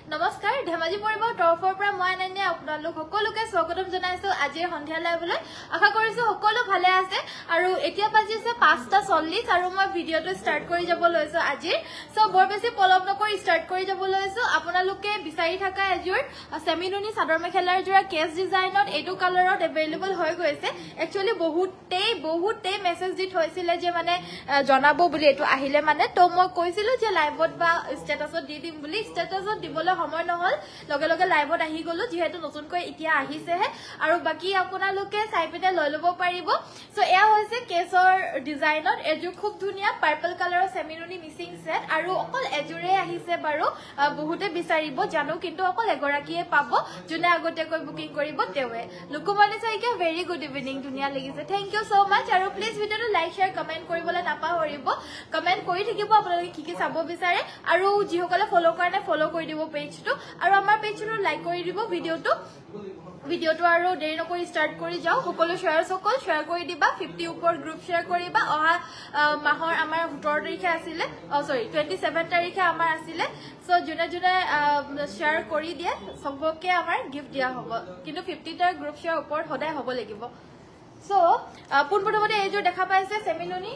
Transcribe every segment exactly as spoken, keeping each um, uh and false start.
নমস্কাৰ ধেমাজি পৰিবৰ তৰফৰ পৰা মই আনন্যা আপোনালোক সকলোকে স্বাগতম জনাইছো আজিৰ সন্ধিয়া লাইভলৈ আশা কৰিছো সকলো ভালে আছে আৰু এতিয়া বাজিছে পাঁচটা চল্লিশ আৰু মই ভিডিওটো ষ্টাৰ্ট কৰি যাব লৈছো আজিৰ সো বৰ বেছি পলম নকৰি ষ্টাৰ্ট কৰি যাব লৈছো আপোনালোকে বিচাৰি থকা এজোৰ সেমিনুনি চাদৰ মেখেলাৰ জোৰা কেছ ডিজাইনত এটো কালাৰত अवेलेबल হৈ গৈছে একচুয়ালি বহুতেই বহুতেই মেছেজ দি থৈছিলে যে মানে জনাবো বুলি এটো আহিলে মানে তো মই কৈছিলো যে লাইভত বা ষ্টেটাসত দি দিম বুলি ষ্টেটাসত দিবলৈ সময় নহল লগে লগে লাইভত আহি গলো যেহেতু নতুনকৈ ইতিয়া আহিছে আৰু বাকি আপোনালোকে চাইপিনে লৈ লব পাৰিব সো এয়া হৈছে কেছৰ ডিজাইনত এজু খুব ধুনিয়া পাৰ্পল কালাৰৰ সেমিনুনি মিসিং সেট আৰু অকল এজুৰে আহিছে বাৰু বহুতে বিচাৰিব জানো কিন্তু অকল এগৰাকীয়ে পাব যোনে আগতেকৈ বুকিং কৰিব তেৱে Lukumoni Saikia very good evening ধুনিয়া লাগিছে থ্যাংক ইউ সো মাচ আৰু প্লিজ ভিডিওটো লাইক শেয়াৰ কমেন্ট কৰিবলৈ নাপাহৰিব কমেন্ট কৰি থাকিব আপোনালোকে কি কি চাব বিচাৰে আৰু যিসকলে ফলো কাৰণে ফলো কৰি দিব পেজটো আৰু আমাৰ পেজটো লাইক কৰি দিব ভিডিওটো ভিডিওটো আৰু দেৰি নকৰি ষ্টাৰ্ট কৰি যাও সকলো শেয়াৰ সকল শেয়াৰ কৰি দিবা পঞ্চাশ ওপৰ গ্ৰুপ শেয়াৰ কৰিবা অহা মাহৰ আমাৰ সোতৰ তাৰিখে আছিল সৰি সাতাইশ তাৰিখে আমাৰ আছিল সো জুনে জুনে শেয়াৰ কৰি দিয়ে সবকে আমাৰ গিফট দিয়া হ'ব কিন্তু পঞ্চাশ টা গ্ৰুপ শেয়াৰ ওপৰ সদায় হ'ব লাগিব সো পুনপুনমতে এইজোৰ দেখা পাইছে সেমিনুনি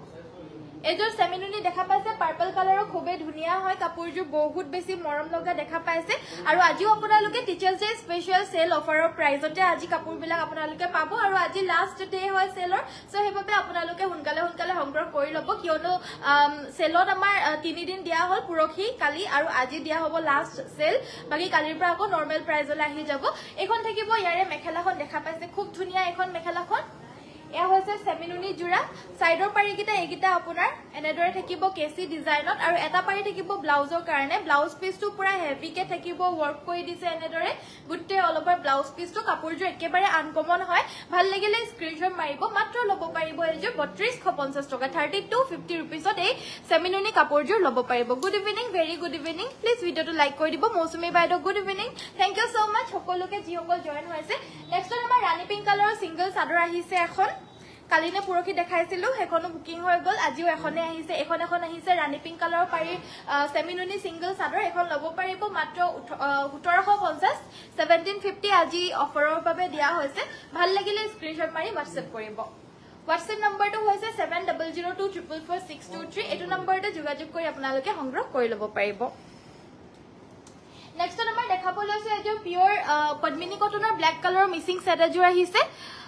এজোৰ সেমিনুনি দেখা পাইছে পাৰ্পল কালাৰৰ খুবে ধুনিয়া হয় কাপোৰজোৰ বহুত বেছি মৰম লগা দেখা পাইছে আৰু আজিও আপোনালোকে টিচাৰ্স ডে স্পেশাল সেল অফাৰৰ প্ৰাইজতে আজি কাপোৰবিলাক আপোনালোকে পাব আৰু আজি লাষ্ট ডে হয় সেলৰ সো হেবাবে আপোনালোকে হুনকালে হুনকালে সংগ্ৰহ কৰি লব কিয়নো সেলত আমাৰ তিনি দিন দিয়া হল পুৰখি কালি আৰু আজি দিয়া হ'ব লাষ্ট সেল বাকি কালিৰ পৰা আকৌ নৰমাল প্ৰাইজলৈ আহি যাব এখন থাকিব ইয়াৰে মেখেলাখন দেখা পাইছে খুব ধুনিয়া এখন মেখেলাখন এয়া হৈছে সেমিনুনি জোৰা সাইডৰ পাৰি কিটা একিটা আপোনাৰ এনেদৰে থাকিব কেসি ডিজাইনত আৰু এটা পাৰি থাকিব ব্লাউজৰ কাৰণে ব্লাউজ পিসটো পুৰা হেভি কে থাকিব ওয়ার্ক কৰি দিছে এনেদৰে গুটে অল ওভাৰ ব্লাউজ পিসটো কাপোৰজোৰ একেবাৰে আনকমন হয় ভাল লাগিলে স্ক্ৰিনশ্বট মাৰিব মাত্ৰ লব পাৰিব এজোৰ বত্ৰিশ পঞ্চাশ টকা থাৰ্টি টু ফিফটি ৰুপিছত এই সেমিনুনি কাপোৰজোৰ লব পাৰিব good evening very good evening please ভিডিওটো লাইক কৰি দিব মৌসুমী বাইদেউ good evening thank you so much সকলোকে যিসকল জয়েন হৈছে নেক্সট আমাৰ ৰাণী পিংক কালাৰৰ সিঙ্গল চাদৰ আহিছে এখন কালিনে পুৰখি দেখাইছিলো হেখনো বুকিং হৈ গল আজিও এখনে আহিছে এখন এখন আহিছে ৰাণী পিংক কালাৰৰ পাৰি সেমিনুনি সিঙ্গল চাদৰ এখন লব পাৰিব মাত্ৰ সোতৰশ পঞ্চাশ সাতশ পঞ্চাশ আজি অফাৰৰ বাবে দিয়া হৈছে ভাল লাগিলে স্ক্ৰিনশ্বট মাৰি WhatsApp কৰিব WhatsApp নম্বৰটো হৈছে seven zero zero two four four six two three এটো নম্বৰতে যোগাযোগ কৰি আপোনালোকে সংগ্ৰহ কৰি লব পাৰিব নেক্সট নম্বৰ দেখাব লৈছে এটো পিওৰ পদ্মিনী কটনৰ ব্ল্যাক কালাৰৰ মিসিং সেট এজোৰ আহিছে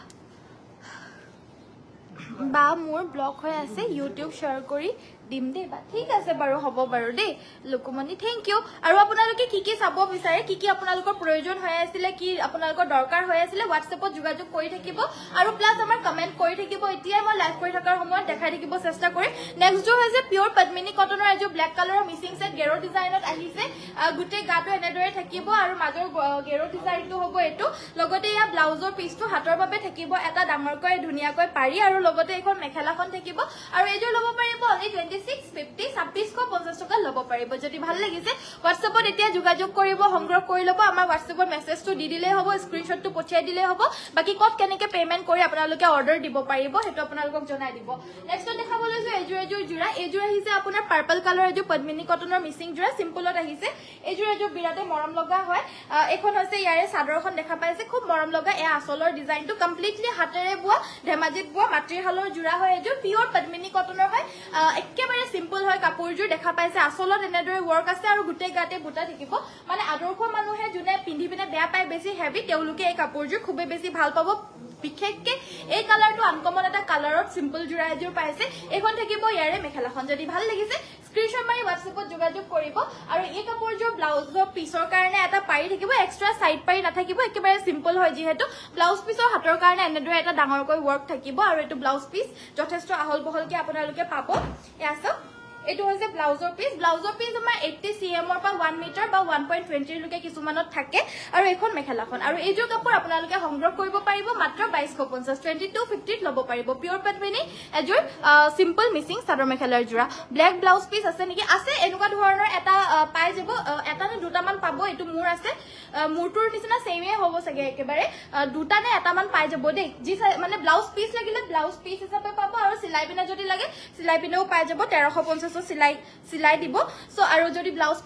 বা মোৰ ব্লগ হৈ আছে ইউটিউব শেয়াৰ কৰি দিম দে বা ঠিক আছে বাৰু হ'ব বাৰু দে লুকুমনি থ্যাংক ইউ আৰু আপোনালোকে কি কি চাব বিচাৰে কি কি আপোনালোকৰ প্ৰয়োজন হৈ আছিল কি আপোনালোকৰ দৰকাৰ হৈ আছিল WhatsAppত যোগাযোগ কৰি থাকিব আৰু প্লাস আমাৰ কমেন্ট কৰি থাকিব এতিয়া মই লাইভ কৰি থকাৰ সময়ত দেখাই থাকিব চেষ্টা কৰি নেক্সট জো হৈছে পিওৰ পদ্মিনী কটনৰ এজো ব্ল্যাক কালাৰৰ মিসিং সেট গেৰো ডিজাইনত আহিছে গুটে গাটো এনেদৰে থাকিব আৰু মাজৰ গেৰো ডিজাইনটো হ'ব এটো লগতে ইয়া ব্লাউজৰ পিসটো হাতৰ বাবে থাকিব এটা ডাঙৰকৈ ধুনিয়াকৈ পাৰি আৰু লগতে এখন মেখেলাখন থাকিব আৰু এজো লব পাৰিব অনলি twenty-six fifty ছাব্বিশ পঞ্চাশ টকা লব পাৰিব যদি ভাল লাগিছে WhatsAppত এতিয়া যোগাযোগ কৰিব সংগ্ৰহ কৰি লব আমাৰ WhatsAppত মেছেজটো দি দিলে হ'ব স্ক্ৰিনশ্বটটো পঠিয়াই দিলে হ'ব বাকি কত কেনেকে পেমেন্ট কৰি আপোনালোকে অৰ্ডাৰ দিব পাৰিব হেতু আপোনালোকক জনাই দিব নেক্সট দেখাবলৈ যে এজোৰ এজোৰ জোৰা এজোৰ আহিছে আপোনাৰ পাৰ্পল কালাৰ এজোৰ পদ্মিনী কটনৰ মিসিং জোৰা সিম্পলত আহিছে এজোৰ এজোৰ বিৰাতে মৰম লগা হয় এখন হৈছে ইয়াৰে চাদৰখন দেখা পাইছে খুব মৰম লগা এ আসলৰ ডিজাইনটো কমপ্লিটলি হাতেৰে বোৱা ধেমাজিত বোৱা মাতৃহালৰ জোৰা হয় এজোৰ পিওৰ পদ্মিনী কটনৰ হয় একেবাৰে সিম্পল হয় কাপোৰজোৰ দেখা পাইছে আসলত এনেদৰে ওয়ার্ক আছে আৰু গুটে গাতে বুটা থাকিব মানে আদৰ্শ মানুহে জুনে পিন্ধি পিনে বেয়া পায় বেছি হেভি তেওঁলোকে এই কাপোৰজোৰ খুবে বেছি ভাল পাব বিশেষকে এই কালাৰটো আনকমন এটা কালাৰত সিম্পল জোৰা এজোৰ পাইছে এখন থাকিব ইয়াৰে মেখেলাখন যদি ভাল লাগিছে স্ক্ৰিনশ্বট মাৰি WhatsAppত যোগাযোগ কৰিব আৰু এই কাপোৰজোৰ ব্লাউজৰ পিছৰ কাৰণে এটা পাৰি থাকিব এক্সট্ৰা সাইড পাৰি নাথাকিব একেবাৰে সিম্পল হয় যেহেতু ব্লাউজ পিছৰ হাতৰ কাৰণে এনেদৰে এটা ডাঙৰকৈ ওয়ার্ক থাকিব আৰু এটো ব্লাউজ পিস যথেষ্ট আহল বহলকে আপোনালোকে পাব এয়াছো এটো হৈছে ব্লাউজৰ পিস ব্লাউজৰ পিস আমাৰ eighty cm ৰ পৰা one মিটাৰ বা one point two zero লৈকে কিছুমানত থাকে আৰু এখন মেখেলাখন আৰু এইজোৰ কাপোৰ আপোনালোকে সংগ্ৰহ কৰিব পাৰিব মাত্ৰ বাইশ পঞ্চাশ twenty-two fifty লব পাৰিব পিওৰ পদ্মিনী এজোৰ সিম্পল মিসিং চাদৰ মেখেলাৰ জোৰা ব্ল্যাক ব্লাউজ পিস আছে নেকি আছে এনেকুৱা ধৰণৰ এটা পাই যাব এটা নে দুটা মান পাব এটো মোৰ আছে মুৰটোৰ নিচিনা সেমে হ'ব সগে একেবাৰে দুটা নে এটা মান পাই যাব দেই যি মানে ব্লাউজ পিস লাগিলে ব্লাউজ পিস হিচাপে পাব আৰু সিলাই বিনা যদি লাগে সিলাই বিনাও পাই যাব তেৰশ পঞ্চাশ সিলাই সিলাই দিব সো আৰু যদি ব্লাউজ পিস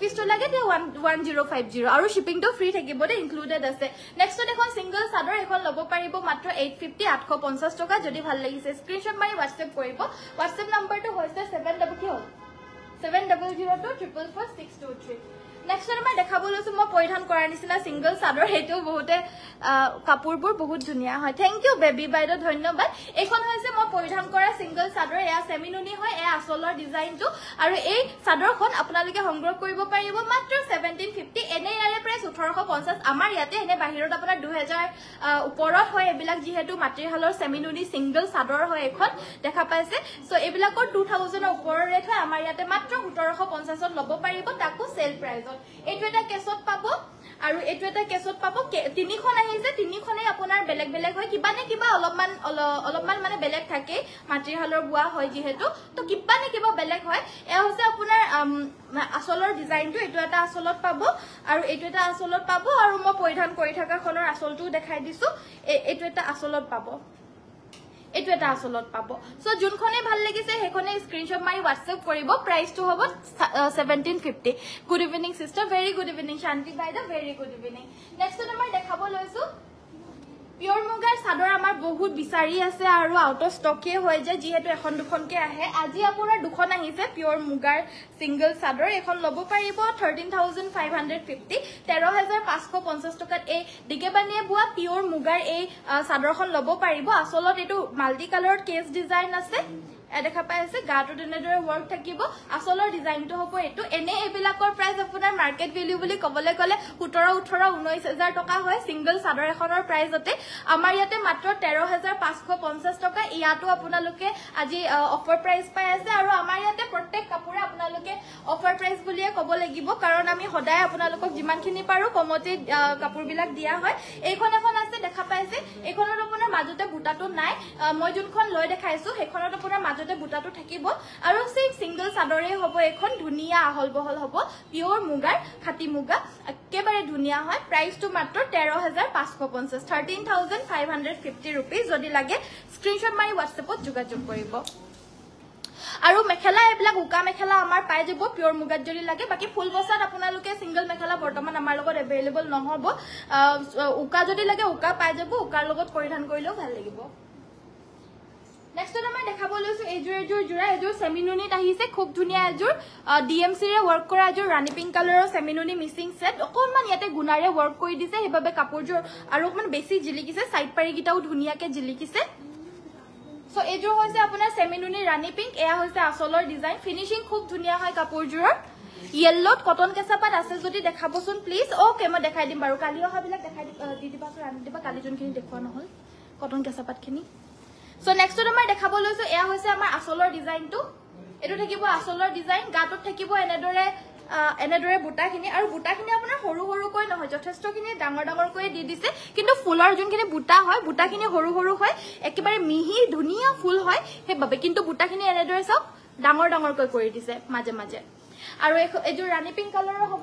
পিচটো লাগে তে one zero five zero আৰু শিপিংটো ফ্ৰী থাকিব দে ইনক্লুডেড আছে নেক্সট এখন সিঙ্গল চাদৰ এখন ল'ব পাৰিব মাত্ৰ eight fifty eight fifty টকা যদি ভাল লাগিছে স্ক্ৰিনশ্বট মাৰি WhatsApp কৰিব WhatsApp নম্বৰটো হৈছে seven zero seven zero zero two four four six two three next time মই দেখাব লৈছো মই পৰিধান কৰাৰ নিচিনা সিঙ্গল চাদৰ হেতু বহুতে কাপোৰবোৰ বহুত ধুনিয়া হয় থ্যাংক ইউ বেবি বাইদেউ ধন্যবাদ এখন হৈছে মই পৰিধান কৰা সিঙ্গল চাদৰ এয়া সেমিনুনি হয় এয়া আসলৰ ডিজাইনটো আৰু এই চাদৰখন আপোনালোকে সংগ্ৰহ কৰিব পাৰিব মাত্ৰ seventeen fifty এনে ইয়াৰে প্ৰাইস eighteen fifty আমাৰ ইয়াতে এনে বাহিৰত আপোনাৰ two thousand ওপৰত হয় এবিলাক যেহেতু মাটিৰহালৰ সেমিনুনি সিঙ্গল চাদৰ হয় এখন দেখা পাইছে সো এবিলাকৰ two thousand ৰ ওপৰৰ ৰেট হয় আমাৰ ইয়াতে মাত্ৰ eighteen fifty ত ল'ব পাৰিব তাকো সেল প্ৰাইসত এইটো এটা কেছত পাব আৰু এইটো এটা কেছত পাব তিনিখন আহিছে তিনিখনে আপোনাৰ বেলেগ বেলেগ হয় কিবা নে কিবা অলপমান অলপমান মানে বেলেগ থাকে মাটিৰহালৰ বুৱা হয় যেহেতু তো কিবা নে কিবা বেলেগ হয় এয়া হৈছে আপোনাৰ আসলৰ ডিজাইনটো এইটো এটা আসলত পাব আৰু এইটো এটা আসলত পাব আৰু মই পৰিধান কৰি থকা খনৰ আসলটো দেখাই দিছো এইটো এটা আসলত পাব এইটো এটা আসলত পাব সো যোনখনে ভাল লাগিছে হেখনে স্ক্ৰিনশ্বট মাৰি WhatsApp কৰিব প্ৰাইসটো হ'ব seventeen fifty good evening sister very good evening Shanti বাইদা very good evening next number দেখাব লৈছো পিওর মুগাৰ চাদৰ আমাৰ বহুত বিচাৰি আছে আৰু আউট অফ ষ্টকে হৈ যায় যেহেতু এখন দুখনকে আহে আজি আপোনাৰ দুখন আহিছে পিওর মুগাৰ সিঙ্গল চাদৰ এখন ল'ব পাৰিব thirteen thousand five hundred fifty thirteen thousand five hundred fifty টকাত এই ডিকেবানিয়ে বুৱা পিওর মুগাৰ এই চাদৰখন ল'ব পাৰিব আসলত এটো মাল্টি কালাৰত কেস ডিজাইন আছে এ দেখা পাই আছে গাটো তেনেদৰে ওয়ার্ক থাকিব আসলৰ ডিজাইনটো হ'ব এটো এনে এবিলাকৰ প্ৰাইস আপোনাৰ মাৰ্কেট ভ্যালু বুলি কবলে গলে seventeen eighteen nineteen thousand টকা হয় সিঙ্গল চাদৰ এখনৰ প্ৰাইসতে আমাৰ ইয়াতে মাত্ৰ thirteen thousand five hundred fifty টকা ইয়াটো আপোনালোকে আজি অফাৰ প্ৰাইস পাই আছে আৰু আমাৰ ইয়াতে প্ৰত্যেক কাপোৰে আপোনালোকে অফাৰ প্ৰাইস বুলিয়ে কব লাগিব কাৰণ আমি সদায় আপোনালোকক যিমানখিনি পাৰো কমতে কাপোৰবিলাক দিয়া হয় এইখন এখন আছে দেখা পাইছে এইখনৰ আপোনাৰ মাজতে বুটাটো নাই মই যোনখন লৈ দেখাইছো সেইখনত আপোনাৰ মাজতে বুটাটো থাকিব আৰু সেই সিঙ্গল চাদৰে হ'ব এখন ধুনিয়া আহল বহল হ'ব পিওর মুগাৰ খাটি মুগা একেবাৰে ধুনিয়া হয় প্ৰাইসটো মাত্ৰ thirteen thousand five hundred fifty thirteen thousand five hundred fifty rupees যদি লাগে স্ক্ৰিনশ্বট মাৰি WhatsAppত যোগাযোগ কৰিব আৰু মেখেলা এবিলাক উকা মেখেলা আমাৰ পাই যাব পিওর মুগাত যদি লাগে বাকি ফুল বসাত আপোনালোকে সিঙ্গল মেখেলা বৰ্তমান আমাৰ লগত अवेलेबल নহব উকা যদি লাগে উকা পাই যাব উকাৰ লগত পৰিধান কৰিলেও ভাল লাগিব নেক্সট টাইম দেখাব লৈছো এজুৰ এজুৰ জুৰা এজুৰ সেমিনুনিত আহিছে খুব ধুনিয়া এজুৰ ডিএমসি ৰে ওয়ার্ক কৰা এজুৰ ৰাণী পিংক কালাৰৰ সেমিনুনি মিসিং সেট অকনমান ইয়াতে গুণাৰে ওয়ার্ক কৰি দিছে হেবাবে কাপোৰজুৰ আৰু অকমান বেছি জিলিকিছে সাইড পাৰি গিটাও ধুনিয়াকে জিলিকিছে সো এজুৰ হৈছে আপোনাৰ সেমিনুনি ৰাণী পিংক এয়া হৈছে আসলৰ ডিজাইন ফিনিশিং খুব ধুনিয়া হয় কাপোৰজুৰৰ येल्लोत कटन केसापात আছে যদি দেখাবচোন প্লিজ ওকে মই দেখাই দিম বাৰু কালি অহা বিলাক দেখাই দি দিবা ৰাণী দিবা কালি যোনখিনি দেখুৱা নহল কটন কেসাপাতখিনি সো নেক্সট টাইম দেখাব লৈছো এয়া হৈছে আমাৰ আসলৰ ডিজাইনটো এটো থাকিব আসলৰ ডিজাইন গাটত থাকিব এনেদৰে এনেদৰে বুটাখিনি আৰু বুটাখিনি আপোনাৰ সৰু সৰু কৈ নহয় যথেষ্টখিনি ডাঙৰ ডাঙৰ কৈ দি দিছে কিন্তু ফুলৰ যোনখিনি বুটা হয় বুটাখিনি সৰু সৰু হয় একেবাৰে মিহি ধুনিয়া ফুল হয় হেবাবে কিন্তু বুটাখিনি এনেদৰে সব ডাঙৰ ডাঙৰ কৈ কৰি দিছে মাজে মাজে আৰু এজুৰ ৰাণী পিংক কালাৰৰ হ'ব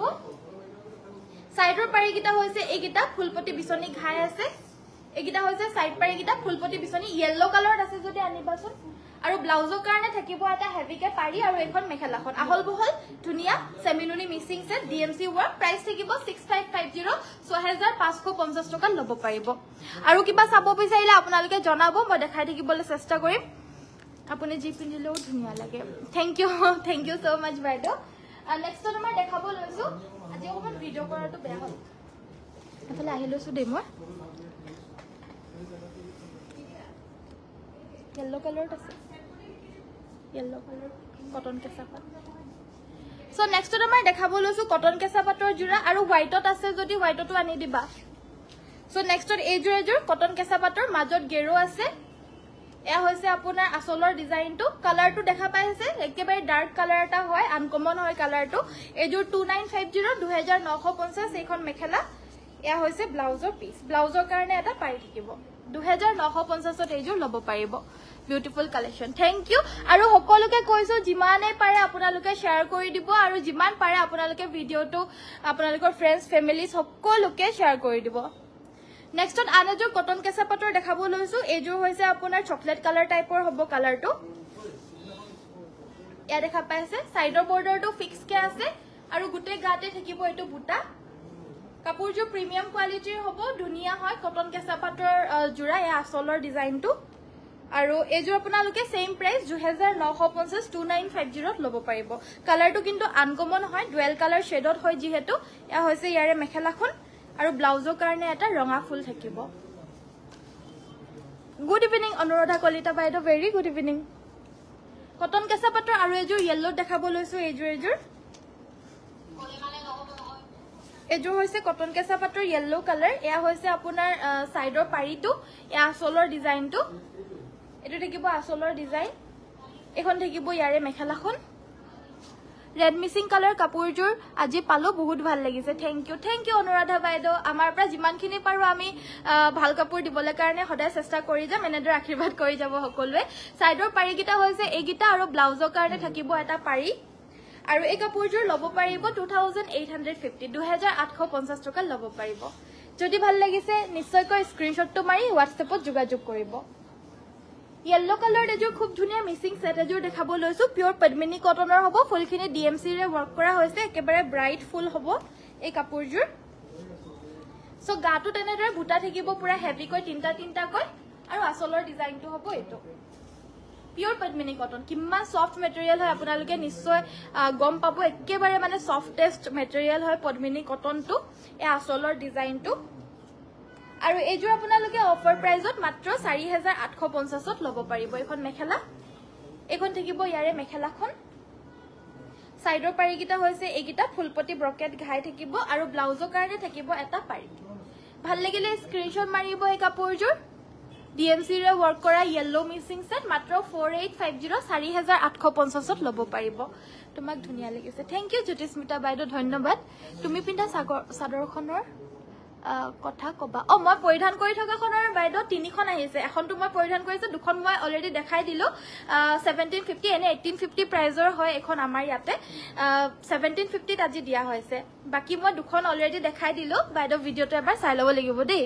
সাইডৰ পাৰিকিটা হৈছে এইকিটা ফুলপতি বিছনি ঘাই আছে এইকিটা হৈছে সাইড পাৰিকিটা ফুলপতি বিছনি ইয়েলো কালাৰত আছে যদি আনিবাচোন আৰু ব্লাউজৰ কাৰণে থাকিব এটা হেভিকে পাৰি আৰু এখন মেখেলাখন আহল বহল ধুনিয়া সেমিনুনি Mising set DMC work price থাকিব six five five zero six thousand five hundred fifty টকা ল'ব পাৰিব আৰু কিবা চাব বিচাৰিলে আপোনালোকে জনাব মই দেখাই থাকিবলৈ চেষ্টা কৰিম আপুনি জি পিন্ধিলেও ধুনিয়া লাগে thank you thank you so much বাইদেউ নেক্সট টাইম দেখাব লৈছো আজি অকমান ভিডিও কৰাটো বেয়া হ'ল এফালে আহি লৈছো দে মই येलो कलर আছে येलो कलर कटन केसापात সো নেক্সট টাইম দেখাব লৈছো কটন কেসাপাতৰ জুৰা আৰু হোৱাইটত আছে যদি হোৱাইটটো আনি দিবা সো নেক্সটত এজুৰ এজুৰ কটন কেসাপাতৰ মাজত গেৰো আছে এয়া হৈছে আপোনাৰ আসলৰ ডিজাইনটো কালাৰটো দেখা পাইছে একেবাৰে ডাৰ্ক কালাৰ এটা হয় আনকমন হয় কালাৰটো Azure two nine five zero two thousand nine hundred fifty এইখন মেখেলা এয়া হৈছে ব্লাউজৰ পিস ব্লাউজৰ কাৰণে এটা পাই থাকিব two thousand nine hundred fifty ত এজুৰ ল'ব পাৰিব বিউটিফুল কালেকশন থ্যাংক ইউ আৰু সকলোকে কৈছো যিমানে পাৰে আপোনালোকে শেয়াৰ কৰি দিব আৰু যিমান পাৰে আপোনালোকে ভিডিওটো আপোনালোকৰ ফ্ৰেন্ডছ ফ্যামিলি সকলোকে শেয়াৰ কৰি দিব নেক্সটত আনজুৰ কটন কেসাপাতৰ দেখাব লৈছো এজুৰ হৈছে আপোনাৰ চকলেট কালাৰ টাইপৰ হ'ব কালাৰটো ইয়া দেখা পাইছে সাইডৰ বৰ্ডাৰটো ফিক্স কে আছে আৰু গুটে গাতে থাকিব এটো বুটা কাপোৰযোৰ প্ৰিমিয়াম কোৱালিটিৰ হ'ব ধুনিয়া হয় কটন কেঁচা পাটৰ জোৰা এ আসলৰ ডিজাইনটো আৰু এযোৰ আপোনালোকে সেম প্ৰাইস দুই হাজাৰ নশ পঞ্চাশ দুই হাজাৰ নশ পঞ্চাশ ল'ব পাৰিব কালাৰটো কিন্তু আনকমন হয় ডুৱেল কালাৰ শেডত হয় যিহেতু এয়া হৈছে ইয়াৰে মেখেলাখন আৰু ব্লাউজৰ কাৰণে এটা ৰঙা ফুল থাকিব গুড ইভিনিং অনুৰাধা কলিতা বাইদেউ ভেৰি গুড ইভিনিং কটন কেঁচা পাটৰ আৰু এযোৰ ইয়েলো দেখাব লৈছো এযোৰ এযোৰ এযোৰ হৈছে কটন কেঁচা পাটৰ ইয়েলো কালাৰ এয়া হৈছে আপোনাৰ সাইডৰ পাৰিটো এয়া আসলৰ ডিজাইনটো এটো থাকিব আসলৰ ডিজাইন এখন থাকিব ইয়াৰে মেখেলাখন ৰেড মিসিং কালাৰ কাপোৰযোৰ আজি পালো বহুত ভাল লাগিছে thank you thank you Anuradha বাইদেউ আমাৰ পৰা যিমানখিনি পাৰো আমি ভাল কাপোৰ দিবলৈ কাৰণে সদায় চেষ্টা কৰি যাম এনেদৰে আশীৰ্বাদ কৰি যাব সকলোৱে সাইডৰ পাৰিকিটা হৈছে এইগিটা আৰু ব্লাউজৰ কাৰণে থাকিব এটা পাৰি আৰু এই কাপোৰযোৰ ল'ব পাৰিব দুই হাজাৰ আঠশ পঞ্চাশ দুই হাজাৰ আঠশ পঞ্চাশ টকা ল'ব পাৰিব যদি ভাল লাগিছে নিশ্চয়কৈ স্ক্ৰিনশ্বটটো মাৰি WhatsAppত যোগাযোগ কৰিব येलो कलर एजोर खूब धुनिया मिसिंग सेट एजोर देखाब लैसु प्योर पद्मिनी कटনৰ হ'ব ফুলখিনি ডিএমসি ৰে ওয়ার্ক কৰা হৈছে একেবাৰে ব্ৰাইট ফুল হ'ব এই কাপোৰযোৰ সো গাটো তেনেদৰে বুটা থাকিব পুৰা হেভি কৈ তিনটা তিনটা কৈ আৰু আসলৰ ডিজাইনটো হ'ব এটো प्योर पद्मिनी कटन किमान सॉफ्ट मटेरियल है আপোনালোকে নিশ্চয় গম পাবো একেবাৰে মানে সফটেষ্ট মটেৰিয়েল হয় পদ্মিনী কটনটো এই আসলৰ ডিজাইনটো আৰু এযোৰ আপোনালোকে অফাৰ প্ৰাইজত মাত্ৰ চাৰি হাজাৰ আঠশ পঞ্চাশ ত ল'ব পাৰিব এখন মেখেলা এখন থাকিব ইয়াৰে মেখেলাখন সাইডৰ পাৰিকিটা হৈছে এইগিটা ফুলপটি ব্ৰকেট ঘাই থাকিব আৰু ব্লাউজৰ কাৰণে থাকিব এটা পাৰি ভাল লাগিলে স্ক্ৰিনশ্বট মাৰিব এই কাপোৰযোৰ ডিএমসি ৰে ওয়ার্ক কৰা येलो মিসিং সেট মাত্ৰ চাৰি হাজাৰ আঠশ পঞ্চাশ ত ল'ব পাৰিব তোমাক ধুনিয়া লাগিছে থ্যাংক ইউ জ্যোতিস্মিতা বাইদেউ ধন্যবাদ তুমি পিন্ধা সাদৰখনৰ কথা কবা অ মই পৰিধান কৰি থকা খনৰ বাইদেউ তিনিখন আহিছে এখনটো মই পৰিধান কৰিছো দুখন মই অলৰেডি দেখাই দিলো সতেৰশ পঞ্চাশ এনে আঠাৰশ পঞ্চাশ প্ৰাইজৰ হয় এখন আমাৰ ইয়াতে সতেৰশ পঞ্চাশ আজি দিয়া হৈছে বাকি মই দুখন অলৰেডি দেখাই দিলো বাইদেউ ভিডিওটো এবাৰ চাই ল'ব লাগিব দেই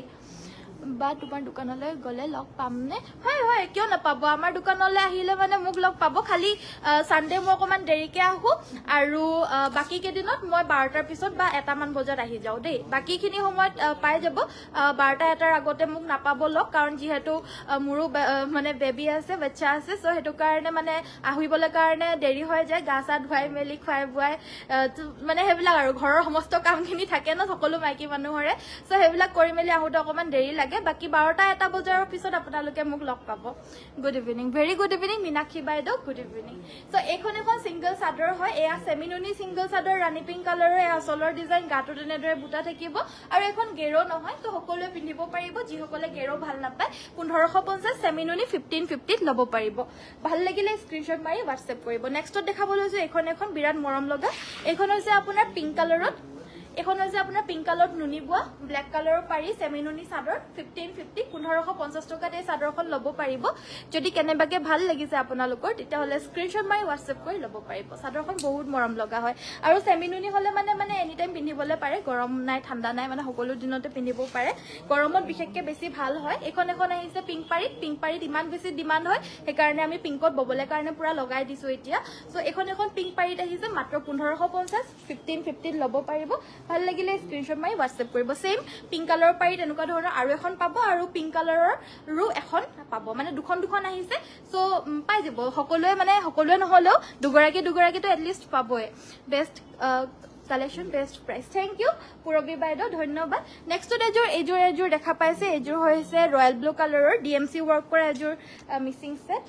বা তোমাৰ দোকানলৈ গলে লগ পামনে হয় হয় কিয় নাপাব আমাৰ দোকানলৈ আহিলে মানে মোক লগ পাব খালি সানডে মই অকমান দেৰিকে আহো আৰু বাকি কেদিনত মই বাৰটাৰ পিছত বা এটা মান বজাত আহি যাও দেই বাকি খিনি সময়ত পাই যাব বাৰটা এটাৰ আগতে মোক নাপাব লগ কাৰণ যেহেতু মোৰো মানে বেবি আছে বাচ্চা আছে সো হেতু কাৰণে মানে আহিবলৈ কাৰণে দেৰি হৈ যায় গা সা ধুৱাই মেলি খুৱাই বুৱাই মানে হেবিলাক আৰু ঘৰৰ সমস্ত কামখিনি থাকে ন সকলো মাইকী মানুহৰে সো হেবিলাক কৰি মেলি আহুতে অকমান দেৰি লাগে বাকি বাৰটা এটা বজাৰ পিছত আপোনালোকে মোক লগ পাব good evening very good evening Minakshi বাইদেউ গুড ইভিনিং সো এখন এখন সিঙ্গল চাদৰ হয় এয়া সেমিনুনি সিঙ্গল চাদৰ ৰাণী পিংক কালাৰৰ এ আসলৰ ডিজাইন গাটো তেনেদৰে বুটা থাকিব আৰু এখন গেৰো নহয় তো সকলোৱে পিন্ধিব পাৰিব যি সকলে গেৰো ভাল নাপায় পোন্ধৰশ পঞ্চাশ সেমিনুনি ফিফটিন ফিফটি ল'ব পাৰিব ভাল লাগিলে স্ক্ৰিনশ্বট মাৰি WhatsApp কৰিব নেক্সটত দেখাব লৈছো এখন এখন বিৰাট মৰম লগা এখন হৈছে আপোনাৰ পিংক কালাৰত এখন হৈছে আপোনাৰ পিংক কালাৰত নুনি বুৱা ব্ল্যাক কালাৰৰ পাৰি সেমিনুনি চাদৰ ফিফটিন ফিফটি পোন্ধৰশ পঞ্চাশ টকাত এই চাদৰখন ল'ব পাৰিব যদি কেনেবাকে ভাল লাগিছে আপোনালোকৰ তেতিয়া হলে স্ক্ৰিনশ্বট মাৰি WhatsApp কৰি ল'ব পাৰিব চাদৰখন বহুত মৰম লগা হয় আৰু সেমিনুনি হলে মানে মানে এনি টাইম পিন্ধিবলৈ পাৰে গৰম নাই ঠাণ্ডা নাই মানে সকলো দিনতে পিন্ধিব পাৰে গৰমত বিশেষকৈ বেছি ভাল হয় এখন এখন আহিছে পিংক পাৰিত পিংক পাৰিত ইমান বেছি ডিমান্ড হয় সেইকাৰণে আমি পিংকত ববলে কাৰণে পুৰা লগাই দিছো এতিয়া সো এখন এখন পিংক পাৰিত আহিছে মাত্ৰ পোন্ধৰশ পঞ্চাশ ফিফটিন ফিফটি ল'ব পাৰিব ভাল লাগিলে স্ক্ৰিনশ্বট মাৰি WhatsApp কৰিব সেম পিংক কালাৰৰ পাৰি তেনেকুৱা ধৰণৰ আৰু এখন পাব আৰু পিংক কালাৰৰ ৰু এখন পাব মানে দুখন দুখন আহিছে সো পাই যাব সকলোৱে মানে সকলোৱে নহলেও দুগৰাকী দুগৰাকী তো এটলিষ্ট পাবই best collection best price thank you Purabi বাইদেউ ধন্যবাদ নেক্সট এযোৰ এযোৰ এযোৰ দেখা পাইছে এযোৰ হৈছে ৰয়েল ব্লু কালাৰৰ ডিএমসি ওয়ার্ক কৰা এযোৰ মিসিং সেট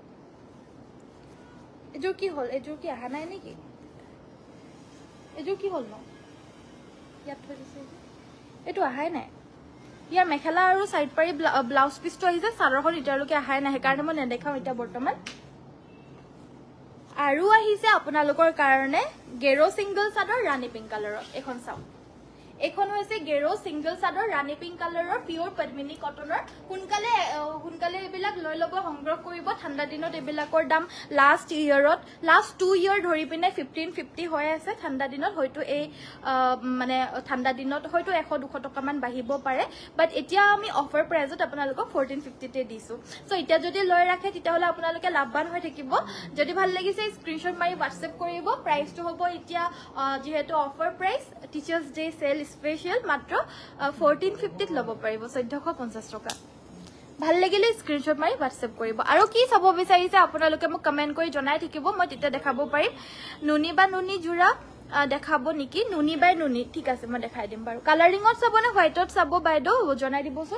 এযোৰ কি হল এযোৰ কি আহা নাই নেকি এযোৰ কি হল ন ইয়াত থৈ দিছে এটো আহাই নাই ইয়াৰ মেখেলা আৰু সাইড পাৰি ব্লাউজ পিছটো আহিছে চাদৰখন এতিয়ালৈকে আহাই নাই সেইকাৰণে মই নেদেখাম এতিয়া বৰ্তমান আৰু আহিছে আপোনালোকৰ কাৰণে গেৰো সিঙ্গল চাদৰ ৰাণী পিংক কালাৰৰ এখন চাও এখন হৈছে গেৰো সিঙ্গল চাদৰ ৰাণী পিংক কালাৰৰ পিওৰ পদ্মিনী কটনৰ হুনকালে হুনকালে এবিলাক লৈ লব সংগ্ৰহ কৰিব ঠাণ্ডা দিনত এবিলাকৰ দাম লাষ্ট ইয়াৰত লাষ্ট টু ইয়াৰ ধৰি পিনে ফিফটিন ফিফটি হৈ আছে ঠাণ্ডা দিনত হয়তো এই মানে ঠাণ্ডা দিনত হয়তো এশ দুশ টকা মান বাঢ়িব পাৰে বাট এতিয়া আমি অফাৰ প্ৰাইজত আপোনালোকক ফোৰটিন ফিফটি তে দিছো সো এতিয়া যদি লৈ ৰাখে তেতিয়াহলে আপোনালোকে লাভবান হৈ থাকিব যদি ভাল লাগিছে স্ক্ৰিনশ্বট মাৰি WhatsApp কৰিব প্ৰাইসটো হ'ব এতিয়া যেহেতু offer price teachers day sale special মাত্ৰ ফোৰটিন ফিফটি ত ল'ব পাৰিব চৈধ্যশ পঞ্চাশ টকা ভাল লাগিলে স্ক্ৰিনশ্বট মাৰি WhatsApp কৰিব আৰু কি চাব বিচাৰিছে আপোনালোকে মোক কমেন্ট কৰি জনাই থাকিব মই তেতিয়া দেখাব পাৰিম নুনি বা নুনি জোৰা দেখাবো নেকি নুনি বাই নুনি ঠিক আছে মই দেখাই দিম বাৰু কালাৰিংত চাব না হোৱাইটত চাব বাইদেউ জনাই দিবচোন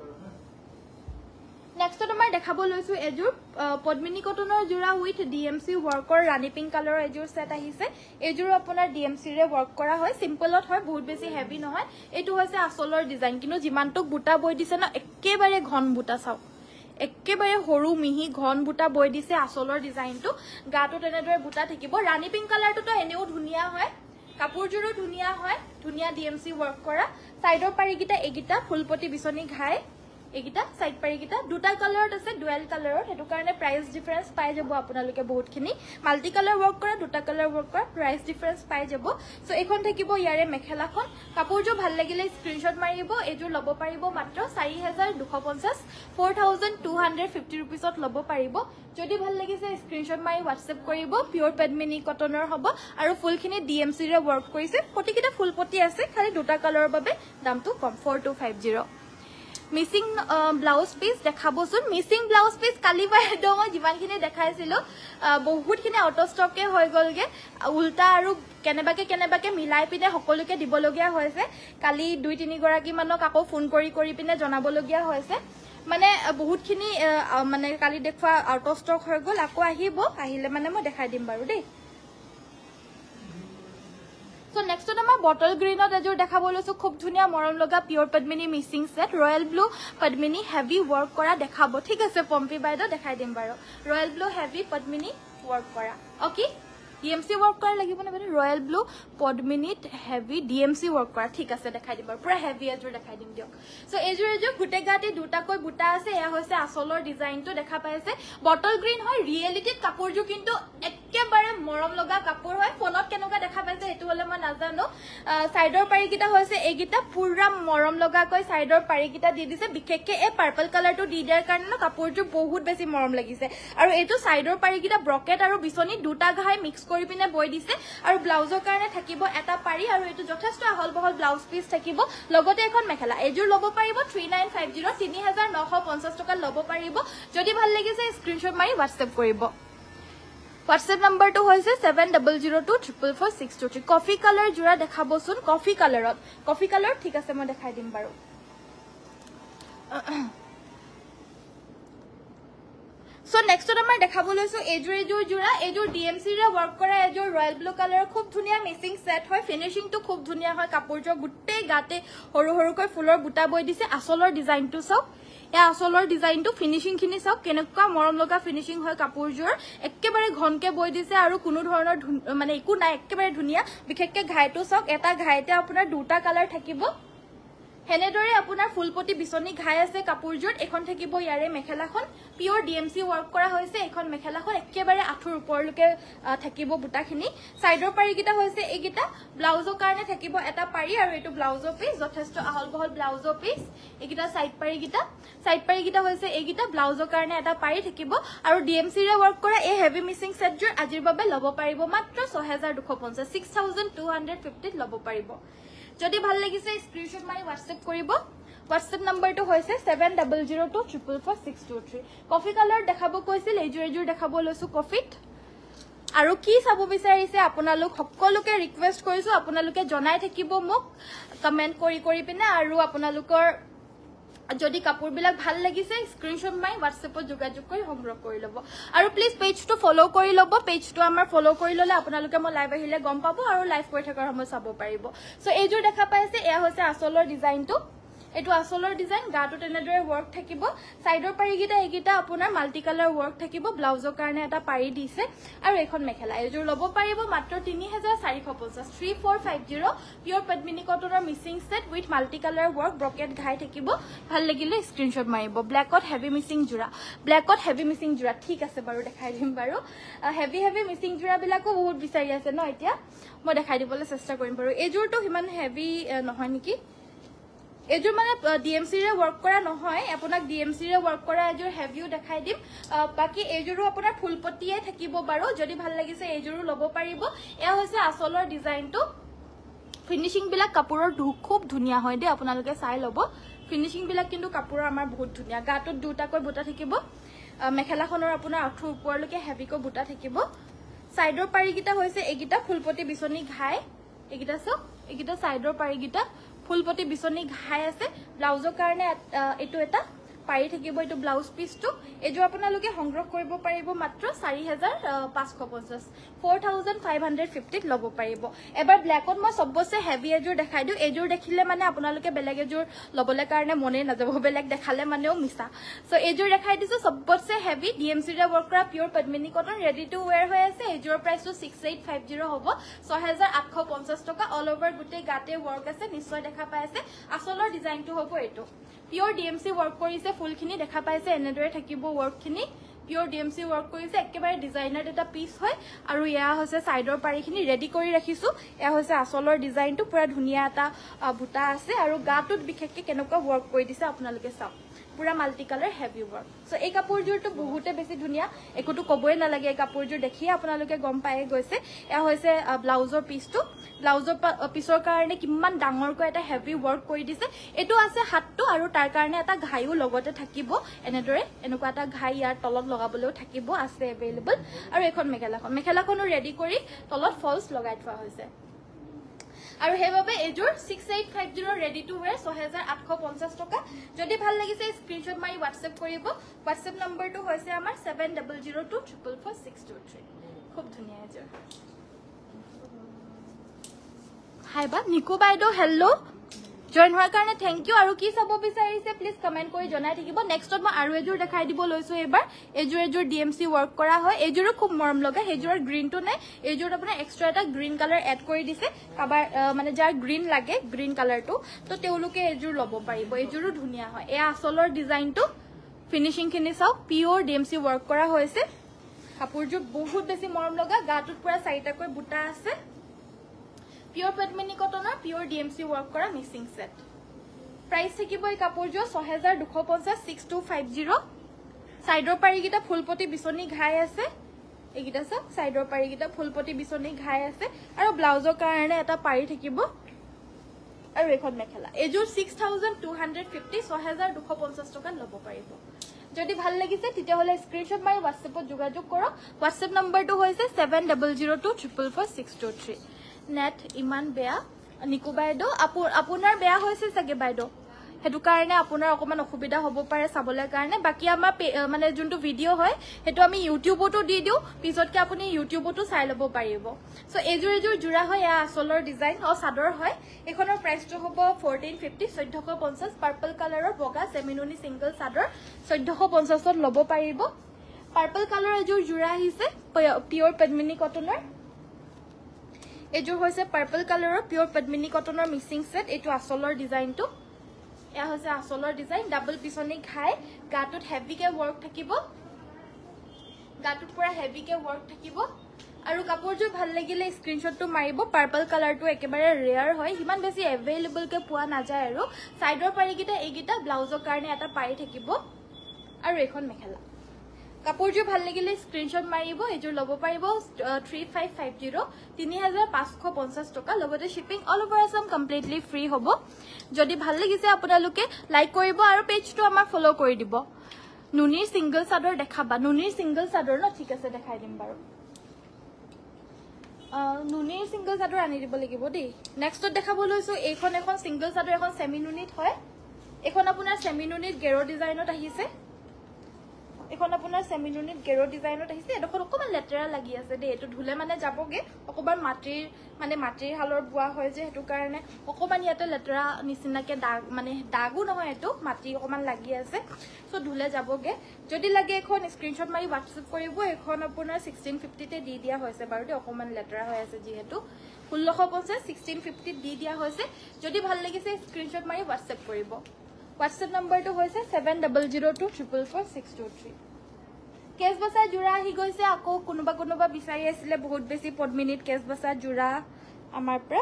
নেক্সট তোমাৰ দেখাব লৈছো এজুৰ পদ্মিনী কটনৰ জোৰা উইথ ডিএমসি ওয়াৰ্কৰ ৰাণী পিংক কালাৰৰ এজুৰ সেট আহিছে এজুৰ আপোনাৰ ডিএমসি ৰে ওয়াৰ্ক কৰা হয় সিম্পলত হয় বহুত বেছি হেভি নহয় এটো হৈছে আসলৰ ডিজাইন কিন্তু যিমানটো বুটা বৈ দিছে না একেবাৰে ঘন বুটা চাও একেবাৰে হৰু মিহি ঘন বুটা বৈ দিছে আসলৰ ডিজাইনটো গাটো তেনেদৰে বুটা থাকিব ৰাণী পিংক কালাৰটো তো এনেও ধুনিয়া হয় কাপোৰজোৰো ধুনিয়া হয় ধুনিয়া ডিএমসি ওয়াৰ্ক কৰা সাইডৰ পাৰিকিটা এগিটা ফুলপটি বিছনি ঘাই এগিটা সাইড পাৰিকিটা দুটা কালাৰত আছে ডুৱেল কালাৰত হেতু কাৰণে প্ৰাইস ডিফাৰেন্স পাই যাব আপোনালোকে বহুতখিনি মাল্টি কালাৰ ওয়াৰ্ক কৰা দুটা কালাৰ ওয়াৰ্ক কৰা প্ৰাইস ডিফাৰেন্স পাই যাব সো এখন থাকিব ইয়াৰে মেখেলাখন কাপোৰজো ভাল লাগিলে স্ক্ৰিনশ্বট মাৰিব এজোৰ লব পাৰিব মাত্ৰ চাৰি হাজাৰ দুশ পঞ্চাশ four thousand two hundred fifty ৰুপিছত লব পাৰিব যদি ভাল লাগিছে স্ক্ৰিনশ্বট মাৰি WhatsApp কৰিব পিওৰ পদ্মিনী কটনৰ হ'ব আৰু ফুলখিনি ডিএমসি ৰে ওয়াৰ্ক কৰিছে প্ৰতিকিটা ফুলপটি আছে খালি দুটা কালাৰৰ বাবে দামটো কম four two five zero' Mising blouse piece দেখাবচোন মিসিং ব্লাউজ পিস কালি বাইদেউ মই যিমানখিনি দেখাইছিলো বহুতখিনি আউট অফ ষ্টকে হৈ গলগে উল্টা আৰু কেনেবাকে কেনেবাকে মিলাই পিনে সকলোকে দিবলগীয়া হৈছে কালি দুই তিনি গৰাকী মানক আকৌ ফোন কৰি কৰি পিনে জনাবলগীয়া হৈছে মানে বহুতখিনি মানে কালি দেখুৱা আউট অফ ষ্টক হৈ গল আকৌ আহিব আহিলে মানে মই দেখাই দিম বাৰু দেই So next to আমাৰ bottle green ত এজোৰ দেখাব লৈছো খুব ধুনিয়া মৰম লগা pure Padmini mixing set royal blue Padmini heavy work কৰা দেখাব ঠিক আছে পম্পি বাইদেউ দেখাই দিম বাৰু royal blue heavy Padmini work কৰা ওকে ডিএমসি ওয়াৰ্ক কৰা লাগিব না বাইদেউ ৰয়্যাল ব্লু পদ্মিনীত হেভি ডিএমসি ওয়াৰ্ক কৰা ঠিক আছে দেখাই দিম বাৰু পুৰা হেভি এজোৰ দেখাই দিম দিয়ক সো এজোৰ এজোৰ গুটে গাটি দুটাকৈ বুটা আছে এয়া হৈছে আসলৰ ডিজাইনটো দেখা পাইছে বটল গ্ৰীণ হয় ৰিয়েলিটিত কাপোৰজো কিন্তু একেবাৰে মৰম লগা কাপোৰ হয় ফোনত কেনেকুৱা দেখা পাইছে এটো হলে মই নাজানো সাইডৰ পাৰিকিটা হৈছে এগিটা পুৰা মৰম লগাকৈ সাইডৰ পাৰিকিটা দি দিছে বিশেষকে এই পাৰ্পল কালাৰটো দি দিয়াৰ কাৰণে কাপোৰজো বহুত বেছি মৰম লাগিছে আৰু এটো সাইডৰ পাৰিকিটা ব্ৰকেট আৰু বিছনি দুটা ঘাই মিক্স কৰি পিনে বৈ দিছে আৰু ব্লাউজৰ কাৰণে থাকিব এটা পাৰি আৰু এটো যথেষ্ট আহল বহল ব্লাউজ পিস থাকিব লগতে এখন মেখেলা এজোৰ লব পাৰিব থ্ৰী নাইন ফাইভ জিৰ' তিনি হাজাৰ নশ পঞ্চাশ টকা লব পাৰিব যদি ভাল লাগিছে স্ক্ৰিনশ্বট মাৰি WhatsApp কৰিব WhatsApp number to hoise seven zero zero two four four six two three coffee color jura dekhabosun coffee color coffee color thik ase moi dekhai dim baru so next to amar dekhabo loisu ejur ejur jura ejur DMC re work kora ejur royal blue color khub dhunia missing set hoy finishing to khub dhunia hoy kapur jo gutte gate horu horu koi fulor buta boi dise asolor design to so या আসলৰ ডিজাইনটো finishing খিনি সব কেনেকুৱা মৰম লগা finishing হয় কাপোৰজোৰ একেবাৰে ঘনকে বৈ দিছে আৰু কোনো ধৰণৰ মানে একো নাই একেবাৰে ধুনিয়া বিশেষকে ঘাইটো সব এটা ঘাইতে আপোনাৰ দুটা কালাৰ থাকিব হেনেদৰে আপোনাৰ ফুলপটি বিছনি ঘাই আছে কাপোৰজোৰ এখন থাকিব ইয়াৰে মেখেলাখন পিওৰ ডিএমসি ওয়াৰ্ক কৰা হৈছে এখন মেখেলাখন একেবাৰে আঠুৰ ওপৰলৈকে থাকিব বুটাখিনি সাইডৰ পাৰিকিটা হৈছে এগিটা ব্লাউজৰ কাৰণে থাকিব এটা পাৰি আৰু এটো ব্লাউজৰ পিস যথেষ্ট আহল বহল ব্লাউজৰ পিস এগিটা সাইড পাৰিকিটা সাইড পাৰিকিটা হৈছে এগিটা ব্লাউজৰ কাৰণে এটা পাৰি থাকিব আৰু ডিএমসি ৰে ওয়াৰ্ক কৰা এই হেভি মিক্সিং সেটজোৰ আজিৰ বাবে লব পাৰিব মাত্ৰ ছয় হাজাৰ দুশ পঞ্চাশ six thousand two hundred fifty লব পাৰিব যদি ভাল লাগিছে স্ক্ৰিনশ্বট মাৰি WhatsApp কৰিব WhatsApp number to hoise seven zero zero two four four six two three coffee color দেখাব কৈছিল এজুৰ এজুৰ দেখাব লৈছো কফিত আৰু কি চাব বিচাৰিছে আপোনালোক সকলোকে ৰিকুৱেষ্ট কৰিছো আপোনালোকে জনাই থাকিব মোক কমেন্ট কৰি কৰি পিনে আৰু আপোনালোকৰ যদি কাপোৰ বিলাক ভাল লাগিছে স্ক্ৰিনশ্বট মাই WhatsApp-ত যোগাযোগ কৰি সংগ্ৰহ কৰি লব আৰু প্লিজ পেজটো ফলো কৰি লব পেজটো আমাৰ ফলো কৰি ললে আপোনালোকে মই লাইভ আহিলে গম পাব আৰু লাইভ কৰি থকাৰ সময় চাব পাৰিব সো এইজোৰ দেখা পাইছে এয়া হৈছে আসলৰ ডিজাইনটো এটো আসলৰ ডিজাইন গাটো তেনেদৰে ওয়ার্ক থাকিব সাইডৰ পাৰিগিটা এগিটা আপোনাৰ মাল্টি কালাৰ ওয়ার্ক থাকিব ব্লাউজৰ কাৰণে এটা পাৰি দিছে আৰু এখন মেখেলা এজোৰ লব পাৰিব মাত্ৰ তিনি হাজাৰ চাৰিশ পঞ্চাছ three four five zero' pure Padmini কটনৰ Mising set with multi colour work brocade ঘাই থাকিব ভাল লাগিলে স্ক্ৰিনশ্বট মাৰিব ব্ল্যাকত হেভি মিসিং জোৰা ব্ল্যাকত হেভি মিসিং জোৰা ঠিক আছে বাৰু দেখাই দিম বাৰু হেভি হেভি মিসিং জোৰা বিলাকো বহুত বিচাৰি আছে ন এতিয়া মই দেখাই দিবলৈ চেষ্টা কৰিম বাৰু এজোৰটো হিমান হেভি নহয় নেকি এজোৰ মানে ডিএমসি ৰে ওয়ার্ক কৰা নহয় আপোনাক ডিএমসি ৰে ওয়ার্ক কৰা এজোৰ হেভিও দেখাই দিম বাকি এজোৰো আপোনাৰ ফুলপটিয়ে থাকিব বাৰু যদি ভাল লাগিছে এজোৰো লব পাৰিব এয়া হৈছে আসলৰ ডিজাইনটো ফিনিশিং বিলাক কাপোৰৰ খুব ধুনিয়া হয় দে আপোনালোকে চাই লব ফিনিশিং বিলাক কিন্তু কাপোৰৰ আমাৰ বহুত ধুনিয়া গাটোত দুটাকৈ বুটা থাকিব মেখেলাখনৰ আপোনাৰ আঁঠুৰ ওপৰলৈকে হেভিকৈ বুটা থাকিব সাইডৰ পাৰিগিটা হৈছে এগিটা ফুলপটি বিচনি ঘাই এগিটা সব এগিটা সাইডৰ পাৰিগিটা ফুলপটি বিচনি ঘাই আছে ব্লাউজৰ কাৰণে এটো এটা পাৰি থাকিব এটো ব্লাউজ পিসটো এজো আপোনালোকে সংগ্ৰহ কৰিব পাৰিব মাত্ৰ চাৰি হাজাৰ পাঁচশ পঞ্চাছ four thousand five hundred fifty লব পাৰিব এবাৰ ব্ল্যাকত মই সববছে হেভি এজোৰ দেখাই দিও এজোৰ দেখিলে মানে আপোনালোকে বেলেগ এজোৰ লবলে কাৰণে মনে নাযাব বেলেগ দেখালে মানেও মিছা সো এজোৰ দেখাই দিছো সববছে হেভি ডিএমসি ৰে ওয়ার্ক কৰা pure Padmini cotton ready to wear হৈ আছে এজোৰ প্ৰাইসটো ছিক্স এইট ফাইভ জিৰ' হ'ব ছয় হাজাৰ আঠশ পঞ্চাছ টকা অল ওভাৰ গুটে গাতে ওয়ার্ক আছে নিশ্চয় দেখা পাই আছে আসলৰ ডিজাইনটো হ'ব এটো পিওর ডিএমসি ওয়ার্ক কৰিছে ফুলখিনি দেখা পাইছে এনেদৰে থাকিব ওয়ার্কখিনি পিওর ডিএমসি ওয়ার্ক কৰিছে একেবাৰে ডিজাইনাৰ এটা পিস হয় আৰু ইয়া হৈছে সাইডৰ পাৰিখিনি ৰেডি কৰি ৰাখিছো ইয়া হৈছে আসলৰ ডিজাইনটো পুৰা ধুনিয়া এটা বুটা আছে আৰু গাটোত বিশেষকৈ কেনেকুৱা ওয়ার্ক কৰি দিছে আপোনালোকে চাওক পুৰা multi colour heavy work so এই কাপোৰজোৰটো বহুতে বেছি ধুনিয়া একোটো কবই নালাগে এই কাপোৰজোৰ দেখিয়ে আপোনালোকে গম পাই গৈছে এয়া হৈছে ব্লাউজৰ পিসটো ব্লাউজৰ পিসৰ কাৰণে কিমান ডাঙৰকৈ এটা হেভি ওয়ার্ক কৰি দিছে এটো আছে হাতটো আৰু তাৰ কাৰণে এটা ঘাইও লগতে থাকিব এনেদৰে এনেকুৱা এটা ঘাই ইয়াৰ তলত লগাবলৈও থাকিব আছে এভেইলেবল আৰু এখন মেখেলাখন মেখেলাখনো ৰেডি কৰি তলত ফলস লগাই থোৱা হৈছে আৰু হেভাবে এজোৰ six eight five zero' ready to wear ছয় হাজাৰ আঠশ পঞ্চাছ টকা যদি ভাল লাগিছে স্ক্ৰিনশ্বট মাৰি WhatsApp কৰিব WhatsApp নম্বৰটো হৈছে আমাৰ seven double zero' two triple four six two three খুব ধুনিয়া এজোৰ হাই বা নিকু বাইদেউ হেল্ল' জয়েন হোৱাৰ কাৰণে থ্যাংক ইউ আৰু কি চাব বিচাৰিছে প্লিজ কমেন্ট কৰি জনাই থাকিব নেক্সটত মই আৰু এজোৰ দেখাই দিব লৈছো এবাৰ এজোৰ এজোৰ ডিএমসি ওয়ার্ক কৰা হয় এজোৰো খুব মৰম লগা এজোৰৰ গ্ৰীনটো নাই এজোৰ আপোনাৰ এক্সট্ৰা এটা গ্ৰীন কালাৰ এড কৰি দিছে কাবাৰ মানে যাৰ গ্ৰীন লাগে গ্ৰীন কালাৰটো তো তেওঁলোকে এজোৰ লব পাৰিব এজোৰো ধুনিয়া হয় এয়া আসলৰ ডিজাইনটো ফিনিশিং খিনি চাওক পিওর ডিএমসি ওয়ার্ক কৰা হৈছে কাপোৰজোৰ বহুত বেছি মৰম লগা গাটোত পুৰা চাৰিটাকৈ বুটা আছে পিওর পদ্মিনী কটনৰ পিওর ডিএমসি ওয়ার্ক কৰা মিসিং সেট প্ৰাইস থাকিব এই কাপোৰজোৰ ছয় হাজাৰ দুশ পঞ্চাছ ছিক্স টু ফাইভ জিৰ' সাইডৰ পাৰিগিটা ফুলপটি বিচনি ঘাই আছে এগিটা সব সাইডৰ পাৰিগিটা ফুলপটি বিচনি ঘাই আছে আৰু ব্লাউজৰ কাৰণে এটা পাৰি থাকিব আৰু এখন মেখেলা এজোৰ six thousand two hundred fifty ছয় হাজাৰ দুশ পঞ্চাছ টকাত ল'ব পাৰিব যদি ভাল লাগিছে তেতিয়া হলে স্ক্ৰিনশ্বট মাৰি WhatsAppত যোগাযোগ কৰক WhatsApp নম্বৰটো হৈছে seven double zero' two triple four six two three net ইমান বেয়া নিকু বাইদেউ আপোনাৰ বেয়া হৈছে চাগে বাইদেউ হেতু কাৰণে আপোনাৰ অকমান অসুবিধা হ'ব পাৰে চাবলৈ কাৰণে বাকি আমাৰ মানে যোনটো ভিডিও হয় হেতু আমি ইউটিউবতো দি দিও পিছতকে আপুনি ইউটিউবতো চাই ল'ব পাৰিব সো এজোৰ এজোৰ জোৰা হয় এয়া আসলৰ ডিজাইন অ সাদৰ হয় এখনৰ প্ৰাইসটো হ'ব ফ'ৰটিন ফিফটি চৈধ্যশ পঞ্চাছ পাৰ্পল কালাৰৰ বগা সেমিনুনি সিঙ্গল সাদৰ চৈধ্যশ পঞ্চাছ ত ল'ব পাৰিব পাৰ্পল কালাৰ এজোৰ জোৰা আহিছে পিওর পদ্মিনী কটনৰ এজোৰ হৈছে পাৰ্পল কালাৰৰ পিওর পদ্মিনী কটনৰ মিসিং সেট এটো আসলৰ ডিজাইনটো এয়া হৈছে আসলৰ ডিজাইন ডাবল পিছনি ঘাই গাটোত হেভিকে ওয়ার্ক থাকিব গাটোত পুৰা হেভিকে ওয়ার্ক থাকিব আৰু কাপোৰজোৰ ভাল লাগিলে স্ক্ৰিনশ্বটটো মাৰিব পাৰ্পল কালাৰটো একেবাৰে ৰেয়াৰ হয় ইমান বেছি এভেইলেবল কে পোৱা নাযায় আৰু সাইডৰ পাৰিগিটা এইগিটা ব্লাউজৰ কাৰণে এটা পাৰি থাকিব আৰু এখন মেখেলা কাপোৰজোৰ ভাল লাগিলে স্ক্ৰিনশ্বট মাৰিব এজোৰ ল'ব পাৰিব থ্ৰী ফাইভ ফাইভ জিৰ' তিনি হাজাৰ পাঁচশ পঞ্চাছ টকা লগতে shipping all over Assam completely free হ'ব যদি ভাল লাগিছে আপোনালোকে লাইক কৰিব আৰু পেজটো আমাৰ ফলো কৰি দিব নুনিৰ সিঙ্গল সাদৰ দেখাবা নুনিৰ সিঙ্গল সাদৰ ন ঠিক আছে দেখাই দিম বাৰু নুনিৰ সিঙ্গল সাদৰ আনি দিব লাগিব দেই নেক্সটত দেখাব লৈছো এইখন এখন সিঙ্গল সাদৰ এখন সেমি নুনিত হয় এখন আপোনাৰ সেমি নুনিত গেৰো ডিজাইনত আহিছে এখন আপোনাৰ সেমিনুনিত গেৰো ডিজাইনত আহিছে এডোখৰ অকমান লেটেৰা লাগি আছে দে এটো ধুলে মানে যাবগে অকমান মাটিৰ মানে মাটিৰ হালৰ বুৱা হয় যে হেতু কাৰণে অকমান ইয়াতে লেটেৰা নিচিনাকে দাগ মানে দাগু নহয় এটো মাটি অকমান লাগি আছে সো ধুলে যাবগে যদি লাগে এখন স্ক্ৰিনশ্বট মাৰি WhatsApp কৰিব এখন আপোনাৰ ষোল্লশ পঞ্চাশ তে দি দিয়া হৈছে বাৰু দে অকমান লেটেৰা হৈ আছে যেহেতু ষোল্লশ পঞ্চাশ ষোল্লশ পঞ্চাশ দি দিয়া হৈছে যদি ভাল লাগিছে স্ক্ৰিনশ্বট মাৰি WhatsApp কৰিব WhatsApp নম্বৰটো হৈছে seven zero zero two four four six two three কেছ বসা জোৰা আহি গৈছে আকৌ কোনোবা কোনোবা বিচাৰি আছিল বহুত বেছি পদ্মিনীত কেছ বসা জোৰা আমাৰ পৰা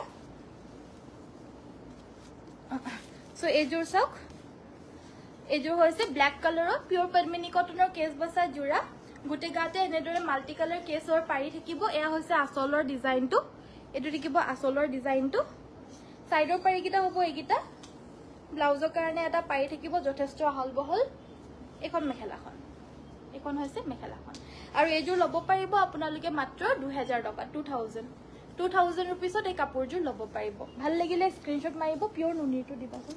সো এজোৰ চাওক এজোৰ হৈছে ব্ল্যাক কালাৰৰ পিওৰ পদ্মিনী কটনৰ কেছ বসা জোৰা গুটে গাতে এনেদৰে মাল্টি কালাৰ কেছৰ পাৰি থাকিব এয়া হৈছে আসলৰ ডিজাইনটো এটো থাকিব আসলৰ ডিজাইনটো সাইডৰ পাৰি কিটা হ'ব এইকিটা ব্লাউজৰ কাৰণে এটা পাৰি থাকিব যথেষ্ট আহল বহল এখন মেখেলাখন এখন হৈছে মেখেলাখন আৰু এজোৰ লব পাৰিব আপোনালোকে মাত্ৰ দুই হাজাৰ টকা two thousand two thousand रुपीसত এই কাপোৰজোৰ লব পাৰিব ভাল লাগিলে স্ক্ৰিনশ্বট মাৰিব পিওৰ নুনিটো দিবাচোন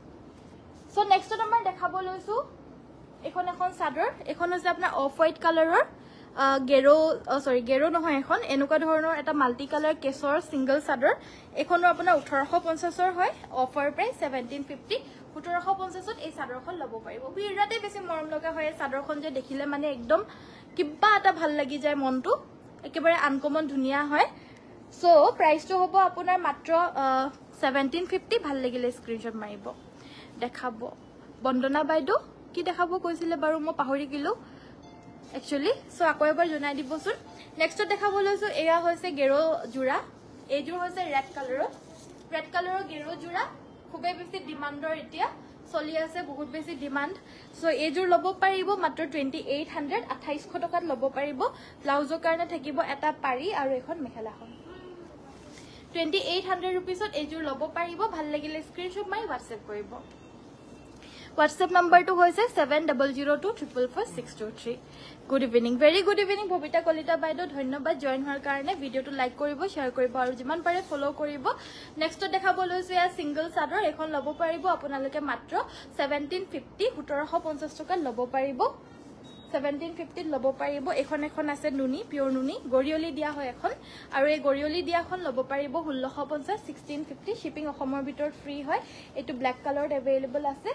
সো নেক্সট নম্বৰ দেখাব লৈছো এখন এখন চাদৰ এখন হৈছে আপোনাৰ অফ হোৱাইট কালাৰৰ গেৰো সৰি গেৰো নহয় এখন এনেকুৱা ধৰণৰ এটা মাল্টি কালাৰ কেছৰ সিঙ্গল চাদৰ এখনো আপোনাৰ ওঠৰশ পঞ্চাশ ৰ হয় অফাৰ প্ৰাইস seventeen fifty ওঠৰশ পঞ্চাশ ত এই চাদৰখন লব পাৰিব বিৰাতে বেছি মৰম লগা হয় চাদৰখন যে দেখিলে মানে একদম কিবা এটা ভাল লাগি যায় মনটো একেবাৰে আনকমন ধুনিয়া হয় সো প্ৰাইসটো হ'ব আপোনাৰ মাত্ৰ seventeen fifty ভাল লাগিলে স্ক্ৰিনশ্বট মাৰিব দেখাব বন্দনা বাইদো কি দেখাব কৈছিলে বাৰু মই পাহৰি গিলো Actually, so আকৌ এবাৰ জনাই দিবচোন নেক্সট দেখাব লৈছো এয়া হৈছে গেৰো জোৰা এইজোৰ হৈছে ৰেড কালাৰৰ ৰেড কালাৰৰ গেৰো জোৰা খুবেই বেছি ডিমান্ডৰ এতিয়া চলি আছে বহুত বেছি ডিমান্ড সো এইজোৰ লব পাৰিব মাত্ৰ twenty-eight hundred twenty-eight hundred টকাত লব পাৰিব ব্লাউজৰ কাৰণে থাকিব এটা পাৰি আৰু এখন মেখেলাখন twenty-eight hundred रुपीसত এইজোৰ লব পাৰিব ভাল লাগিলে স্ক্ৰিনশ্বট মাৰি WhatsApp কৰিব WhatsApp number to hoise seven zero zero two four four six two three Good evening very good evening Bobita Kolita baido dhonnobad join hoar karone video to like koribo share koribo aru jiman pare follow koribo next dekhabo loise ya single sador ekhon lobo paribo apnaloke matro seventeen fifty seventeen fifty toka lobo paribo seventeen fifty lobo paribo ekhon ekhon ase nuni pure nuni gorioli dia hoy ekhon aru ei gorioli dia khon lobo paribo sixteen fifty sixteen fifty shipping ohomor bitor free hoy etu black color available ase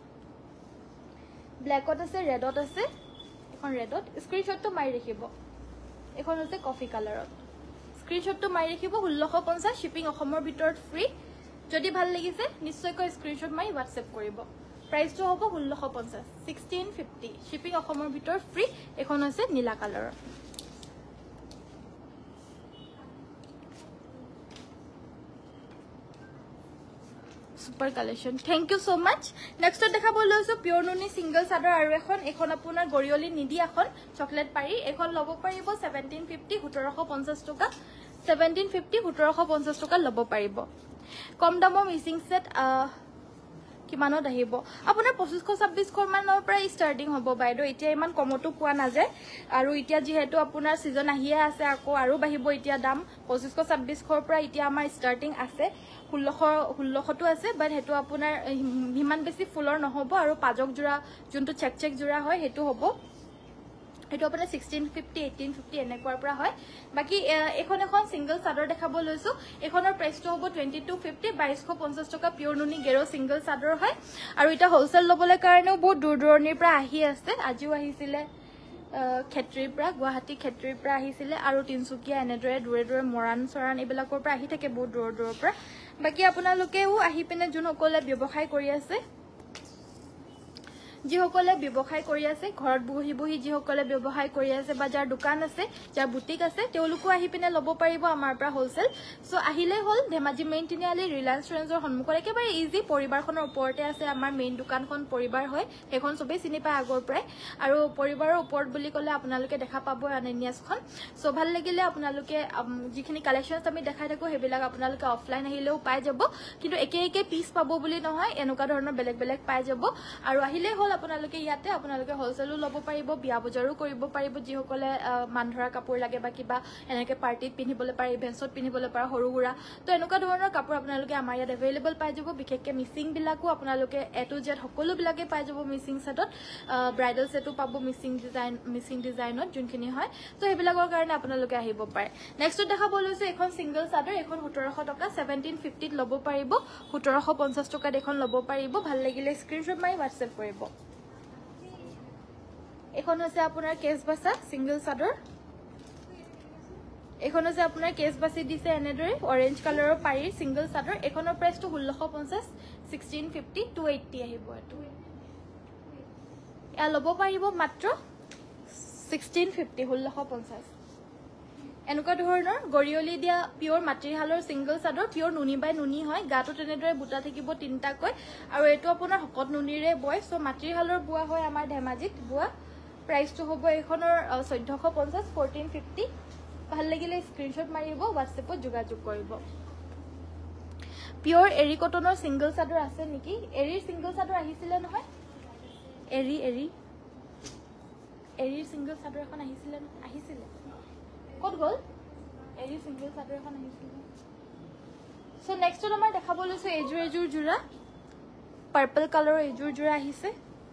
Black ot ase red ot ase এখন red ot screenshot to মাই ৰাখিব এখন হৈছে coffee কালাৰত screenshot to মাই ৰাখিব sixteen fifty shipping অসমৰ ভিতৰত free যদি ভাল লাগিছে নিশ্চয়কৈ screenshot মাই WhatsApp কৰিব প্ৰাইস তো হ'ব sixteen fifty sixteen fifty shipping অসমৰ ভিতৰত ফ্ৰী এখন হৈছে নীলা কালাৰৰ Super collection. Thank you so much. Next to dekha bolo so pure nuni single sador aru ekhon ekhon apunar gorioli nidi ekhon chocolate pari ekhon lobo paribo seventeen fifty seventeen fifty toka seventeen fifty seventeen fifty toka lobo paribo kom damo missing set uh কিমানত আহিব আপোনাৰ twenty-five twenty-six মানৰ পৰা starting হ'ব BeiDou এতিয়া ইমান কমটো পোৱা নাযায় আৰু এতিয়া যেহেতু আপোনাৰ সিজন আহিয়ে আছে আকৌ আৰু বাহিব এতিয়া দাম twenty-five twenty-six ৰ পৰা এতিয়া আমাৰ ষ্টাৰ্টিং আছে sixteen sixteen টো আছে বাট হেতু আপোনাৰ হিমান বেছি ফুলৰ নহব আৰু পাজক জোৰা যোনটো চেক চেক জোৰা হয় হেতু হ'ব এটো আপোনাৰ sixteen fifty eighteen fifty এনেকুৱাৰ পৰা হয় বাকি এখন এখন সিঙ্গল চাদৰ দেখাব লৈছো এখনৰ প্ৰাইসটো হ'ব twenty-two fifty twenty-two fifty টকা পিওৰ নুনি গেৰো সিঙ্গল চাদৰ হয় আৰু এটা হোলসেল লবলৈ কাৰণেও বহুত দূৰ দূৰণিৰ পৰা আহি আছে আজিও আহিছিলে ক্ষেত্ৰীৰ পৰা গুৱাহাটী ক্ষেত্ৰীৰ পৰা আহিছিলে আৰু তিনসুকিয়া এনেদৰে দূৰে দূৰে মৰাণ চৰাণ এবিলাকৰ পৰা আহি থাকে বহুত দূৰ দূৰৰ পৰা বাকি আপোনালোকেও আহি পিনে যোনসকলে ব্যৱসায় কৰি আছে যিসকলে ব্যৱসায় কৰি আছে ঘৰত বহি বহি যিসকলে ব্যৱসায় কৰি আছে বা যাৰ দোকান আছে যাৰ বুটিক আছে তেওঁলোকো আহি পিনে লব পাৰিব আমাৰ পৰা হোলসেল সো আহিলে হল ধেমাজি মেইন তিনিআলি ৰিলায়েন্স ৰেঞ্জৰ সন্মুখত একেবাৰে ইজি পৰিবাৰখনৰ ওপৰতে আছে আমাৰ মেইন দোকানখন পৰিবাৰ হয় এখন সবে চিনি পায় আগৰ পৰাই আৰু পৰিবাৰৰ ওপৰত বুলি ক'লে আপোনালোকে দেখা পাব আননিয়াছখন সো ভাল লাগিলে আপোনালোকে যিখিনি কালেকশনছ আমি দেখাই থাকো হেবিলাক আপোনালোকে অফলাইন আহিলেও পাই যাব কিন্তু একে একে পিস পাব বুলি নহয় এনেকুৱা ধৰণৰ বেলেগ বেলেগ পাই যাব আৰু আহিলে হল আপোনালোকে ইয়াতে আপোনালোকে হোলসেলো ল'ব পাৰিব বিয়া বজাৰো কৰিব পাৰিব যিসকলে মান ধৰা কাপোৰ লাগে বা কিবা এনেকে পাৰ্টিত পিন্ধিবলৈ পাৰে ইভেন্টছত পিন্ধিবলৈ পাৰে সৰু সুৰা তো এনেকুৱা ধৰণৰ কাপোৰ আপোনালোকে আমাৰ ইয়াত এভেইলেবল পাই যাব বিশেষকৈ মিচিং বিলাকো আপোনালোকে এ টু জেড সকলো বিলাকে পাই যাব মিচিং সেটত ব্ৰাইডাল সেটো পাব মিচিং ডিজাইন মিচিং ডিজাইনত যোনখিনি হয় তো সেইবিলাকৰ কাৰণে আপোনালোকে আহিব পাৰে নেক্সট দেখা বলৈছো এখন সিঙ্গল চাদৰ এখন সোতৰশ টকা সেভেন্টিন ফিফটি ত ল'ব পাৰিব সোতৰশ পঞ্চাশ টকাত এখন ল'ব পাৰিব ভাল লাগিলে স্ক্ৰিনশ্বট মাৰি WhatsApp কৰিব এখন হৈছে আপোনাৰ কেছ বাছা সিঙ্গল চাদৰ এখন হৈছে আপোনাৰ কেছ বাছি দিছে এনেদৰে অৰেঞ্জ কালাৰৰ পাৰীৰ সিঙ্গল চাদৰ এখনৰ প্ৰাইসটো ষোল্লশ পঞ্চাশ ষোল্লশ পঞ্চাশ টু এইট্টি আহিব এটো এয়া ল'ব পাৰিব মাত্ৰ ষোল্লশ পঞ্চাশ ষোল্লশ পঞ্চাশ এনেকুৱা ধৰণৰ গৰিয়লি দিয়া পিওৰ মাটিৰহালৰ সিঙ্গল চাদৰ পিওৰ নুনি বাই নুনি হয় গাটো তেনেদৰে বুটা থাকিব তিনটাকৈ আৰু এটো আপোনাৰ হকত নুনিৰে বয় সো মাটিৰহালৰ বুৱা হয় আমাৰ ধেমাজিত বুৱা প্ৰাইসটো হ'ব এখনৰ চৈধ্যশ পঞ্চাশ চৈধ্য পঞ্চাশ ভাল লাগিলে স্ক্ৰিনশ্বট মাৰিব WhatsAppত যোগাযোগ কৰিব পিওৰ এৰি কটনৰ সিঙ্গল চাদৰ আছে নেকি এৰিৰ সিঙ্গল চাদৰ আহিছিলে নহয় এৰি এৰি এৰিৰ সিঙ্গল চাদৰ এখন আহিছিলে আহিছিলে কত গল এৰি সিঙ্গল চাদৰ এখন আহিছিলে সো নেক্সট আমাৰ দেখাব লৈছো এজুৰ এজুৰ জোৰা পাৰ্পল কালাৰৰ এজুৰ জোৰা আহিছে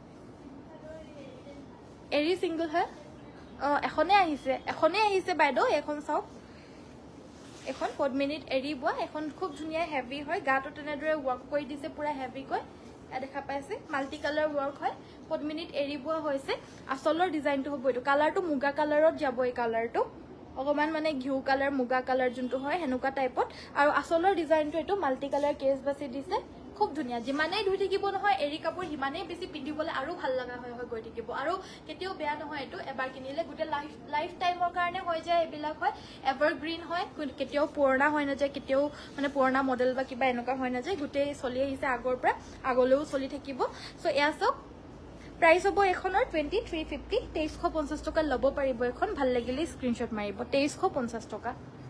এৰি সিঙ্গল হয় অ এখনে আহিছে এখনে আহিছে বাইদেউ এখন চাও এখন পদ্মিনীত এৰি বুৱা এখন খুব ধুনিয়া হেভি হয় গাটো তেনেদৰে ওয়ার্ক কৰি দিছে পুৰা হেভি কৈ এ দেখা পাইছে মাল্টি কালাৰ ওয়ার্ক হয় পদ্মিনীত এৰি বুৱা হৈছে আসলৰ ডিজাইনটো হ'ব এটো কালাৰটো মুগা কালাৰত যাব এই কালাৰটো অগমান মানে ঘিউ কালাৰ মুগা কালাৰ যোনটো হয় হেনুকা টাইপত আৰু আসলৰ ডিজাইনটো এটো মাল্টি কালাৰ কেছ বাছি দিছে খুব ধুনিয়া যিমানেই ধুই থাকিব নহয় এৰি কাপোৰ হিমানেই বেছি পিন্ধিবলৈ আৰু ভাল লগা হয় হয় গৈ থাকিব আৰু কেতিয়াও বেয়া নহয় এটো এবাৰ কিনিলে গুটে লাইফ লাইফ টাইমৰ কাৰণে হৈ যায় এবিলাক হয় এভাৰগ্ৰীন হয় কেতিয়াও পুৰণা হৈ না যায় কেতিয়াও মানে পুৰণা মডেল বা কিবা এনেকুৱা হৈ না যায় গুটে চলি আহিছে আগৰ পৰা আগলৈও চলি থাকিব সো এয়া সব প্ৰাইস হ'ব এখনৰ টুৱেণ্টি থ্ৰী ফিফটি তেইছশ পঞ্চাশ টকা ল'ব পাৰিব এখন ভাল লাগিলে স্ক্ৰিনশ্বট মাৰিব তেইছশ পঞ্চাশ টকা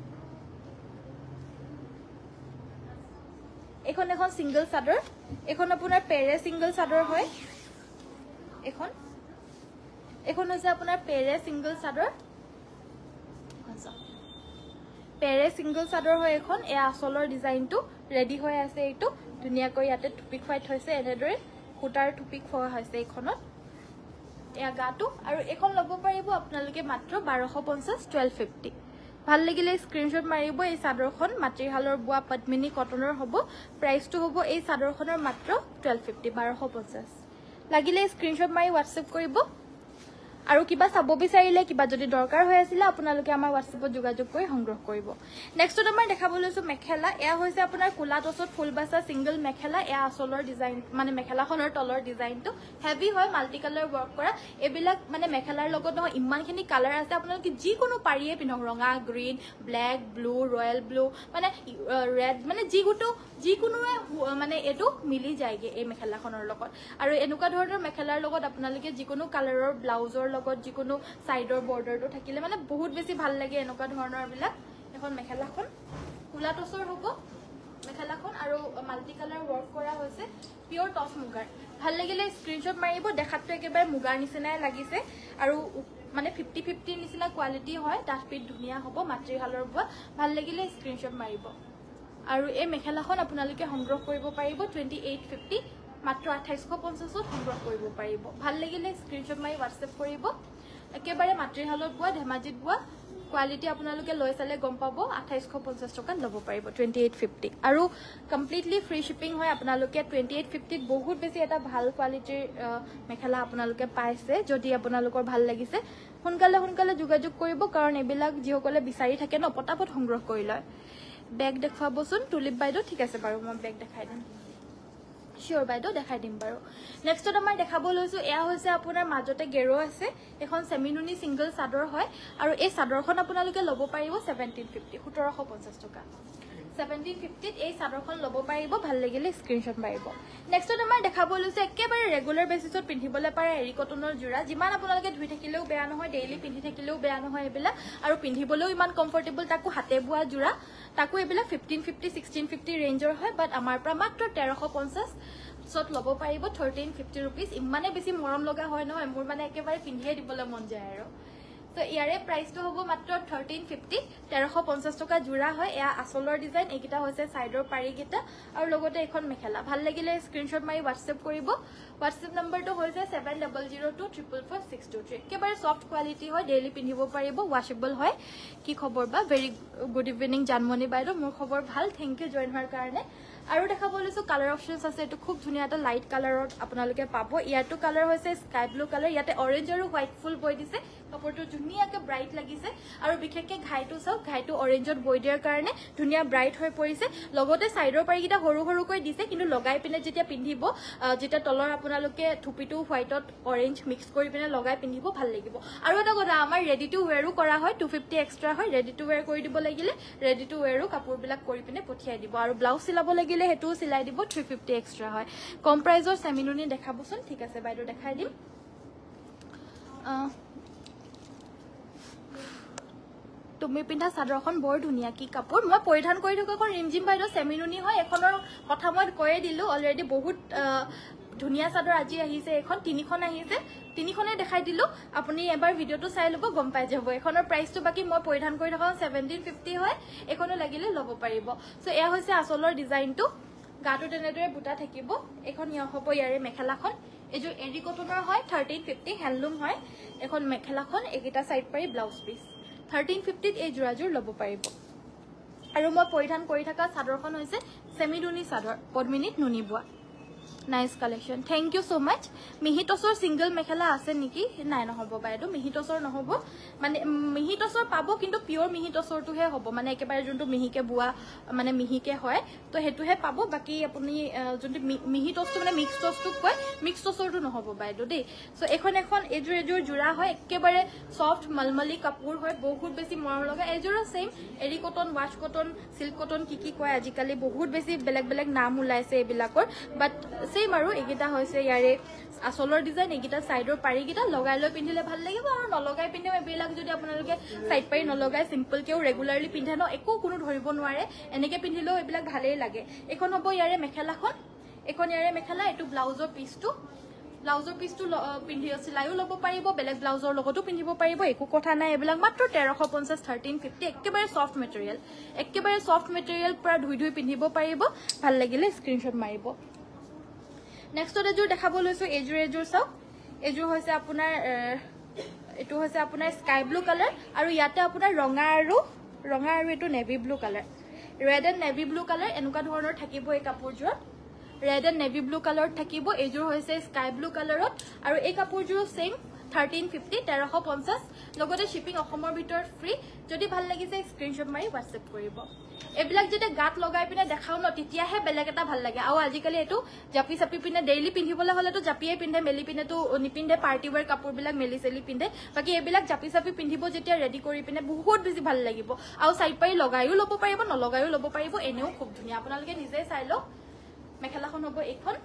এখন এখন সিঙ্গল চাদৰ এখন আপোনাৰ পেৰে সিঙ্গল চাদৰ হয় এখন এখন হৈছে আপোনাৰ পেৰে সিঙ্গল চাদৰ পেৰে সিঙ্গল চাদৰ হয় এখন এ আসলৰ ডিজাইনটো ৰেডি হৈ আছে এইটো ধুনিয়াকৈ ইয়াতে টুপি খুৱাই থৈছে এনেদৰে কুটাৰ টুপি খোৱা হৈছে এখনত এয়া গাটো আৰু এখন ল'ব পাৰিব আপোনালোকে মাত্ৰ বাৰশ পঞ্চাশ টুৱেলভ ফিফটি ভাল লাগিলে স্ক্ৰিনশ্বট মাৰিব এই চাদৰখন মাটিৰহালৰ বুৱা পদ্মিনী কটনৰ হ'ব প্ৰাইসটো হ'ব এই চাদৰখনৰ মাত্ৰ টুৱেলভ ফিফটি বাৰশ পঞ্চাশ লাগিলে স্ক্ৰিনশ্বট মাৰি WhatsApp কৰিব আৰু কিবা চাব বিচাৰিলে কিবা যদি দৰকাৰ হৈ আছিল আপোনালোকে আমাৰ WhatsAppত যোগাযোগ কৰি সংগ্ৰহ কৰিব নেক্সটত আমাৰ দেখাব লৈছো মেখেলা এয়া হৈছে আপোনাৰ কুলা টছত ফুল বাছা সিঙ্গল মেখেলা এয়া আসলৰ ডিজাইন মানে মেখেলাখনৰ তলৰ ডিজাইনটো হেভি হয় মাল্টি কালাৰ ওয়ার্ক কৰা এবিলাক মানে মেখেলাৰ লগত নহয় ইমানখিনি কালাৰ আছে আপোনালোকে যিকোনো পাৰিয়ে পিনক ৰঙা green black blue royal blue মানে ৰেড মানে যিগুটো যিকোনো মানে এটো মিলি যায়গে এই মেখেলাখনৰ লগত আৰু এনেকুৱা ধৰণৰ মেখেলাৰ লগত আপোনালোকে যিকোনো কালাৰৰ ব্লাউজৰ লগত যিকোনো সাইডৰ বৰ্ডাৰটো থাকিলে মানে বহুত বেছি ভাল লাগে এনেকুৱা ধৰণৰ বিলাক এখন মেখেলাখন কুলা টছৰ হ'ব মেখেলাখন আৰু মাল্টি কালাৰ ওয়ার্ক কৰা হৈছে পিওর টছ মুগাৰ ভাল লাগিলে স্ক্ৰিনশ্বট মাৰিব দেখাটো একেবাৰে মুগাৰ নিচিনাই লাগিছে আৰু মানে ফিফটি ফিফটি নিচিনা কোৱালিটি হয় ডাঠপিট ধুনিয়া হ'ব মাটিৰহালৰ বুৱা ভাল লাগিলে স্ক্ৰিনশ্বট মাৰিব আৰু এই মেখেলাখন আপোনালোকে সংগ্ৰহ কৰিব পাৰিব টুৱেণ্টি এইট ফিফটি মাত্ৰ আঠাইছশ পঞ্চাশত সংগ্ৰহ কৰিব পাৰিব ভাল লাগিলে স্ক্ৰিনশ্বট মাৰি WhatsApp কৰিব একেবাৰে মাটিৰহালত বুৱা ধেমাজিত বুৱা কোৱালিটি আপোনালোকে লৈ চালে গম পাব আঠাইছশ পঞ্চাশ টকাত ল'ব পাৰিব টুৱেণ্টি এইট ফিফটি আৰু কমপ্লিটলি ফ্ৰী শিপিং হয় আপোনালোকে টুৱেণ্টি এইট ফিফটিত বহুত বেছি এটা ভাল কোৱালিটিৰ মেখেলা আপোনালোকে পাইছে যদি আপোনালোকৰ ভাল লাগিছে সোনকালে সোনকালে যোগাযোগ কৰিব কাৰণ এবিলাক যিসকলে বিচাৰি থাকে ন পটাপট সংগ্ৰহ কৰি লয় বেগ দেখাবচোন টুলিপ বাইদেউ ঠিক আছে বাৰু মই বেগ দেখাই দিম শিওর বাইদেউ দেখাই দিম বাৰু নেক্সটত আমাৰ দেখাব লৈছো এয়া হৈছে আপোনাৰ মাজতে গেৰো আছে এখন সেমিনুনি সিঙ্গল চাদৰ হয় আৰু এই চাদৰখন আপোনালোকে ল'ব পাৰিব সেভেন্টিন ফিফটি সোতৰশ পঞ্চাশ টকা সেভেন্টিন ফিফটি ত এই চাদৰখন ল'ব পাৰিব ভাল লাগিলে স্ক্ৰিনশ্বট মাৰিব নেক্সটত আমাৰ দেখাব লৈছো একেবাৰে ৰেগুলাৰ বেসিছত পিন্ধিবলৈ পাৰে এৰি কটনৰ জোৰা যিমান আপোনালোকে ধুই থাকিলেও বেয়া নহয় ডেইলি পিন্ধি থাকিলেও বেয়া নহয় এবিলাক আৰু পিন্ধিবলৈও ইমান কমফৰ্টেবল তাকো হাতে বুৱা জোৰা তাকো এবিলাক ফিফটিন ফিফটি ছিক্সটিন ফিফটি ৰেঞ্জৰ হয় বাট আমাৰ পৰা মাত্ৰ তেৰশ পঞ্চাশ সত লব পাৰিব থাৰ্টিন ফিফটি ৰুপিজ ইমানে বেছি মৰম লগা হয় নহয় মোৰ মানে একেবাৰে পিন্ধিয়ে দিবলৈ মন যায় আৰু তো ইয়াৰে প্ৰাইসটো হ'ব মাত্ৰ থাৰ্টিন ফিফটি তেৰশ পঞ্চাছ টকা জোৰা হয় এয়া আসলৰ ডিজাইন এইকিটা হৈছে সাইডৰ পাৰিকিটা আৰু লগতে এখন মেখেলা ভাল লাগিলে স্ক্ৰিনশ্বট মাৰি WhatsApp কৰিব WhatsApp নম্বৰটো হৈছে seven zero zero two four four six two three একেবাৰে সফট কোৱালিটি হয় ডেইলি পিন্ধিব পাৰিব ওয়াশেবল হয় কি খবৰ বা ভেৰি গুড ইভিনিং জানমনি বাইদেউ মোৰ খবৰ ভাল থ্যাংক ইউ জয়েন হোৱাৰ কাৰণে আৰু দেখা বলিছো কালাৰ অপশনস আছে এটো খুব ধুনিয়া এটা লাইট কালাৰত আপোনালোকে পাব ইয়াটো কালাৰ হৈছে স্কাই ব্লু কালাৰ ইয়াতে অৰেঞ্জ আৰু হোৱাইট ফুল বৈ দিছে কাপোৰটো ধুনিয়াকে ব্ৰাইট লাগিছে আৰু বিশেষকৈ ঘাইটো চাও ঘাইটো অৰেঞ্জত বৈ দিয়াৰ কাৰণে ধুনিয়া ব্ৰাইট হৈ পৰিছে লগতে সাইডৰ পাৰিকিটা সৰু সৰু কৈ দিছে কিন্তু লগাই পিনে যেতিয়া পিন্ধিব যেতিয়া তলৰ আপোনালোকে থুপিটো হোৱাইটত অৰেঞ্জ মিক্স কৰি পিনে লগাই পিন্ধিব ভাল লাগিব আৰু এটা কথা আমাৰ ৰেডি টু ওয়্যাৰো কৰা হয় two fifty এক্সট্ৰা হয় ৰেডি টু ওয়্যাৰ কৰি দিব লাগিলে ৰেডি টু ওয়্যাৰো কাপোৰবিলাক কৰি পিনে পঠিয়াই দিব আৰু ব্লাউজ চিলাব লাগিলে হেতু সিলাই দিব three fifty এক্সট্ৰা হয় কম প্ৰাইজৰ সেমিনুনি দেখাবচোন ঠিক আছে বাইদেউ দেখাই দিম তুমি পিন্ধা চাদৰখন বৰ ধুনিয়া কি কাপোৰ মই পৰিধান কৰি থকাখন ৰিমজিম বাইদেউ সেমিনুনি হয় এখনৰ কথা মই কৈয়ে দিলো অলৰেডি বহুত ধুনিয়া চাদৰ আজি আহিছে এখন তিনিখন আহিছে তিনিখনে দেখাই দিলো আপুনি এবাৰ ভিডিওটো চাই লব গম পাই যাব এখনৰ প্ৰাইসটো বাকি মই পৰিধান কৰি থকা seventeen fifty হয় এখনো লাগিলে লব পাৰিব সো এয়া হৈছে আসলৰ ডিজাইনটো গাটো তেনেদৰে বুটা থাকিব এখন ইয়া হ'ব ইয়াৰে মেখেলাখন এজো এৰি কটনৰ হয় thirteen fifty হ্যান্ডলুম হয় এখন মেখেলাখন একিটা সাইড পাৰি ব্লাউজ পিস thirteen fifty ত এই জোৰাজোৰ লব পাৰিব আৰু মই পৰিধান কৰি থকা চাদৰখন হৈছে সেমিডুনি চাদৰ পদ্মিনীত নুনিবোৱা nice collection thank you so much মিহিটসৰ সিঙ্গল মেখেলা আছে নেকি নাই নহব বাইদো মিহিটসৰ নহব মানে মিহিটসৰ পাব কিন্তু পিওর মিহিটসৰটোহে হ'ব মানে একেবাৰে যোনটো মিহিকে বুৱা মানে মিহিকে হয় তো হেতুহে পাব বাকি আপুনি যোনটো মিহিটসটো মানে মিক্স টসটো কয় মিক্স টসৰটো নহব বাইদো দেই সো এখন এখন এজুৰ এজুৰ জোৰা হয় একেবাৰে সফট মলমলি কাপোৰ হয় বহুত বেছি মৰম লগা এজুৰ সেম এৰি cotton wash cotton silk cotton কি কি কয় আজিকালি বহুত বেছি বেলেগ বেলেগ নাম ওলাইছে এবিলাকৰ বাট সেম আৰু এগিটা হৈছে ইয়াৰে আসলৰ ডিজাইন এগিটা সাইডৰ পাৰিকিটা লগাই লৈ পিন্ধিলে ভাল লাগিব আৰু নলগাই পিন্ধিও এবিলাক যদি আপোনালোকে সাইড পাৰি নলগাই সিম্পল কেও ৰেগুলাৰলি পিন্ধে ন একো কোনো ধৰিব নোৱাৰে এনেকে পিন্ধিলেও এবিলাক ভালেই লাগে এখন হ'ব ইয়াৰে মেখেলাখন এখন ইয়াৰে মেখেলা এটো ব্লাউজৰ পিসটো ব্লাউজৰ পিসটো পিন্ধি চিলাইও লব পাৰিব বেলেগ ব্লাউজৰ লগতো পিন্ধিব পাৰিব একো কথা নাই এবিলাক মাত্ৰ তেৰশ পঞ্চাছ thirteen fifty একেবাৰে সফট মেটেৰিয়েল একেবাৰে সফট মেটেৰিয়েল পৰা ধুই ধুই পিন্ধিব পাৰিব ভাল লাগিলে স্ক্ৰিনশ্বট মাৰিব নেক্সট এজুৰ দেখাব লৈছো এজুৰ এজুৰ চাও এজুৰ হৈছে আপোনাৰ এটো হৈছে আপোনাৰ স্কাই ব্লু কালাৰ আৰু ইয়াতে আপোনাৰ ৰঙা আৰু ৰঙা আৰু এটো navy blue colour red and navy blue colour এনেকুৱা ধৰণৰ থাকিব এই কাপোৰযোৰ ৰেড এণ্ড নেভি ব্লু কালাৰত থাকিব এজুৰ হৈছে স্কাই ব্লু কালাৰত আৰু এই কাপোৰযোৰ সেম thirteen fifty তেৰশ পঞ্চাছ লগতে শিপিং অসমৰ ভিতৰত ফ্ৰী যদি ভাল লাগিছে স্ক্ৰিনশ্বট মাৰি WhatsApp কৰিব এবিলাক যেটা গাত লগাই পিনে দেখাও ন তেতিয়াহে বেলেগ এটা ভাল লাগে আৰু আজিকালি এটো জাপি চাপি পিনে ডেইলি পিন্ধিবলৈ হলে তো জাপিয়ে পিন্ধে মেলি পিনে তো নিপিন্ধে পাৰ্টি ওয়্যাৰ কাপোৰবিলাক মেলি চেলি পিন্ধে বাকি এবিলাক জাপি চাপি পিন্ধিব যেতিয়া ৰেডি কৰি পিনে বহুত বেছি ভাল লাগিব আৰু সাইড পাৰি লগাইও লব পাৰিব নলগাইও লব পাৰিব এনেও খুব ধুনিয়া আপোনালোকে নিজে চাই লওক মেখেলাখন হ'ব এইখন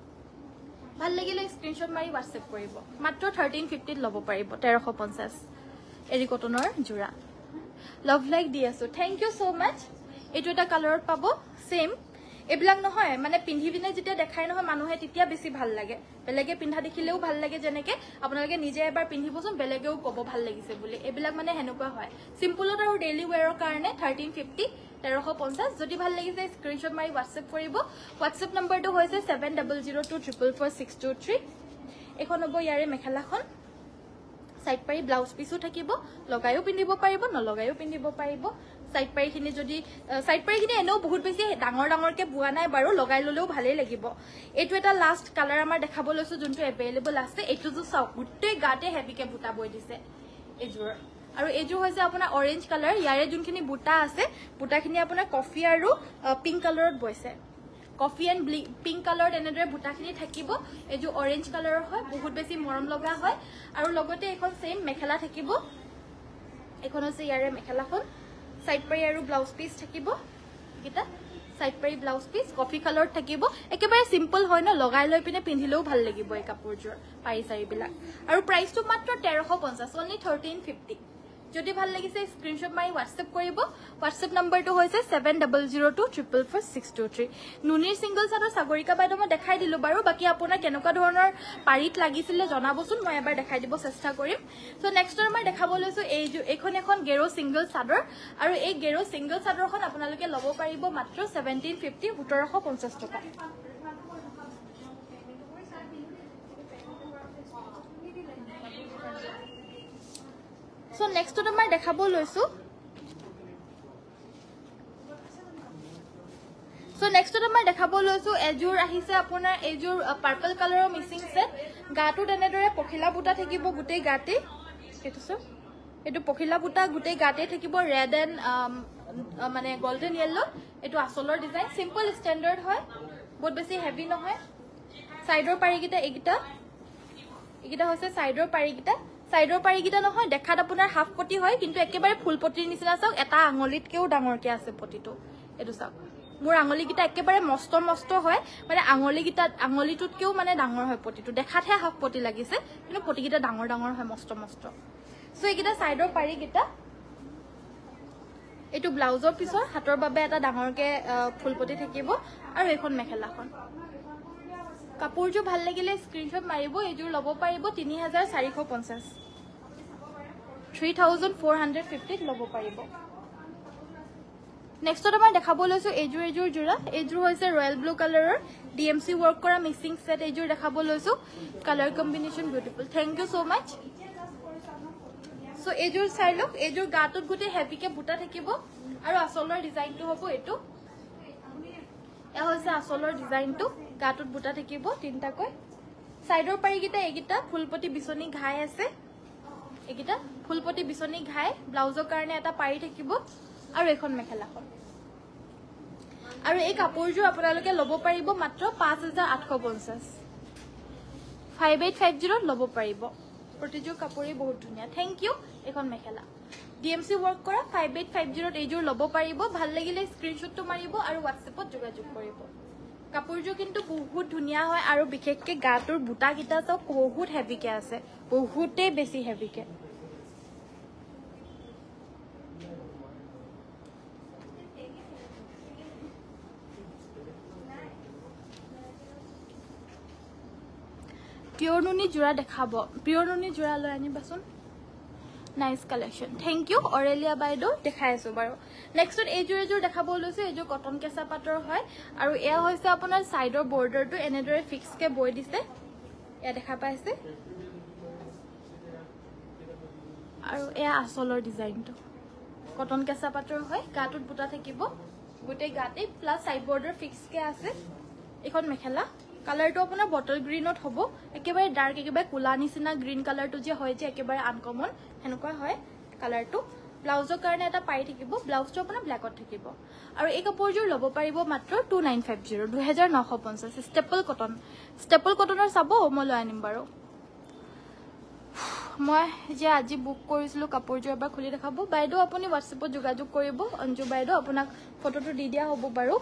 ভাল লাগিলে স্ক্ৰিনশ্বট মাৰি WhatsApp কৰিব মাত্ৰ thirteen fifty ত লব পাৰিব তেৰশ পঞ্চাছ এৰি কটনৰ জোৰা লভ লাইক দি আছো থ্যাংক ইউ সো মাচ এটো এটা কালাৰত পাব সেম এবিলাক নহয় মানে পিন্ধি পিনে যেতিয়া দেখাই নহয় মানুহে তেতিয়া বেছি ভাল লাগে বেলেগে পিন্ধা দেখিলেও ভাল লাগে যেনেকে আপোনালোকে নিজে এবাৰ পিন্ধিবচোন বেলেগেও ক'ব ভাল লাগিছে বুলি এবিলাক মানে হেনেকুৱা হয় সিম্পলত আৰু ডেইলি ওয়্যাৰৰ কাৰণে thirteen fifty তেৰশ পঞ্চাছ যদি ভাল লাগিছে স্ক্ৰিনশ্বট মাৰি WhatsApp কৰিব WhatsApp নম্বৰটো হৈছে seven zero zero two four four six two three এখন হ'ব ইয়াৰে মেখেলাখন সাইড পাৰি ব্লাউজ পিসও থাকিব লগাইও পিন্ধিব পাৰিব নলগাইও পিন্ধিব পাৰিব সাইড পাৰিখিনি যদি সাইড পাৰিখিনি এনেও বহুত বেছি ডাঙৰ ডাঙৰকে বুৱা নাই বাৰু লগাই ললেও ভালেই লাগিব এটো এটা লাষ্ট কালাৰ আমাৰ দেখাব লৈছো যোনটো এভেইলেবল আছে এটো যে চাওক গুটেই গাতে হেভিকে বুটা বৈ দিছে এজোৰ আৰু এজো হৈছে আপোনাৰ অৰেঞ্জ কালাৰ ইয়াৰে যোনখিনি বুটা আছে বুটাখিনি আপোনাৰ কফি আৰু পিংক কালাৰত বৈছে কফি এণ্ড পিংক কালাৰত এনেদৰে বুটাখিনি থাকিব এজো অৰেঞ্জ কালাৰৰ হয় বহুত বেছি মৰম লগা হয় আৰু লগতে এখন সেম মেখেলা থাকিব এখন হৈছে ইয়াৰে মেখেলাখন সাইড পাৰি আৰু ব্লাউজ পিস থাকিব কিটা সাইড পাৰি ব্লাউজ পিস কফি কালাৰত থাকিব একেবাৰে সিম্পল হয় ন লগাই লৈ পিনে পিন্ধিলেও ভাল লাগিব এই কাপোৰযোৰ পাৰি চাৰি বিলাক আৰু প্ৰাইসটো মাত্ৰ তেৰশ পঞ্চাছ only thirteen fifty যদি ভাল লাগিছে স্ক্ৰিনশ্বট মাৰি WhatsApp কৰিব WhatsApp নম্বৰটো হৈছে seven zero zero two four four six two three নুনিৰ সিঙ্গল চাদৰ সাগৰিকা বাইদেউ মই দেখাই দিলো বাৰু বাকি আপোনাৰ কেনেকুৱা ধৰণৰ পাৰিত লাগিছিলে জনাবচোন মই এবাৰ দেখাই দিব চেষ্টা কৰিম সো নেক্সটৰ মই দেখাব লৈছো এই এখন এখন গেৰো সিঙ্গল চাদৰ আৰু এই গেৰো সিঙ্গল চাদৰখন আপোনালোকে ল'ব পাৰিব মাত্ৰ seventeen fifty seventeen fifty টকা So next to তোমাৰ দেখাব লৈছো So next to তোমাৰ দেখাব লৈছো এজোৰ আহিছে আপোনাৰ এজোৰ পাৰ্পল কালাৰৰ মিক্সিং সেট গাটো তেনেদৰে পখিলা বুটা থাকিব গুটেই গাতে এটো সব এটো পখিলা বুটা গুটেই গাতে থাকিব ৰেড এন্ড মানে গোল্ডেন ইয়েলো এটো আসলৰ ডিজাইন সিম্পল স্ট্যান্ডাৰ্ড হয় বহুত বেছি হেভি নহয় সাইডৰ পাৰিকিটা একিটা একিটা হৈছে সাইডৰ পাৰিকিটা সাইডৰ পাৰিকিটা নহয় দেখাত আপোনাৰ হাফ পটি হয় কিন্তু একেবাৰে ফুল পটিৰ নিচিনা চাওক এটা আঙলিতকেও ডাঙৰকে আছে পটিটো এটো চাওক মোৰ আঙলিকিটা একেবাৰে মস্ত মস্ত হয় মানে আঙলিকিটা আঙলিটোতকেও মানে ডাঙৰ হয় পটিটো দেখাতহে হাফ পটি লাগিছে কিন্তু পটিকিটা ডাঙৰ ডাঙৰ হয় মস্ত মস্ত সো একিটা সাইডৰ পাৰিকিটা এটো ব্লাউজৰ পিছৰ হাতৰ বাবে এটা ডাঙৰকে ফুলপটি থাকিব আৰু এখন মেখেলাখন কাপোৰটো ভাল লাগিলে স্ক্ৰিনশ্বট মাৰিব এজোৰ ল'ব পাৰিব three thousand four fifty three thousand four fifty ল'ব পাৰিব নেক্সটত আমাৰ দেখাব লৈছো এজোৰ এজোৰ জোৰা এজোৰ হৈছে ৰয়্যাল ব্লু কালাৰৰ ডিএমসি ওয়ার্ক কৰা মিক্সিং সেট এজোৰ দেখাব লৈছো colour combination beautiful thank you so much so এজোৰ চাই লওক এজোৰ গাটোত গুটে হেভিকে বুটা থাকিব আৰু আসলৰ ডিজাইনটো হ'ব এটো এ হৈছে আসলৰ ডিজাইনটো গাটোত বুটা থাকিব তিনটাকৈ সাইডৰ পাৰিকিটা একিটা ফুলপটি বিছনি ঘাই আছে একিটা ফুলপটি বিছনি ঘাই ব্লাউজৰ কাৰণে এটা পাৰি থাকিব আৰু এখন মেখেলাখন আৰু এই কাপোৰজোৰ আপোনালোকে ল'ব পাৰিব মাত্ৰ five thousand eight hundred fifty five eight five zero ল'ব পাৰিব প্ৰতিযোৰ কাপোৰই বহুত ধুনিয়া থ্যাংক ইউ এখন মেখেলা ডিএমসি ওয়ার্ক কৰা five eight five zero এইজোৰ ল'ব পাৰিব ভাল লাগিলে স্ক্ৰিনশ্বটটো মাৰিব আৰু WhatsAppত যোগাযোগ কৰিব কাপোৰজোৰ কিন্তু বহুত ধুনিয়া হয় আৰু বিশেষকৈ গাটোৰ বুটা কিটা সব বহুত হেভিকে আছে বহুতে বেছি হেভিকে পিওর নুনি জোড়া দেখাবো পিওর নুনি জোড়া লৈ আনিবাচোন নাইস কালেকশন থ্যাংক ইউ অৰেলিয়া বাইদো দেখাই আছো বাৰু নেক্সট এজোৰ এজোৰ দেখাব লৈছো এজোৰ কটন কেঁচা পাটৰ হয় আৰু এয়া হৈছে আপোনাৰ সাইডৰ বৰ্ডাৰটো এনেদৰে ফিক্স কে বৈ দিছে এয়া দেখা পাইছে আৰু এয়া আসলৰ ডিজাইনটো কটন কেঁচা পাটৰ হয় গাটোত বুটা থাকিব গুটেই গাতে প্লাস সাইড বৰ্ডাৰ ফিক্স কে আছে এখন মেখেলা কালাৰটো আপোনাৰ বটল গ্ৰীনত হ'ব একেবাৰে ডাৰ্ক একেবাৰে কোলা নিচিনা গ্ৰীন কালাৰটো যে হয় যে একেবাৰে আনকমন হেনকুৱা হয় কালাৰটো ব্লাউজৰ কাৰণে এটা পাই থাকিব ব্লাউজটো আপোনাৰ ব্ল্যাকত থাকিব আৰু এই কাপোৰজোৰ ল'ব পাৰিব মাত্ৰ two thousand nine hundred fifty two thousand nine hundred fifty staple cotton staple কটনৰ চাব মই লৈ আনিম বাৰু মই যে আজি বুক কৰিছিলো কাপোৰজোৰ এবাৰ খুলি দেখাব বাইদেউ আপুনি WhatsAppত যোগাযোগ কৰিব অঞ্জু বাইদেউ আপোনাক ফটোটো দি দিয়া হ'ব বাৰু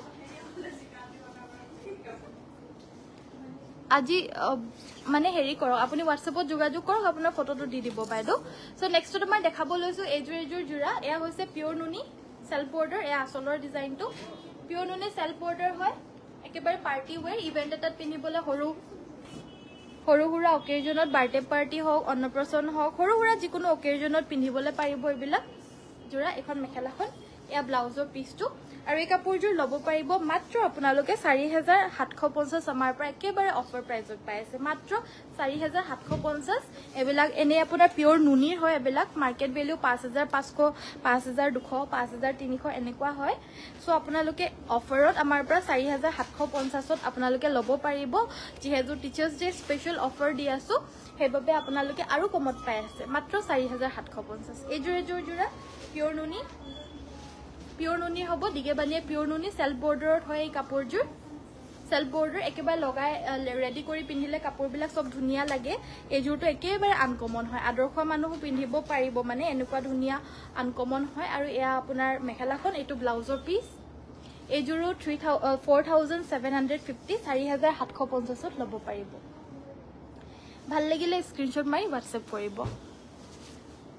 আজি মানে হেৰি কৰক আপুনি WhatsAppত যোগাযোগ কৰক আপোনাৰ ফটোটো দি দিব বাইদেউ সো নেক্সটটো মই দেখাব লৈছো এজোৰ এজোৰ জোৰা এয়া হৈছে পিওৰ নুনি সেলফ বৰ্ডাৰ এয়া আসলৰ ডিজাইনটো পিওৰ নুনি সেলফ বৰ্ডাৰ হয় একেবাৰে পাৰ্টি ওয়্যাৰ ইভেন্ট এটাত পিন্ধিবলৈ সৰু সৰু হুৰা অকেজনত বাৰ্থডে পাৰ্টি হওক অন্নপ্ৰসন্ন হওক সৰু হুৰা যিকোনো অকেজনত পিন্ধিবলৈ পাৰিব এইবিলাক জোৰা এখন মেখেলাখন এয়া ব্লাউজৰ পিসটো আৰু এই কাপোৰজোৰ ল'ব পাৰিব মাত্ৰ আপোনালোকে four thousand seven hundred fifty আমাৰ পৰা একেবাৰে অফাৰ প্ৰাইজত পাই আছে মাত্ৰ four thousand seven hundred fifty এবিলাক এনে আপোনাৰ পিওৰ নুনিৰ হয় এবিলাক market value five thousand five hundred five thousand two hundred five thousand three hundred এনেকুৱা হয় সো আপোনালোকে অফাৰত আমাৰ পৰা four thousand seven hundred fifty ত আপোনালোকে ল'ব পাৰিব যিহেতু টিচাৰ্স ডে স্পেশাল অফাৰ দি আছো হেবাবে আপোনালোকে আৰু কমত পাই আছে মাত্ৰ four thousand seven hundred fifty এজোৰ এজোৰ জোৰা পিওৰ নুনি পিওর নুনি হবো দিগে বানিয়ে পিওর নুনি সেলফ বর্ডারত হয় এই কাপোৰজোৰ সেলফ বর্ডার একেবাৰে লগাই ৰেডি কৰি পিন্ধিলে কাপোৰবিলাক সব ধুনিয়া লাগে এজোৰটো একেবাৰে আনকমন হয় আদৰ্শ মানুহ পিন্ধিব পাৰিব মানে এনেকুৱা ধুনিয়া আনকমন হয় আৰু এয়া আপোনাৰ মেখেলাখন এটো ব্লাউজৰ পিস এজোৰো four thousand seven hundred fifty four thousand seven hundred fifty ত ল'ব পাৰিব ভাল লাগিলে স্ক্ৰিনশ্বট মাৰি WhatsApp কৰিব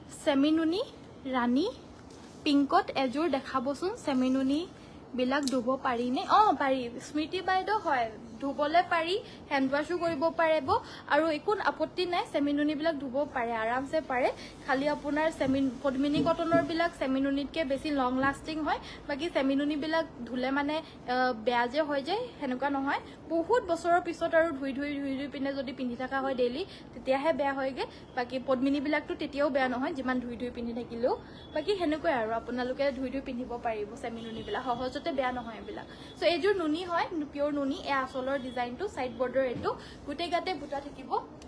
সেমিনুনি ৰাণী পিংকত এজোৰ দেখাবচোন সেমিনুনি বিলাক ধুব পাৰি নে অ পাৰি স্মৃতি বাইদেউ হয় ধুবলে পাৰি হ্যান্ড ওয়াশও কৰিব পাৰিব আৰু একো আপত্তি নাই সেমিনুনি বিলাক ধুব পাৰে আৰামসে পাৰে খালি আপোনাৰ সেমিন পদ্মিনী কটনৰ বিলাক সেমিনুনিতকে বেছি লং লাস্টিং হয় বাকি সেমিনুনি বিলাক ধুলে মানে বেয়া যে হৈ যায় হেনকা নহয় বহুত বছৰৰ পিছত আৰু ধুই ধুই ধুই ধুই পিনে যদি পিন্ধি থাকা হয় ডেইলি তেতিয়াহে বেয়া হয়গে বাকি পদ্মিনী বিলাকটো তেতিয়াও বেয়া নহয় যিমান ধুই ধুই পিন্ধি থাকিলেও বাকি হেনকৈ আৰু আপোনালোকে ধুই ধুই পিন্ধিব পাৰিব সেমিনুনি বিলাক সহজতে বেয়া নহয় এবিলাক সো এজোৰ নুনি হয় পিওৰ নুনি এ আসলৰ ডিজাইনটো সাইড বৰ্ডাৰ এটো গুটে গাতে বুটা থাকিব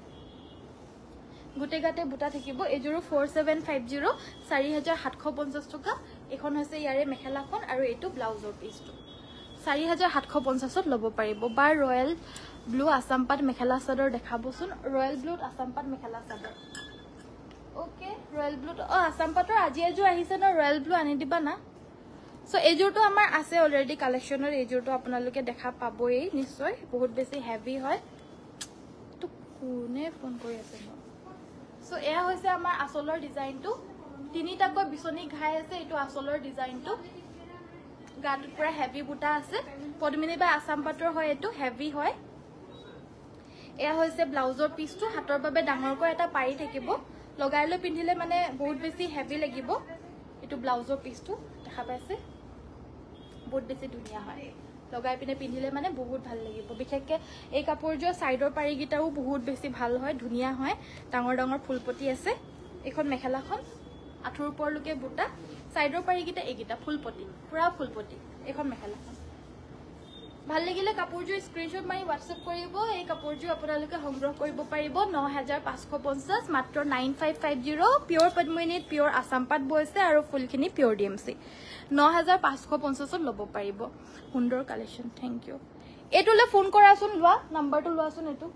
গুটে গাতে বুটা থাকিব এজোৰ four seven five zero four thousand seven hundred fifty টকা এখন হৈছে ইয়াৰে মেখেলাখন আৰু এটো ব্লাউজৰ পিসটো four thousand seven hundred fifty ত ল'ব পাৰিব বা ৰয়েল ব্লু আসাম পাট মেখেলা চাদৰ দেখাবচোন ৰয়েল ব্লুত আসাম পাট মেখেলা চাদৰ ওকে ৰয়েল ব্লুত অ আসাম পাটৰ আজি এজোৰ আহিছে ন ৰয়েল ব্লু আনি দিবা না সো এজোৰটো আমাৰ আছে অলৰেডি কালেকশনৰ এজোৰটো আপোনালোকে দেখা পাবই নিশ্চয় বহুত বেছি হেভি হয় তো কোনে ফোন কৰি আছে ন সো এয়া হৈছে আমাৰ আসলৰ ডিজাইনটো তিনিটাকৈ বিছনি ঘাই আছে এটো আসলৰ ডিজাইনটো গাটো পুৰা হেভি বুটা আছে পদ্মিনী বা আসাম পাটৰ হয় এটো হেভি হয় এয়া হৈছে ব্লাউজৰ পিসটো হাতৰ বাবে ডাঙৰকৈ এটা পাৰি থাকিব লগাইলৈ পিন্ধিলে মানে বহুত বেছি হেভি লাগিব এটো ব্লাউজৰ পিসটো দেখা পাইছে বহুত বেছি ধুনিয়া হয় লগাই পিনে পিন্ধিলে মানে বহুত ভাল লাগিব বিশেষকে এই কাপোৰজোৰ সাইডৰ পাৰিগিটাও বহুত বেছি ভাল হয় ধুনিয়া হয় ডাঙৰ ডাঙৰ ফুলপটি আছে এখন মেখেলাখন আঠুৰ ওপৰলৈকে বুটা সাইডৰ পাৰিগিটা এগিটা ফুলপটি পুৰা ফুলপটি এখন মেখেলাখন ভাল লাগিলে কাপোৰজোৰ স্ক্ৰিনশ্বট মাৰি WhatsApp কৰিব এই কাপোৰজোৰ আপোনালোকে সংগ্ৰহ কৰিব পাৰিব nine thousand five hundred fifty মাত্ৰ nine five five zero pure পদ্মিনীত pure Assam পাট বৈছে আৰু ফুলখিনি pure DMC nine thousand five hundred fifty ত ল'ব পাৰিব সুন্দৰ কালেকশন থ্যাংক ইউ এটোলে ফোন কৰাচোন লোৱা নাম্বাৰটো লোৱাচোন এটো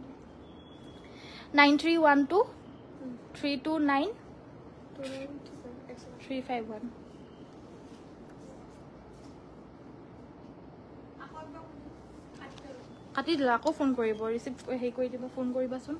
nine three one two three two nine three five one কাটি দিলা আকৌ ফোন কৰিব ৰিসিভ হেই কৰি দিবা ফোন কৰিবাচোন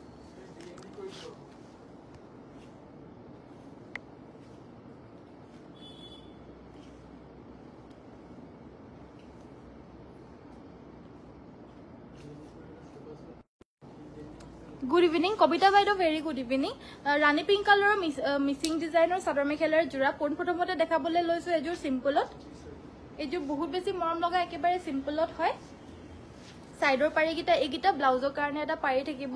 গুড ইভিনিং কবিতা বাইদেউ very good evening rani pink কালাৰৰ মিসিং ডিজাইনৰ চাদৰ মেখেলাৰ জোৰা পোন প্ৰথমতে দেখাবলৈ লৈছো এজোৰ সিম্পলত এজোৰ বহুত বেছি মৰম লগা একেবাৰে সিম্পলত হয় সাইডৰ পাৰিগিটা এগিটা ব্লাউজৰ কাৰণে এটা পাৰি থাকিব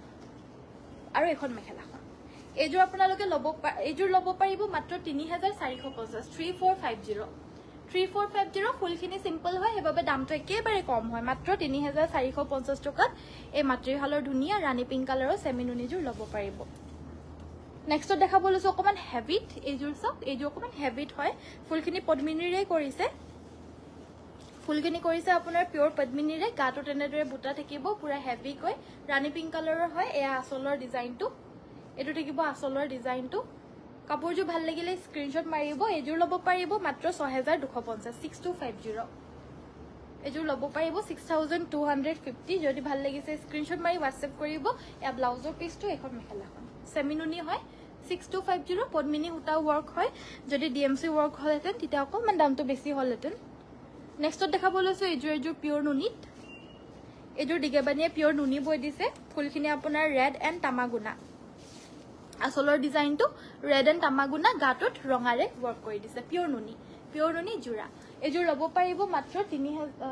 আৰু এখন মেখেলাখন এজোৰ আপোনালোকে ল'ব এজোৰ ল'ব পাৰিব মাত্ৰ three thousand four hundred fifty three four five zero three four five zero ফুলখিনি সিম্পল হয় হেবাবে দামটো একেবাৰে কম হয় মাত্ৰ three thousand four hundred fifty টকাত এই মাট্ৰিহালৰ ধুনিয়া ৰাণী পিংক কালাৰৰ সেমিনুনিজোৰ ল'ব পাৰিব নেক্সট দেখাব লৈছো অকমান হেভিট এজোৰ সব এজোৰ অকমান হেভিট হয় ফুলখিনি পদ্মিনীৰে কৰিছে ফুলখিনি কৰিছে আপোনাৰ পিওৰ পদ্মিনীৰে গাটো টেনেদৰে বুটা থাকিব পুৰা হেভি কৈ ৰাণী পিংক কালাৰৰ হয় এয়া আসলৰ ডিজাইনটো এটো থাকিব আসলৰ ডিজাইনটো কাপোৰজোৰ ভাল লাগিলে স্ক্ৰিনশ্বট মাৰিব এজোৰ ল'ব পাৰিব মাত্ৰ six thousand two hundred fifty six two five zero এজোৰ ল'ব পাৰিব six thousand two hundred fifty যদি ভাল লাগিছে স্ক্ৰিনশ্বট মাৰি WhatsApp কৰিব এয়া ব্লাউজৰ পিসটো এখন মেখেলাখন সেমিনুনি হয় six two five zero Padmini হুটা ওয়ার্ক হয় যদি ডিএমসি ওয়ার্ক হলেতেন তেতিয়া অকমান দামটো বেছি হলেতেন নেক্সট দেখাব লৈছো এজোৰ এজোৰ পিওৰ নুনিত এজোৰ দিগেবানিয়ে পিওৰ নুনি বৈ দিছে ফুলখিনি আপোনাৰ ৰেড এণ্ড তামাগুনা আসলৰ ডিজাইনটো ৰেড এণ্ড তামাগুনা গাটত ৰঙাৰে ওয়াৰ্ক কৰি দিছে পিওৰ নুনি পিওৰ নুনি জোৰা এজোৰ ল'ব পাৰিব মাত্ৰ তিনি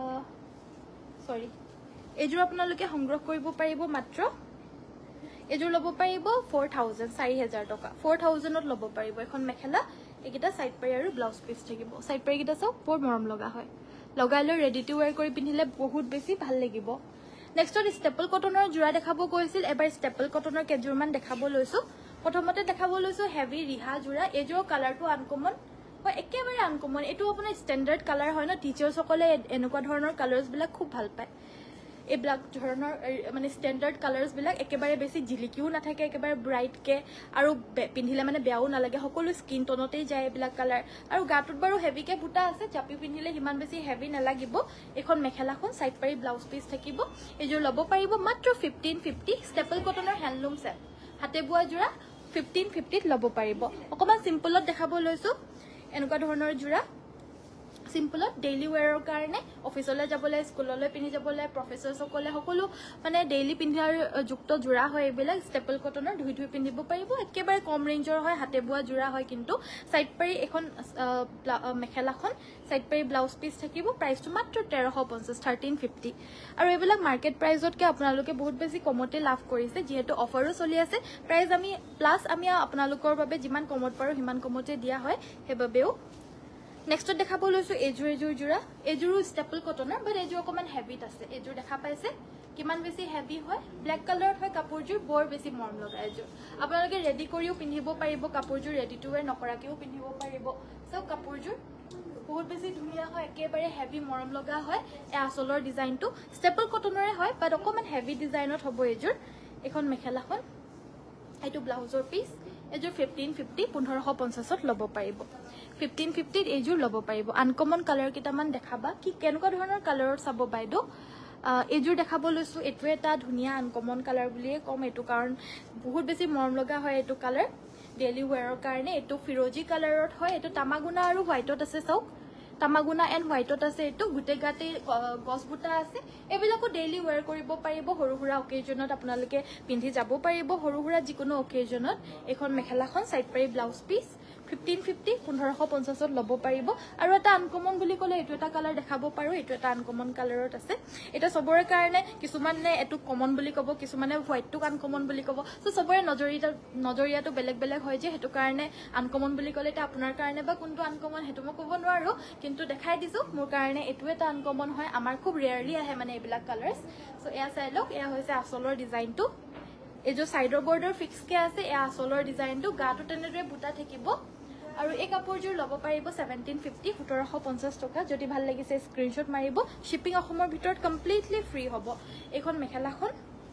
সৰি এজোৰ আপোনালোকে সংগ্ৰহ কৰিব পাৰিব মাত্ৰ এজোৰ ল'ব পাৰিব four thousand four thousand টকা four thousand ত ল'ব পাৰিব এখন মেখেলা একিটা সাইড পাৰি আৰু ব্লাউজ পিস থাকিব সাইড পাৰি কিটা সব বৰ মৰম লগা হয় লগাইলৈ ৰেডি টু ওয়্যাৰ কৰি পিন্ধিলে বহুত বেছি ভাল লাগিব নেক্সট স্টেপল কটনৰ জোৰা দেখাব কৈছিল এবাৰ স্টেপল কটনৰ কেজুৰমান দেখাব লৈছো প্ৰথমতে দেখাব লৈছো হেভি ৰিহা জোৰা এজোৰ কালাৰটো আনকমন হয় একেবাৰে আনকমন এটো আপোনাৰ ষ্টেণ্ডাৰ্ড কালাৰ হয় ন টিচাৰ্ছ সকলে এনেকুৱা ধৰণৰ কালাৰ্ছ বিলাক খুব ভাল পায় এই ব্ল্যাক ধৰণৰ মানে ষ্টেণ্ডাৰ্ড কালাৰ্ছ বিলাক একেবাৰে বেছি জিলিকিও নাথাকে একেবাৰে ব্ৰাইট কে আৰু পিন্ধিলে মানে বেয়াও নালাগে সকলো স্কিন টোনতেই যায় ব্ল্যাক কালাৰ আৰু গাটুত বাৰু হেভি কে বুটা আছে চাপি পিন্ধিলে হিমান বেছি হেভি নালাগিব এখন মেখেলাখন সাইড পাৰি ব্লাউজ পিস থাকিব এজোৰ ল'ব পাৰিব মাত্ৰ fifteen fifty ষ্টেপল কটনৰ হ্যান্ডলুম সেট হাতে বুৱা জোৰা ফিফটিন ফিফটিত ল'ব পাৰিব অকমান সিম্পলত দেখাব লৈছো এনেকুৱা ধৰণৰ জোৰা সিম্পলত ডেইলি ওয়্যাৰৰ কাৰণে অফিচলৈ যাবলৈ স্কুললৈ পিন্ধি যাবলৈ প্ৰফেসৰ সকলে সকলো মানে ডেইলি পিন্ধাৰ যুক্ত জোৰা হয় এইবিলাক ষ্টেপল কটনৰ ধুই ধুই পিন্ধিব পাৰিব একেবাৰে কম ৰেঞ্জৰ হয় হাতে বোৱা জোৰা হয় কিন্তু সাইড পাৰি এখন মেখেলাখন সাইড পাৰি ব্লাউজ পিস থাকিব প্ৰাইসটো মাত্ৰ তেৰশ পঞ্চাছ থাৰ্টিন ফিফটি আৰু এইবিলাক মাৰ্কেট প্ৰাইসতকৈ আপোনালোকে বহুত বেছি কমতে লাভ কৰিছে যেহেতু অফাৰো চলি আছে প্ৰাইস আমি প্লাস আমি আপোনালোকৰ বাবে যিমান কমত পাৰো সিমান কমতে দিয়া হয় হেবাবেও নেক্সট দেখাব লৈছো এজুৰ এজুৰ জোৰা এজুৰো ষ্টেপল কটনৰ বাট এজুৰ অকমান হেভিত আছে এজুৰ দেখা পাইছে কিমান বেছি হেভি হয় ব্ল্যাক কালাৰত হয় কাপোৰজুৰ বৰ বেছি মৰম লগা এজুৰ আপোনালোকে ৰেডি কৰিও পিন্ধিব পাৰিব কাপোৰজুৰ ৰেডি টু ওয়্যাৰ নকৰাকেও পিন্ধিব পাৰিব সব কাপোৰজুৰ বহুত বেছি ধুনীয়া হয় একেবাৰে হেভি মৰম লগা হয় এ আসলৰ ডিজাইনটো ষ্টেপল কটনৰে হয় বাট অকমান হেভি ডিজাইনত হ'ব এজুৰ এখন মেখেলাখন এইটো ব্লাউজৰ পিস এজুৰ ফিফটিন ফিফটি পোন্ধৰশ পঞ্চাছত ল'ব পাৰিব ফিফটিন ফিফটিত এজুৰ ল'ব পাৰিব আনকমন কালাৰ কেইটামান দেখাবা কি কেনেকুৱা ধৰণৰ কালাৰত চাব বাইদেউ এজুৰ দেখাব লৈছো এটো এটা ধুনীয়া আনকমন কালাৰ বুলিয়ে কম এটো কাৰণ বহুত বেছি মৰম লগা হয় এটো কালাৰ ডেইলি ওয়্যাৰৰ কাৰণে এটো ফিৰোজি কালাৰত হয় এটো তামাগুনা আৰু হোৱাইটত আছে চাওক তামাগুনা এন্ড হোৱাইটত আছে এটো গুটে গাতে গছ বুটা আছে এবিলাকো ডেইলি ওয়্যাৰ কৰিব পাৰিব হৰু হুৰা অকেজনত আপোনালোকে পিন্ধি যাব পাৰিব হৰু হুৰা যিকোনো অকেজনত এখন মেখেলাখন সাইড পাৰি ব্লাউজ পিস ফিফটিন ফিফটি পোন্ধৰশ পঞ্চাছত ল'ব পাৰিব আৰু এটা আনকমন বুলি ক'লে এটো এটা কালাৰ দেখাব পাৰো এটো এটা আনকমন কালাৰত আছে এটা সবৰে কাৰণে কিছুমানে এটো কমন বুলি ক'ব কিছুমানে হোৱাইটটো আনকমন বুলি ক'ব সো সবৰে নজৰিয়া নজৰিয়াটো বেলেগ বেলেগ হয় যে হেতু কাৰণে আনকমন বুলি ক'লে এটা আপোনাৰ কাৰণে বা কোনটো আনকমন হেতু মই ক'ব নোৱাৰো কিন্তু দেখাই দিছো মোৰ কাৰণে এটো এটা আনকমন হয় আমাৰ খুব ৰেয়াৰলি আহে মানে এইবিলাক কালাৰস সো এয়া চাই লওক এয়া হৈছে আসলৰ ডিজাইনটো এই যে সাইডৰ বৰ্ডাৰ ফিক্স কে আছে এয়া আসলৰ ডিজাইনটো গাটো তেনেদৰে বুটা থাকিব আৰু এই কাপোৰজুৰ ল'ব পাৰিব সেভেন্টিন ফিফটি সোতৰশ পঞ্চাছ টকা যদি ভাল লাগিছে স্ক্ৰিনশ্বট মাৰিব শিপিং অসমৰ ভিতৰত কমপ্লিটলি ফ্ৰী হ'ব এখন মেখেলাখন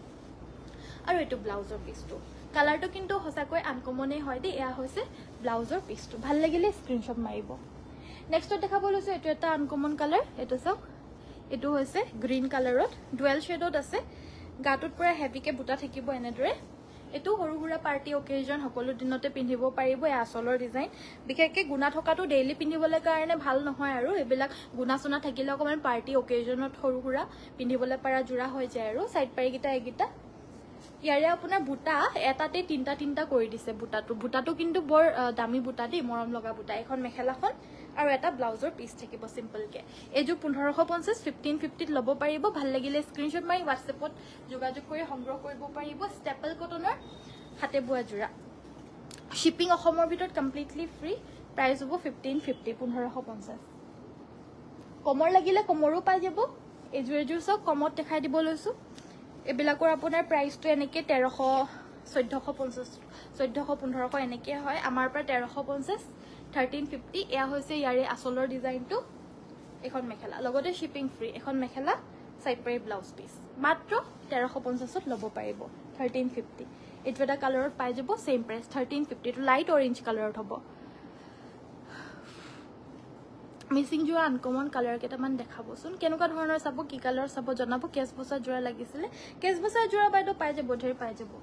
আৰু এটো ব্লাউজৰ পিসটো কালাৰটো কিন্তু হসাকৈ আনকমনে হয় দে এয়া হৈছে ব্লাউজৰ পিসটো ভাল লাগিলে স্ক্ৰিনশ্বট মাৰিব নেক্সট দেখাব লৈছো এটো এটা আনকমন কালাৰ এটো চাওক এটো হৈছে গ্ৰীন কালাৰত ডুৱেল শেডত আছে গাটোত পুৰা হেভিকে বুটা থাকিব এনেদৰে এটো হৰু হুৰা পাৰ্টি অকেজন সকলো দিনতে পিন্ধিব পাৰিব এ আসলৰ ডিজাইন বিশেষকৈ গুণা থকাটো ডেইলি পিন্ধিবলৈ কাৰণে ভাল নহয় আৰু এবিলাক গুণা সুনা থাকিলে অকমান পাৰ্টি অকেজনত হৰু হুৰা পিন্ধিবলৈ পাৰা জোৰা হৈ যায় আৰু সাইড পাৰি গিটা এগিটা ইয়াৰে আপোনাৰ বুটা এটাতে তিনটা তিনটা কৰি দিছে বুটাটো বুটাটো কিন্তু বৰ দামী বুটা দি মৰম লগা বুটা এখন মেখেলাখন আৰু এটা ব্লাউজৰ পিস থাকিব সিম্পল কে এজু পোন্ধৰশ পঞ্চাছ ফিফটিন ফিফটিত ল'ব পাৰিব ভাল লাগিলে স্ক্ৰিনশ্বট মাৰি WhatsAppত যোগাযোগ কৰি সংগ্ৰহ কৰিব পাৰিব ষ্টেপল কটনৰ হাতে বোৱা জোৰা শিপিং অসমৰ ভিতৰত কমপ্লিটলি ফ্ৰী প্ৰাইস হ'ব ফিফটিন ফিফটি পোন্ধৰশ পঞ্চাছ কমৰ লাগিলে কমৰো পাই যাব এজু এজু সব কমত দেখাই দিব লৈছো এবিলাকৰ আপোনাৰ প্ৰাইসটো এনেকে তেৰশ চৈধ্যশ পঞ্চাছ চৈধ্যশ পোন্ধৰশ এনেকে হয় আমাৰ পৰা তেৰশ পঞ্চাছ থাৰ্টিন ফিফটি এয়া হৈছে ইয়াৰে আসলৰ ডিজাইনটো এখন মেখেলা লগতে শিপিং ফ্ৰী এখন মেখেলা সাইড পাৰি ব্লাউজ পিস মাত্ৰ তেৰশ পঞ্চাছত ল'ব পাৰিব থাৰ্টিন ফিফটি এটো এটা কালাৰত পাই যাব same price thirteen fifty too light orange কালাৰত হ'ব মিসিং জোৰা আনকমন কালাৰ কেইটামান দেখাবচোন কেনেকুৱা ধৰণৰ চাব কি কালাৰ চাব জনাব কেছ বসা জোৰা লাগিছিলে কেছ বসা জোৰা বাইদেউ পাই যাব ধেৰ পাই যাব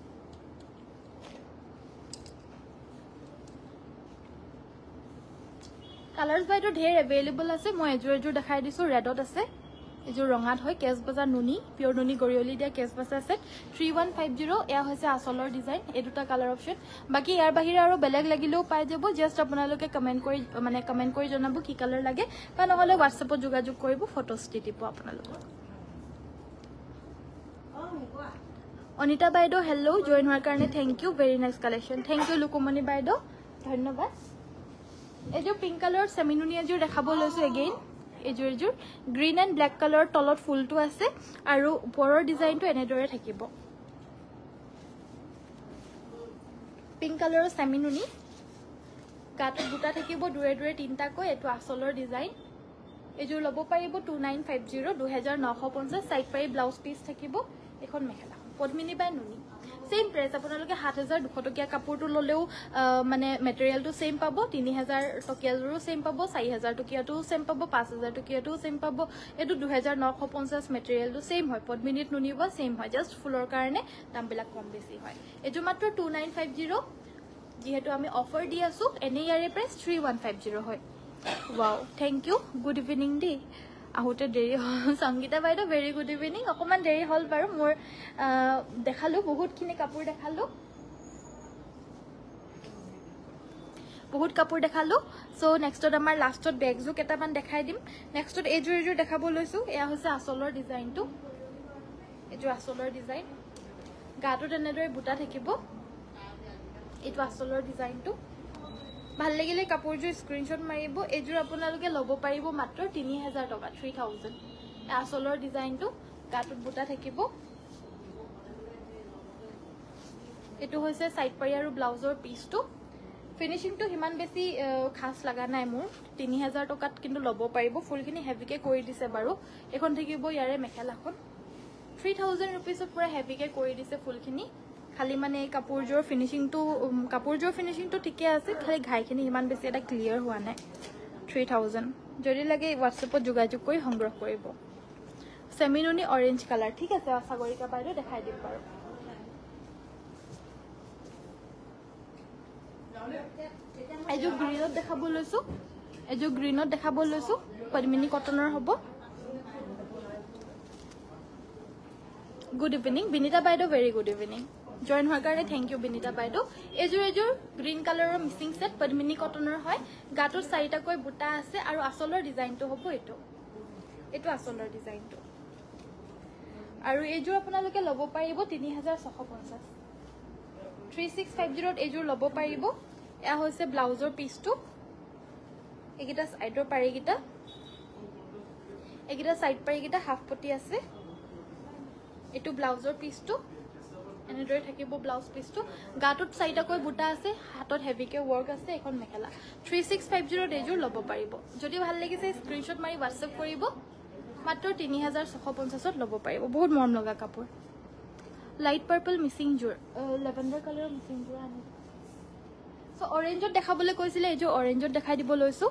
কালাৰ্স বাইদেউ ধেৰ এভেইলেবল আছে মই এজুৰ এজুৰ দেখাই দিছো ৰেডত আছে এজুৰ ৰঙাত হয় কেছ বজা নুনি পিয়ৰ নুনি গৰিয়লি দিয়া কেছ বসা আছে থ্ৰী ওৱান ফাইভ জিৰ' এয়া হৈছে আসলৰ ডিজাইন এই দুটা কালাৰ অপশন বাকি ইয়াৰ বাহিৰে আৰু বেলেগ লাগিলেও পাই যাব জাস্ট আপোনালোকে কমেন্ট কৰি মানে কমেন্ট কৰি জনাব কি কালাৰ লাগে বা নহলে WhatsAppত যোগাযোগ কৰিব ফটোস দি দিব আপোনালোকক অনিতা বাইদেউ হেল্ল জয়েন হোৱাৰ কাৰণে thank you very nice collection thank you Lukumoni বাইদেউ ধন্যবাদ এজু পিংক কালাৰ সেমিনুনি এজু দেখাব লৈছো এগেইন এজুৰ এজুৰ গ্ৰীন এণ্ড ব্লেক কালাৰ তলত ফুলটো আছে আৰু ওপৰৰ ডিজাইনটো এনেদৰে থাকিব পিংক কালাৰৰ সেমিনুনি গাটো বুটা থাকিব দুৰে দুৰে তিনটাকৈ এটো আসলৰ ডিজাইন এযোৰ ল'ব পাৰিব টু নাইন ফাইভ জিৰ' দুহেজাৰ নশ পঞ্চাছ সাইড পাৰি ব্লাউজ পিস থাকিব এখন মেখেলা পদ্মিনী বাই নুনি সেম প্রাইস আপোনালোকে সাত হাজাৰ দুশ টকীয়া কাপোৰটো ললেও মানে মেটেৰিয়েলটো সেম পাব তিনি হাজাৰ টকীয়াৰো সেম পাব চাৰি হাজাৰ টকীয়াটো সেম পাব পাঁচ হাজাৰ টকীয়াটো সেম পাব এটো দুহেজাৰ নশ পঞ্চাছ মেটেৰিয়েলটো সেম হয় পদ্মিনীত নুনিব সেম হয় জাস্ট ফুলৰ কাৰণে দামবিলাক কম বেছি হয় এটো মাত্ৰ টু নাইন ফাইভ জিৰ' যেহেতু আমি অফাৰ দি আছো এনে ইয়াৰে price three one five zero' হয় wow thank you good evening ডে আহোতে দেৰি হ'ল সংগীতা বাইদেউ ভেৰি গুড ইভিনিং অকমান দেৰি হ'ল বাৰু মোৰ দেখালো বহুতখিনি কাপোৰ দেখালো বহুত কাপোৰ দেখালো সো নেক্সটত আমাৰ লাষ্টত বেগজু কেটামান দেখাই দিম নেক্সটত এজুৰ এজুৰ দেখাব লৈছো এয়া হৈছে আসলৰ ডিজাইনটো এজু আসলৰ ডিজাইন গাটো তেনেদৰে বুটা থাকিব এটো আসলৰ ডিজাইনটো ভাল লাগিলে কাপোৰজুৰ স্ক্ৰিনশ্বট মাৰিব এজুৰ আপোনালোকে ল'ব পাৰিব মাত্ৰ তিনি হাজাৰ টকা থ্ৰী থাউজেণ্ড আসলৰ ডিজাইনটো গাটোত বুটা থাকিব এটো হৈছে সাইড পাৰি আৰু ব্লাউজৰ পিসটো ফিনিশিংটো হিমান বেছি খাস লাগা নাই মোৰ তিনি হাজাৰ টকাত কিন্তু ল'ব পাৰিব ফুলখিনি হেভিকে কৰি দিছে বাৰু এখন থাকিব ইয়াৰে মেখেলাখন থ্ৰী থাউজেণ্ড ৰুপিছত পুৰা হেভিকে কৰি দিছে ফুলখিনি খালি মানে কাপোৰজোৰ ফিনিশিংটো কাপোৰজোৰ ফিনিশিংটো ঠিকে আছে খালি ঘাইখিনি ইমান বেছি এটা ক্লিয়াৰ হোৱা নাই থ্ৰী থাউজেণ্ড যদি লাগে হোৱাটছএপত যোগাযোগ কৰি সংগ্ৰহ কৰিব সেমিনুনি অৰেঞ্জ কালাৰ ঠিক আছে সাগৰিকা বাইদেউ দেখাই দিম বাৰু এজো গ্ৰীনত দেখাব লৈছো এজো গ্ৰীনত দেখাব লৈছো পদ্মিনী কটনৰ হ'ব গুড ইভিনিং বিনিতা বাইদেউ ভেৰি গুড ইভিনিং জয়েন হোৱাৰ কাৰণে থ্যাংক ইউ বিনিতা বাইদেউ এজুৰ এজুৰ গ্ৰীন কালাৰৰ মিচিং সেট পদ্মিনী কটনৰ হয় গাটোৰ চাৰিটাকৈ বুটা আছে আৰু আসলৰ ডিজাইনটো হ'ব এটো এটো আসলৰ ডিজাইনটো আৰু এজুৰ আপোনালোকে ল'ব পাৰিব তিনি হাজাৰ ছশ পঞ্চাছ থ্ৰী ছিক্স ফাইভ জিৰ' এজুৰ ল'ব পাৰিব এয়া হৈছে ব্লাউজৰ পিসটো এগিটা সাইডৰ পাৰিগিটা এগিটা সাইড পাৰিগিটা হাফ পটি আছে এটো ব্লাউজৰ পিসটো এনেদৰে থাকিব ব্লাউজ পিসটো গাটোত চাৰিটাকৈ বুটা আছে হাতত হেভিকে ওয়ার্ক আছে এখন mekhela three six five zero' এজুৰ ল'ব পাৰিব যদি ভাল লাগিছে স্ক্ৰিনশ্বট মাৰি হোৱাটছএপ কৰিব মাত্ৰ তিনি হাজাৰ ছশ পঞ্চাছত ল'ব পাৰিব বহুত মৰম লগা কাপোৰ লাইট পাৰ্পল মিচিং জোৰ লেভেণ্ডাৰ কালাৰৰ মিচিং জোৰ আনি সো অৰেঞ্জত দেখাবলৈ কৈছিলে এজো অৰেঞ্জত দেখাই দিব লৈছো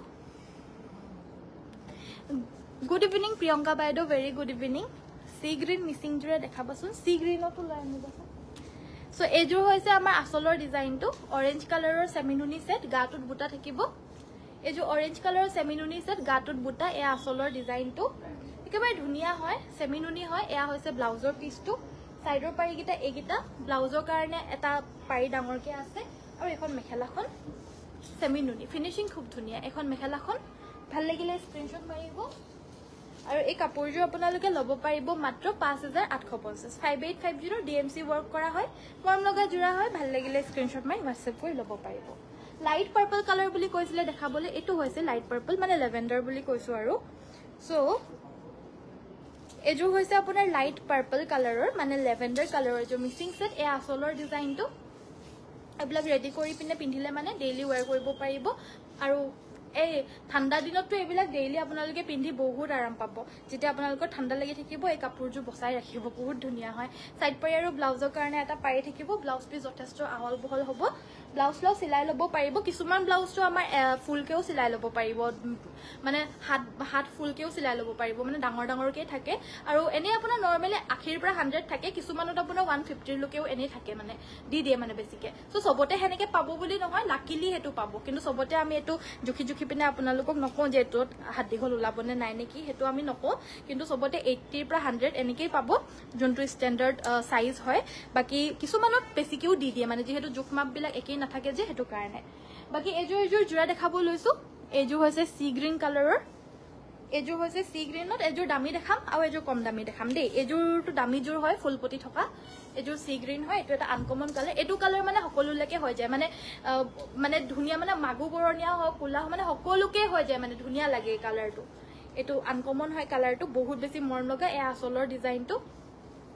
গুড ইভিনিং প্ৰিয়ংকা বাইদেউ ভেৰি গুড ইভিনিং সি গ্ৰীন মিচিং জোৰে দেখাবচোন সি গ্ৰীনতো লৈ আনিবচোন সো এজো হৈছে আমাৰ আসলৰ ডিজাইনটো অৰেঞ্জ কালাৰৰ সেমিনুনি সেট গাটোত বুটা থাকিব এজো অৰেঞ্জ কালাৰৰ সেমিনুনি সেট গাটোত বুটা এ আসলৰ ডিজাইনটো একেবাৰে ধুনিয়া হয় সেমিনুনি হয় এয়া হৈছে ব্লাউজৰ পিসটো সাইডৰ পাৰিগিটা এগিটা ব্লাউজৰ কাৰণে এটা পাৰি ডাঙৰকে আছে আৰু এখন মেখেলাখন সেমিনুনি ফিনিশিং খুব ধুনিয়া এখন মেখেলাখন ভাল লাগিলে স্ক্ৰিনশ্বট মাৰিব আৰু এই কাপোৰজোৰ আপোনালোকে ল'ব পাৰিব মাত্ৰ পাঁচ হাজাৰ আঠশ পঞ্চাছ five eight five zero' DMC work কৰা হয় মৰম লগা জোৰা হয় ভাল লাগিলে স্ক্ৰিনশ্বট মাৰি হোৱাটছএপ কৰি ল'ব পাৰিব লাইট পাৰ্পল কালাৰ বুলি কৈছিলে দেখাবলৈ এটো হৈছে লাইট পাৰ্পল মানে লেভেণ্ডাৰ বুলি কৈছো আৰু সো এজো হৈছে আপোনাৰ লাইট পাৰ্পল কালাৰৰ মানে লেভেণ্ডাৰ কালাৰৰ যে মিচিং সেট এ আসলৰ ডিজাইনটো এইবিলাক ৰেডি কৰি পিনে পিন্ধিলে মানে ডেইলি ওয়াৰ কৰিব পাৰিব আৰু এই ঠাণ্ডা দিনতটো এইবিলাক ডেইলি আপোনালোকে পিন্ধি বহুত আৰাম পাব যেতিয়া আপোনালোকৰ ঠাণ্ডা লাগি থাকিব এই কাপোৰজোৰ বচাই ৰাখিব বহুত ধুনিয়া হয় সাইড পাৰি আৰু ব্লাউজৰ কাৰণে এটা পাৰি থাকিব ব্লাউজ পিস যথেষ্ট আহল বহল হ'ব ব্লাউজ ল সিলাই ল'ব পাৰিব কিছুমান ব্লাউজটো আমাৰ ফুলকেও সিলাই ল'ব পাৰিব মানে হাত হাত ফুলকেও সিলাই ল'ব পাৰিব মানে ডাঙৰ ডাঙৰকে থাকে আৰু এনে আপোনাৰ নৰমালি আশীৰ পৰা হাণ্ড্ৰেড থাকে কিছুমানত আপোনাৰ ওৱান ফিফটিৰ লৈকেও এনে থাকে মানে দি দিয়ে মানে বেছিকে সো সবতে হেনেকে পাব বুলি নহয় লাকিলি হেতু পাব কিন্তু সবতে আমি এটো জুখি জুখি পিনে আপোনালোকক নকওঁ যে এটোত হাত দীঘল ওলাবনে নাই নেকি হেতু আমি নকওঁ কিন্তু সবতে এইটিৰ পৰা হাণ্ড্ৰেড এনেকেই পাব যোনটো ষ্টেণ্ডাৰ্ড সাইজ হয় বাকি কিছুমানত বেছিকেও দি দিয়ে মানে যেহেতু জুখ মাপ বিলাক একেই নাথাকে যে হেতু কাৰণে বাকি এজো এজোৰ জোৰা দেখাব লৈছো এজো হৈছে সি গ্ৰীন কালাৰৰ এজো হৈছে সি গ্ৰীনত এজোৰ দামী দেখাম আৰু এজোৰ কম দামী দেখাম দেই এজোৰটো দামী জোৰ হয় ফুলপতি থকা এজোৰ সি গ্ৰীন হয় এটো এটা আনকমন কালাৰ এটো কালাৰ মানে সকলোলৈকে হৈ যায় মানে মানে ধুনিয়া মানে মাগু বৰণীয়া হয় কুলা মানে সকলোকে হৈ যায় মানে ধুনিয়া লাগে এই কালাৰটো এটো আনকমন হয় কালাৰটো বহুত বেছি মৰম লগা এ আসলৰ ডিজাইনটো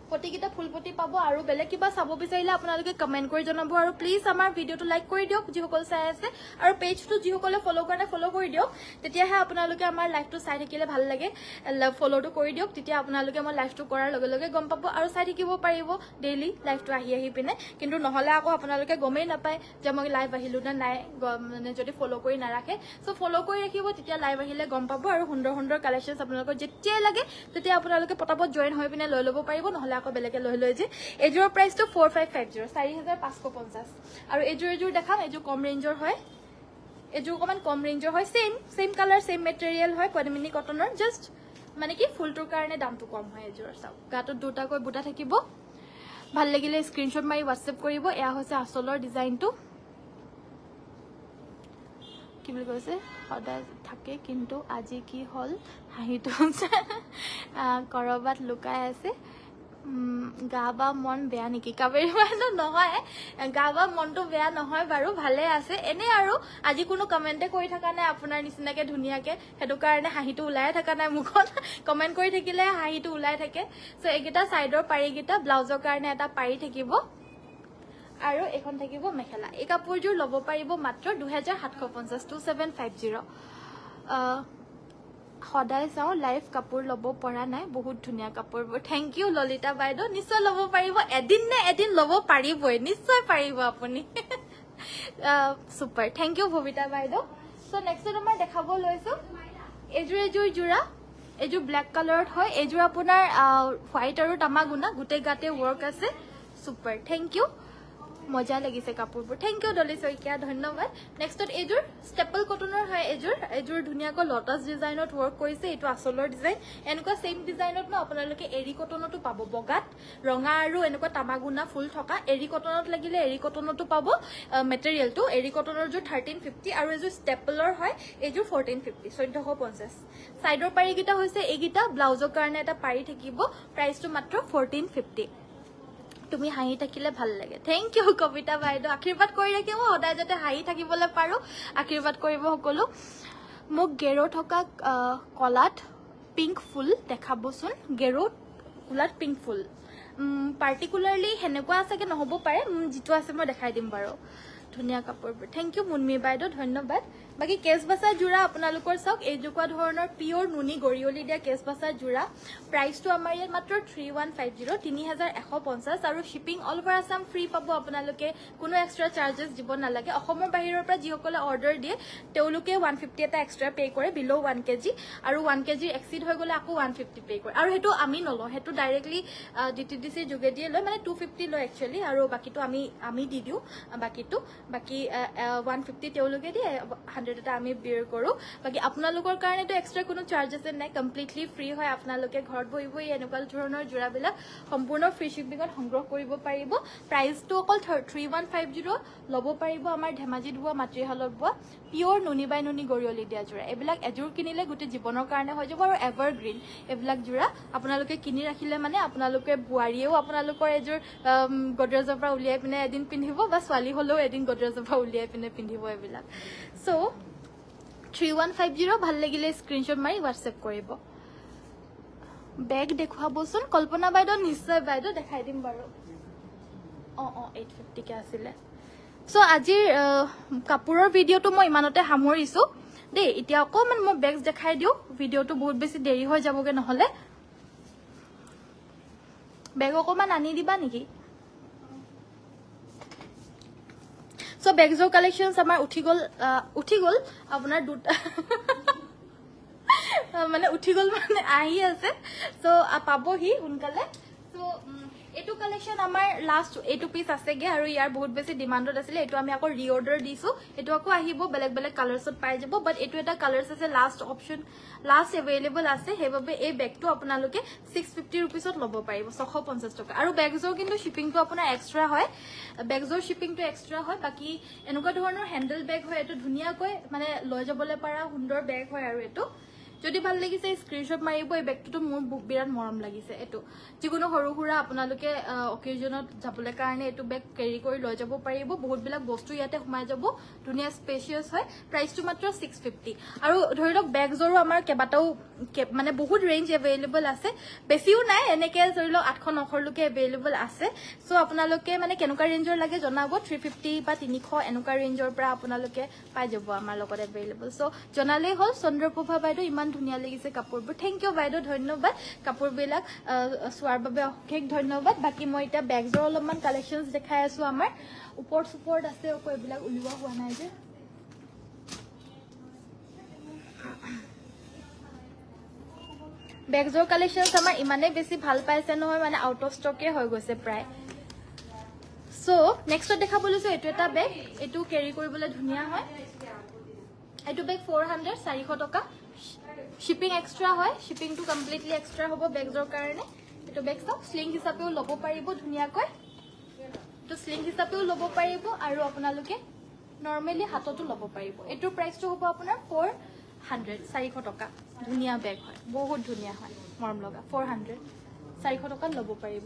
পটিকিটা ফুল পটি পাব আৰু বেলেগ কিবা চাব বিচাৰিলে আপোনালোকে কমেন্ট কৰি জনাব আৰু প্লিজ আমাৰ ভিডিওটো লাইক কৰি দিয়ক যিসকল চাই আছে আৰু পেজটো যিসকলে ফলো কৰে ফলো কৰি দিয়ক তেতিয়াহে আপোনালোকে আমাৰ লাইভটো চাই থাকিলে ভাল লাগে ফলোটো কৰি দিয়ক তেতিয়া আপোনালোকে আমাৰ লাইভটো কৰাৰ লগে লগে গম পাব আৰু চাই থাকিব পাৰিব ডেইলি লাইভটো আহি আহি পিনে কিন্তু নহলে আকৌ আপোনালোকে গমেই নাপায় যে মই লাইভ আহিলো না নাই মানে যদি ফলো কৰি নাৰাখে সো ফলো কৰি ৰাখিব তেতিয়া লাইভ আহিলে গম পাব আৰু সুন্দৰ সুন্দৰ কালেকশনছ আপোনালোকৰ যেতিয়াই লাগে তেতিয়া আপোনালোকে পটাপট জয়েন হৈ পিনে লৈ ল'ব পাৰিব নহলে আকৌ বেলেগে লৈ লৈ যে এজোৰ প্ৰাইসটো four five five zero চাৰি হাজাৰ পাঁচশ পঞ্চাশ আৰু এজোৰ এজোৰ দেখাম এজোৰ কম ৰেঞ্জৰ হয় এজোৰ অকমান কম ৰেঞ্জৰ হয় same same colour same material হয় পদ্মিনী কটনৰ জাস্ট মানে কি ফুলটোৰ কাৰণে দামটো কম হয় এজোৰ চাও গাটোত দুটাকৈ বুটা থাকিব ভাল লাগিলে স্ক্ৰিনশ্বট মাৰি WhatsApp কৰিব এয়া হৈছে আসলৰ ডিজাইনটো কি বুলি কৈছে সদায় থাকে কিন্তু আজি কি হল হাঁহিটো কৰবাত লুকাই আছে গাবা মন বেয়া নেকি কাবেৰী মানে নহয় গাবা মনটো বেয়া নহয় বাৰু ভালে আছে এনে আৰু আজি কোনো কমেন্টে কৰি থকা নাই আপোনাৰ নিচিনাকে ধুনিয়াকে হেতু কাৰণে হাঁহিটো উলাই থকা নাই মুখন কমেন্ট কৰি থাকিলে হাঁহিটো উলাই থাকে সো একিটা সাইডৰ পাৰিকিটা ব্লাউজৰ কাৰণে এটা পাৰি থাকিব আৰু এখন থাকিব মেখেলা এই কাপোৰজোৰ লব পাৰিব মাত্ৰ two thousand seven hundred fifty two seven five zero সদায় চাও লাইভ কাপোৰ লব পৰা নাই বহুত ধুনিয়া কাপোৰবোৰ থ্যাংক ইউ ললিতা বাইদো নিশ্চয় লব পাৰিব এদিন নে এদিন লব পাৰিবই নিশ্চয় পাৰিব আপুনি সুপাৰ থ্যাংক ইউ ভবিতা বাইদো সো নেক্সট আমাৰ দেখাব লৈছো এজোৰ এজোৰ জোৰা এজোৰ ব্ল্যাক কালাৰত হয় এজোৰ আপোনাৰ হোৱাইট আৰু তামাগুনা গুটে গাতে ওয়ার্ক আছে সুপাৰ থ্যাংক ইউ মজা লাগিছে কাপোৰবোৰ থ্যাংক ইউ ডলি সৈকিয়া ধন্যবাদ নেক্সটত এজোৰ ষ্টেপল কটনৰ হয় এজোৰ এজোৰ ধুনিয়াকৈ লটাস ডিজাইনত ওয়ার্ক কৰিছে এটো আসলৰ ডিজাইন এনেকুৱা সেম ডিজাইনত ন আপোনালোকে এৰি কটনতো পাব বগাত ৰঙা আৰু এনেকুৱা তামাগুনা ফুল থকা এৰি কটনত লাগিলে এৰি কটনতো পাব মেটেৰিয়েলটো এৰি কটনৰ জোৰ thirteen fifty আৰু এজোৰ ষ্টেপলৰ হয় এজোৰ fourteen fifty চৈধ্যশ পঞ্চাশ সাইডৰ পাৰিকিটা হৈছে এইগিটা ব্লাউজৰ কাৰণে এটা পাৰি থাকিব প্ৰাইসটো মাত্ৰ fourteen fifty তুমি হাঁহি থাকিলে ভাল লাগে থ্যাংক ইউ কবিতা বাইদো আশীৰ্বাদ কৰি ৰাখিব সদায় যাতে হাঁহি থাকিবলৈ পাৰো আশীৰ্বাদ কৰিব সকলো মোক গেৰো থকা কলাত পিংক ফুল দেখাবচোন গেৰো কলাত পিংক ফুল পাৰ্টিকুলাৰলি হেনেকুৱা আছে কি নহব পাৰে জিটো আছে মই দেখাই দিম বাৰু ধুনিয়া কাপোৰবোৰ থ্যাংক ইউ মুনমি বাইদো ধন্যবাদ বাকি কেছবাছা জোৰা আপোনালোকৰ চাওক এই জুকুৱা ধৰণৰ পিওৰ নুনি গৰিয়লি দিয়া কেছবাছা জোৰা প্ৰাইসটো আমাৰ ইয়াত মাত্ৰ three one five zero তিনি হাজাৰ এশ পঞ্চাশ আৰু shipping all over Assam free পাব আপোনালোকে কোনো এক্সট্ৰা চাৰ্জেস দিব নালাগে অসমৰ বাহিৰৰ পৰা যিসকলে অৰ্ডাৰ দিয়ে তেওঁলোকে one fifty এটা এক্সট্ৰা পে কৰে বিলো one kg আৰু one kg এক্সিড হৈ গলে আকৌ one fifty পে কৰে আৰু হেতু আমি নলো হেতু ডাইৰেক্টলি ডিটিডিসি যোগেদি লয় মানে two fifty লয় একচুয়ালি আৰু বাকিটো আমি আমি দি দিও বাকিটো বাকি one fifty তেওঁলোকে দিয়ে one hundred এটা আমি বিয়াৰ কৰো বাকি আপোনালোকৰ কাৰণে তো এক্সট্ৰা কোনো চাৰ্জেস নাই কমপ্লিটলি ফ্ৰী হয় আপোনালোকে ঘৰত বহি বহি এনেকুৱা ধৰণৰ জোৰাবিলাক সম্পূৰ্ণ ফ্ৰী শিপিংত সংগ্ৰহ কৰিব পাৰিব প্ৰাইসটো অকল three one five zero লব পাৰিব আমাৰ ধেমাজিত হোৱা মাতৃহালত হোৱা পিওৰ নুনি বাই নুনি গৰিয়লি দিয়া জোৰা এবিলাক এজোৰ কিনিলে গুটি জীৱনৰ কাৰণে হৈ যাব আৰু এভাৰগ্ৰীন এবিলাক জোৰা আপোনালোকে কিনি ৰাখিলে মানে আপোনালোকে বুৱাৰিয়েও আপোনালোকৰ এজোৰ গডৰেজৰ পৰা উলিয়াই পিনে এদিন পিন্ধিব বা ছোৱালী হলেও এদিন গডৰেজৰ পৰা উলিয়াই পিনে পিন্ধিব এবিলাক so three one five zero ভাল লাগিলে স্ক্ৰিনশ্বট মাৰি WhatsApp কৰিব বেগ দেখুৱাবচোন কল্পনা বাইদো নিশ্চয় বাইদো দেখাই দিম বাৰু অ অ eight fifty কে আছিল সো আজিৰ কাপোৰৰ ভিডিওটো মই ইমানতে সামৰিছো দে এতিয়া অকমান মই বেগস দেখাই দিও ভিডিওটো বহুত বেছি দেৰি হৈ যাবগে নহলে বেগ অকমান আনি দিবা নেকি সো বেগজৰ কালেকশনস আমাৰ উঠি গল উঠি গল আপোনাৰ দুটা মানে উঠি গল মানে আহি আছে সো পাবহি হুনকালে সো এটু কালেকশন আমাৰ লাস্ট এটু পিস আছেগে আৰু ইয়াৰ বহুত বেছি ডিমান্ডত আছিল এটু আমি আকৌ ৰিঅৰ্ডাৰ দিছো এটু আকৌ আহিব বেলেগ বেলেগ কালাৰছত পাই যাব বাট এটু এটা কালাৰছ আছে লাস্ট অপচন লাস্ট अवेलेबल আছে হেবাবে এই বেগটো আপোনালোকে six fifty रुपीसত লব পাৰিব six fifty টকা আৰু বেগজৰ কিন্তু শিপিংটো আপোনাৰ এক্সট্ৰা হয় বেগজৰ শিপিংটো এক্সট্ৰা হয় বাকি এনেকুৱা ধৰণৰ হ্যান্ডেল বেগ হয় এটো ধুনিয়াকৈ মানে লৈ যাবলৈ পাৰা সুন্দৰ বেগ হয় আৰু এটো যদি ভাল লাগিছে স্ক্ৰিনশ্বট মাৰিব এই বেগটো মোৰ বিৰাট মৰম লাগিছে এটো যিকোনো সৰু হুৰা আপোনালোকে অকেজনত যাবলৈ কাৰণে এটো বেগ কেৰি কৰি লৈ যাব পাৰিব বহুত বিলাক বস্তু ইয়াতে সোমাই যাব ধুনিয়া স্পেচিয়াস হয় প্ৰাইসটো মাত্ৰ six fifty আৰু ধৰি লওক বেগজৰো আমাৰ কেবাটাও মানে বহুত ৰেঞ্জ अवेलेबल আছে বেছিও নাই এনেকে ধৰি লওক eight hundred nine hundred লকে अवेलेबल আছে সো আপোনালোকে মানে কেনেকা ৰেঞ্জৰ লাগে জনাব three fifty বা three hundred এনেকা ৰেঞ্জৰ পৰা আপোনালোকে পাই যাব আমাৰ লগত अवेलेबल সো জনালে হল চন্দ্ৰপ্ৰভা বাইদেউ ইমান ধুনিয়া লাগিছে কাপোৰবোৰ থ্যাংক ইউ বাইদেউ ধন্যবাদ কাপোৰবিলাক সোৱাৰ বাবে অশেষ ধন্যবাদ বাকি মই এটা বেগজৰ অলপমান কালেকশনস দেখাই আছো আমাৰ ওপৰ সুপৰ্ট আছে ওপৰ এইবিলাক উলিওৱা হোৱা নাই যে বেগজৰ কালেকশনস আমাৰ ইমানে বেছি ভাল পাইছে নহয় মানে আউট অফ ষ্টকে হৈ গৈছে প্ৰায় সো নেক্সট দেখা বলিছো এটো এটা বেগ এটো ক্যাৰি কৰিবলৈ ধুনিয়া হয় এটো bag four hundred four hundred টকা শিপিং এক্সট্ৰা হয় শিপিং টু কমপ্লিটলি এক্সট্ৰা হ'ব বেগজৰ কাৰণে এটো বেগ সব স্লিং হিচাপেও লব পাৰিব ধুনিয়াকৈ তো স্লিং হিচাপেও লব পাৰিব আৰু আপোনালোকে নরমালি হাততো লব পাৰিব এটোৰ প্ৰাইসটো হ'ব আপোনাৰ four hundred four hundred টকা ধুনিয়া বেগ হয় বহুত ধুনিয়া হয় মৰম লগা four hundred four hundred টকা লব পাৰিব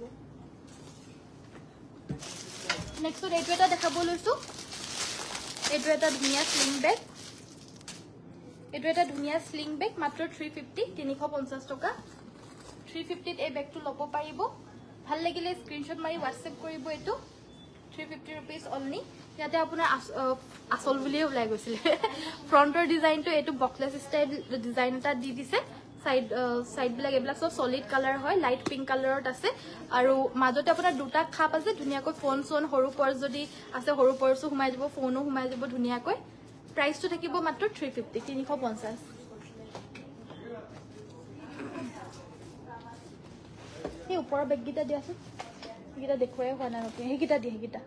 নেক্সট এটো এটা দেখাব লৈছো এটো এটা ধুনিয়া স্লিং বেগ এটো এটা ধুনিয়া স্লিং বেগ মাত্ৰ three fifty three fifty টকা three fifty এই বেগটো লব পাৰিব ভাল লাগিলে স্ক্ৰিনশ্বট মাৰি WhatsApp কৰিব এটো three fifty rupees only ইয়াতে আপোনাৰ আসল বুলিয়ে ওলাই গৈছিল ফ্ৰন্টৰ ডিজাইনটো এটো বক্সলেস স্টাইল ডিজাইন এটা দি দিছে সাইড সাইড ব্ল্যাক এবলা সব সলিড কালার হয় লাইট পিঙ্ক কালারত আছে আৰু মাজতে আপোনাৰ দুটা খাপ আছে ধুনিয়াকৈ ফোন সোন হৰু পৰ যদি আছে হৰু পৰসু ঘুমাই যাব ফোনো ঘুমাই যাব ধুনিয়াকৈ প্ৰাইসটো থাকিব মাত্ৰ three fifty three fifty এই ওপৰৰ বেগ গিটা দিয়াছো গিটা দেখুৱাই হোৱা নাই নতুন হেগিটা দি হেগিটা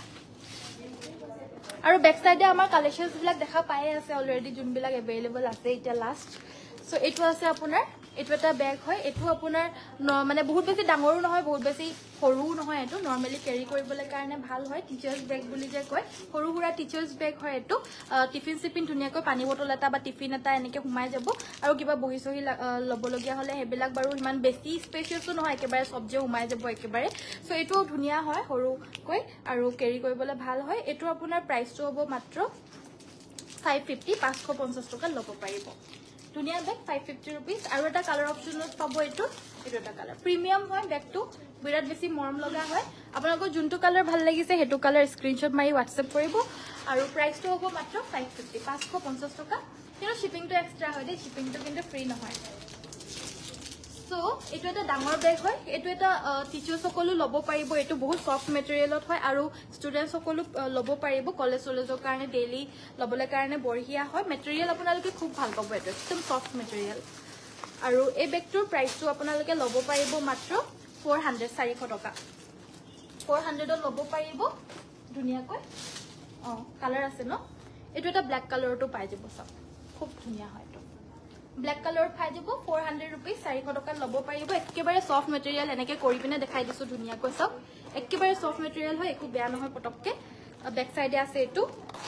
আৰু বেক সাইডে আমাৰ কালেকশনস বিলাক দেখা পাই আছে অলৰেডি যোন বিলাক अवेलेबल আছে এটা লাস্ট সো এটো আছে আপোনাৰ এটো এটা বেগ হয় এটো আপোনাৰ মানে বহুত বেছি ডাঙৰো নহয় বহুত বেছি সৰু নহয় এটো নরমালি ক্যাৰি কৰিবলৈ কাৰণে ভাল হয় টিচাৰ্স বেগ বুলি যে কয় সৰু হুৰা টিচাৰ্স বেগ হয় এটো টিফিন সিপিন ধুনিয়াকৈ পানী বটল এটা বা টিফিন এটা এনেকে সোমাই যাব আৰু কিবা বহি সহি লব লগিয়া হলে হেবিলাক বাৰু ইমান বেছি স্পেচিয়াসও নহয় একেবাৰে সবজে সোমাই যাব একেবাৰে সো এটো ধুনিয়া হয় সৰু কৈ আৰু ক্যাৰি কৰিবলৈ ভাল হয় এটো আপোনাৰ প্ৰাইসটো হ'ব মাত্ৰ five fifty five fifty টকা লব পাৰিব ধুনিয়া বেগ five fifty rupees আৰু এটা কালাৰ অপচনত পাব এটো এটো এটা কালাৰ প্ৰিমিয়াম হয় বেগটো বিৰাট বেছি মৰম লগা হয় আপোনালোকৰ যোনটো কালাৰ ভাল লাগিছে হেতু কালাৰ স্ক্ৰিনশ্বট মাৰি WhatsApp কৰিব আৰু প্ৰাইসটো হ'ব মাত্ৰ five fifty five fifty টকা কিন্তু শিপিংটো এক্সট্ৰা হয় দে শিপিংটো কিন্তু ফ্ৰী নহয় সো এটো এটা ডাঙৰ বেগ হয় এটো এটা টিচাৰ্স সকলো লব পাৰিব এটো বহুত সফট মেটেৰিয়েলত হয় আৰু ষ্টুডেন্টস সকলো লব পাৰিব কলেজ কলেজৰ কাৰণে ডেইলি লবলে কাৰণে বঢ়িয়া হয় মেটেৰিয়েল আপোনালোকে খুব ভাল পাব এটো একদম সফট মেটেৰিয়েল আৰু এই বেগটোৰ প্ৰাইসটো আপোনালোকে লব পাৰিব মাত্ৰ four hundred four hundred টকা four hundred ত লব পাৰিব ধুনিয়াকৈ অ কালাৰ আছে ন এটো এটা ব্ল্যাক কালাৰটো পাই যাব সব খুব ধুনিয়া হয় ব্ল্যাক কালার পাই যাব four hundred rupees four hundred টকা লব পাৰিব একেবাৰে সফট মেটেৰিয়েল এনেকে কৰি পিনে দেখাই দিছো ধুনিয়াকৈ সব একেবাৰে সফট মেটেৰিয়েল হয় একো বেয়া নহয় পটককে ব্যাক সাইডে আছে এটো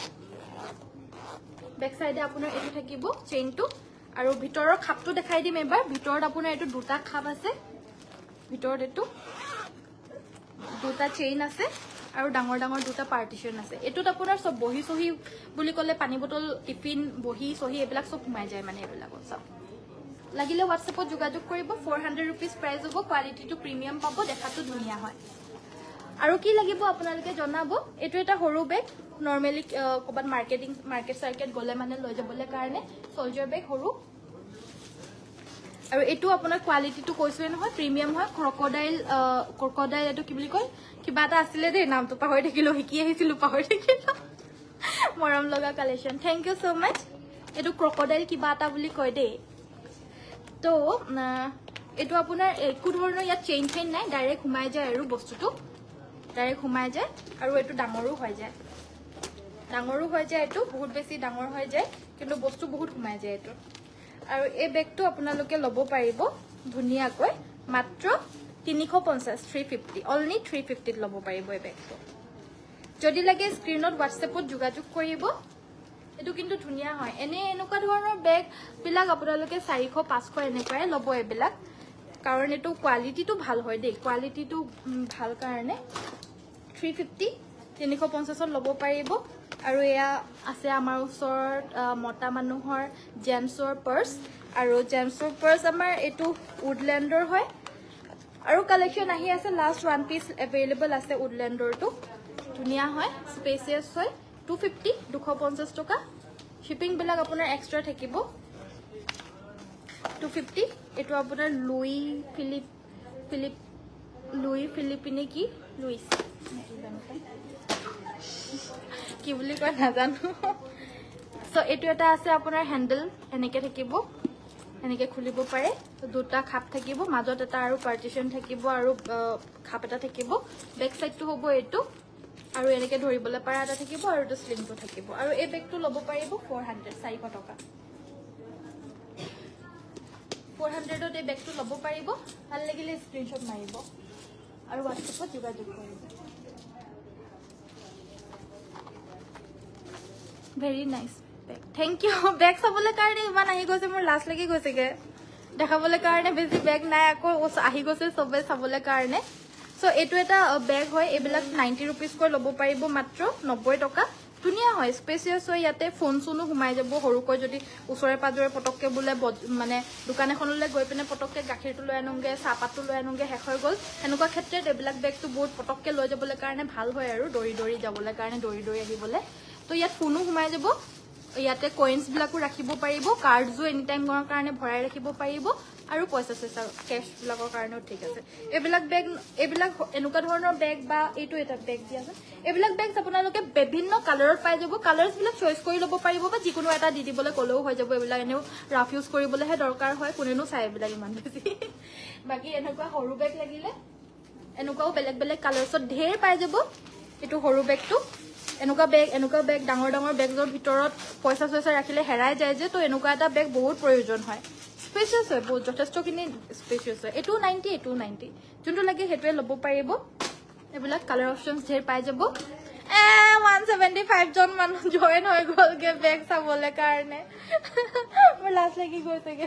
ব্যাক সাইডে আপোনাৰ এটো থাকিব চেইনটো আৰু ভিতৰৰ খাপটো দেখাই দিম এবাৰ ভিতৰত আপোনাৰ এটো দুটা খাপ আছে ভিতৰত এটো দুটা চেইন আছে আৰু ডাঙৰ ডাঙৰ দুটা পাৰ্টিশন আছে এটোত আপোনাৰ সব বহি সহি বুলি কলে পানী বটল টিফিন বহি সহি এবিলাক সব ঘুমাই যায় মানে এবিলাক সব লাগিলে WhatsAppত যোগাযোগ কৰিব four hundred rupees প্ৰাইস হ'ব কোৱালিটিটো প্ৰিমিয়াম পাব দেখাটো ধুনিয়া হয় আৰু কি লাগিব আপোনালোকে জনাব এটো এটা সৰু বেগ নরমালি কবাত মাৰ্কেটিং মাৰ্কেট সাৰ্কেট গলে মানে লৈ যাবলৈ কাৰণে সোলজাৰ বেগ সৰু আৰু এটো আপোনাৰ কোৱালিটিটো কৈছোৱে নহয় প্ৰিমিয়াম হয় ক্ৰকডাইল ক্ৰকডাইল এটো কি বুলি কয় কিবা এটা আছিল দে নামটো পাহৰি থাকিলো হিকি আহিছিলো পাহৰি থাকিলো মৰম লগা collection thank you so much এটো ক্ৰকডাইল কিবা এটা বুলি কয় দে তো এটো আপোনাৰ একো ধৰণৰ ইয়াত চেইন চেইন নাই ডাইৰেক্ট ঘুমাই যায় আৰু বস্তুটো ডাইৰেক্ট ঘুমাই যায় আৰু এটো ডাঙৰো হৈ যায় ডাঙৰো হৈ যায় এটো বহুত বেছি ডাঙৰ হৈ যায় কিন্তু বস্তু বহুত ঘুমাই যায় এটো আৰু এই বেগটো আপোনালোকে লব পাৰিব ধুনিয়াকৈ মাত্ৰ three fifty three fifty only three fifty লব পাৰিব এই বেগটো যদি লাগে স্ক্ৰিনত WhatsAppত যোগাযোগ কৰিব এটো কিন্তু ধুনিয়া হয় এনে এনেকুৱা ধৰণৰ বেগ বিলাক আপোনালোকে চাৰিশ পাঁচশ এনেকুৱাই ল'ব এবিলাক কাৰণ এটো কোৱালিটিটো ভাল হয় দেই কোৱালিটিটো ভাল কাৰণে three fifty তিনিশ পঞ্চাশ ল'ব পাৰিব আৰু এয়া আছে আমাৰ ওচৰত মটা মানুহৰ জেমছৰ পাৰ্স আৰু জেমছৰ পাৰ্স আমাৰ এটো উডল্যান্ডৰ হয় আৰু কালেকশন আহি আছে লাষ্ট ওয়ান পিস अवेलेबल আছে উডল্যান্ডৰটো ধুনিয়া হয় স্পেচিয়াস হয় two fifty দুশ পঞ্চাশ টকা শিপিং বিলাক আপোনাৰ এক্সট্ৰা থাকিব two fifty এটো আপোনাৰ লুই ফিলিপ ফিলিপ লুই ফিলিপিনে কি লুইস কি বুলি কয় নাজানো সো এটো এটা আছে আপোনাৰ হ্যান্ডেল এনেকে থাকিব এনেকে খুলিব পাৰে দুটা খাপ থাকিব মাজত এটা আৰু পাৰ্টিশন থাকিব আৰু খাপ এটা থাকিব বেক সাইডটো হ'ব এটো আৰু এনেকে ধৰিবলৈ পাৰা এটা থাকিব আৰু এটা স্লিংটো থাকিব আৰু এই বেগটো ল'ব পাৰিব four hundred চাৰিশ টকা four hundred ত এই বেগটো ল'ব পাৰিব ভাল লাগিলে স্ক্ৰিনশ্বট মাৰিব আৰু WhatsApp-ত যোগাযোগ কৰিব very nice bag thank you bag চাবলৈ কাৰণে ইমান আহি গৈছে মোৰ লাজ লাগি গৈছেগে দেখাবলৈ কাৰণে বেছি বেগ নাই আকৌ আহি গৈছে সবে চাবলৈ কাৰণে সো এটো এটা বেগ হয় এবিলাক ninety rupees কৈ ল'ব পাৰিব মাত্ৰ নব্বৈ টকা ধুনিয়া হয় স্পেচিয়াস হয় ইয়াতে ফোন সোনো ঘুমাই যাব হৰুকৈ যদি ওচৰে পাজৰে পটককে বুলে মানে দোকান এখনলৈ গৈ পিনে পটককে গাখীৰটো লৈ আনোগে চাহপাতটো লৈ আনোগে শেষ হৈ গল এনেকুৱা ক্ষেত্ৰত এবিলাক বেগটো বহুত পটককে লৈ যাবলৈ কাৰণে ভাল হয় আৰু দৰি দৰি যাবলৈ কাৰণে দৰি দৰি আহিবলৈ তো ইয়াত ফোনো ঘুমাই যাব ইয়াতে কইন্স বিলাকো ৰাখিব পাৰিব কাৰ্ডজো এনি টাইম গৰ কাৰণে ভৰাই ৰাখিব পাৰিব আৰু পইচা পইচা ক্যাশ বিলাকৰ কাৰণেও ঠিক আছে এবিলাক বেগ এবিলাক এনেকুৱা ধৰণৰ বেগ বা এইটো এটা বেগ দিয়া আছে এবিলাক বেগ আপোনালোকে বিভিন্ন কালাৰত পাই যাব কালাৰস বিলাক চয়েস কৰি ল'ব পাৰিব বা যিকোনো এটা দি দিবলৈ কলেও হৈ যাব এবিলাক এনেও ৰাফ ইউজ কৰিবলৈহে দৰকাৰ হয় কোনেনো চাই এবিলাক ইমান বেছি বাকি এনেকুৱা সৰু বেগ লাগিলে এনেকুৱাও বেলেগ বেলেগ কালাৰছত ঢেৰ পাই যাব এটো সৰু বেগটো এনেকুৱা বেগ এনেকুৱা বেগ ডাঙৰ ডাঙৰ বেগৰ ভিতৰত পইচা পইচা ৰাখিলে হেৰাই যায় যে তো এনেকুৱা এটা বেগ বহুত প্ৰয়োজন হয় স্পেচিয়াস হয় বহুত যথেষ্টখিনি স্পেচিয়াস হয় এটো ninety এটো ninety যোনটো লাগে হেতুৱে ল'ব পাৰিব এবিলাক কালাৰ অপচনস ঢেৰ পাই যাব এ one seventy-five জন মানুহ জয়েন হৈ গলগে বেগ চাবলৈ কাৰণে মোৰ লাজ লাগি গৈছেগে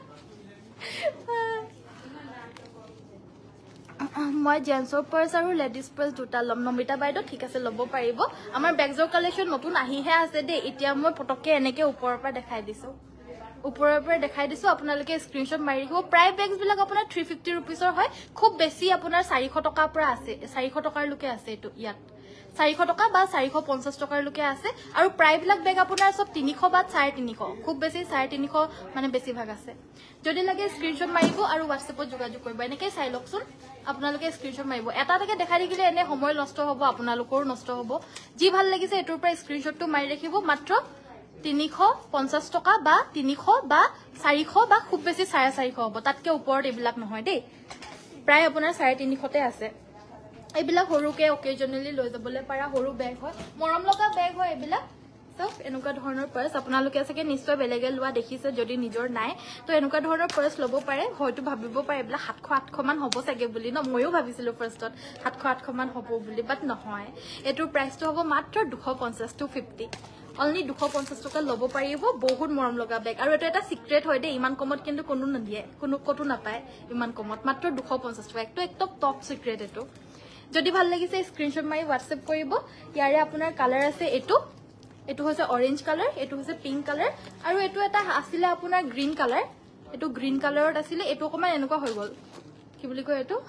মই জেন্সৰ পাৰ্স আৰু লেডিজ পাৰ্স দুটা লম নমিতা বাইদেউ ঠিক আছে ল'ব পাৰিব আমাৰ বেগজৰ কালেকশন নতুন আহিহে আছে দে এতিয়া মই পটককে এনেকে ওপৰৰ পৰা দেখাই দিছো ওপৰৰ পৰা দেখাই দিছো আপোনালোকে স্ক্ৰিনশ্বট মাৰি ৰাখিব প্ৰায় বেগস বিলাক আপোনাৰ three fifty rupeesৰ হয় খুব বেছি আপোনাৰ চাৰিশ টকাৰ পৰা আছে চাৰিশ টকাৰ লকে আছে এটো ইয়াত চাৰিশ টকা বা চাৰিশ পঞ্চাশ টকাৰ লকে আছে আৰু প্ৰায় বিলাক বেগ আপোনাৰ সব তিনিশ বা চাৰে তিনিশ খুব বেছি চাৰে তিনিশ মানে বেছি ভাগ আছে যদি লাগে স্ক্ৰিনশ্বট মাৰিব আৰু WhatsApp-ত যোগাযোগ কৰিব এনেকৈ চাই লকচোন আপোনালোকে স্ক্ৰিনশ্বট মাৰিব এটা এটাকে দেখাই দিলে এনে সময় নষ্ট হ'ব আপোনালোকৰ নষ্ট হ'ব যি ভাল লাগিছে এটোৰ পৰা স্ক্ৰিনশ্বটটো মাৰি ৰাখিব মাত্ৰ তিনিশ পঞ্চাশ টকা বা তিনিশ বা চাৰিশ বা খুব বেছি চাৰে চাৰিশ হ'ব তাতকে ওপৰত এবিলাক নহয় দেই প্ৰায় আপোনাৰ চাৰে তিনিশ তে আছে এবিলাক হৰুকে অকেজনালি লৈ যাবলৈ পাৰা হৰু বেগ হয় মৰম লগা বেগ হয় এবিলাক সব এনেকুৱা ধৰণৰ পাৰ্স আপোনালোকে আছে নিশ্চয় বেলেগে লোৱা দেখিছে যদি নিজৰ নাই তো এনেকুৱা ধৰণৰ পাৰ্স ল'ব পাৰে হয়তো ভাবিব পাৰে এবিলাক সাতশ আঠশ মান হ'ব চাগে বুলি ন ময়ো ভাবিছিলো ফাৰ্ষ্টত সাতশ আঠশ মান হ'ব বুলি বাট নহয় এটোৰ প্ৰাইসটো হ'ব মাত্ৰ দুশ পঞ্চাশ two fifty অনলি দুশ পঞ্চাশ টকা ল'ব পাৰিব বহুত মৰম লগা বেগ আৰু এটা এটা সিক্ৰেট হয় দে ইমান কমত কিন্তু কোনো নদিয়ে কোনো কতো নাপায় ইমান কমত মাত্ৰ দুশ পঞ্চাশ টকা একটো একদম টপ সিক্ৰেট এটো যদি ভাল লাগিছে স্ক্ৰিনশ্বট মাৰি WhatsApp কৰিব ইয়াৰে আপোনাৰ কালাৰ আছে এটো এটো হৈছে অৰেঞ্জ কালাৰ এটো হৈছে পিংক কালাৰ আৰু এটো এটা আছিল আপোনাৰ গ্ৰীন কালাৰ এটো গ্ৰীন কালাৰত আছিল এটো কমান এনেকুৱা হৈ গল কি বুলি কয় এটো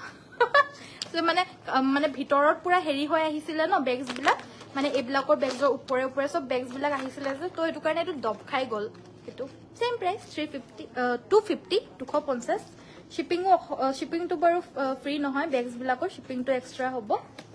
যে মানে মানে ভিতৰত পুৰা হেৰি হৈ আহিছিল ন বেগস বিলাক মানে এবিলাকৰ বেগৰ উপৰে উপৰে সব বেগস বিলাক আহিছিল যে তো এটো কাৰণে এটো দব খাই গল এটো same price three fifty two fifty দুশ পঞ্চাশ শিপিং শিপিং তো বাৰু ফ্ৰী নহয় বেগস বিলাকৰ শিপিং তো এক্সট্ৰা হ'ব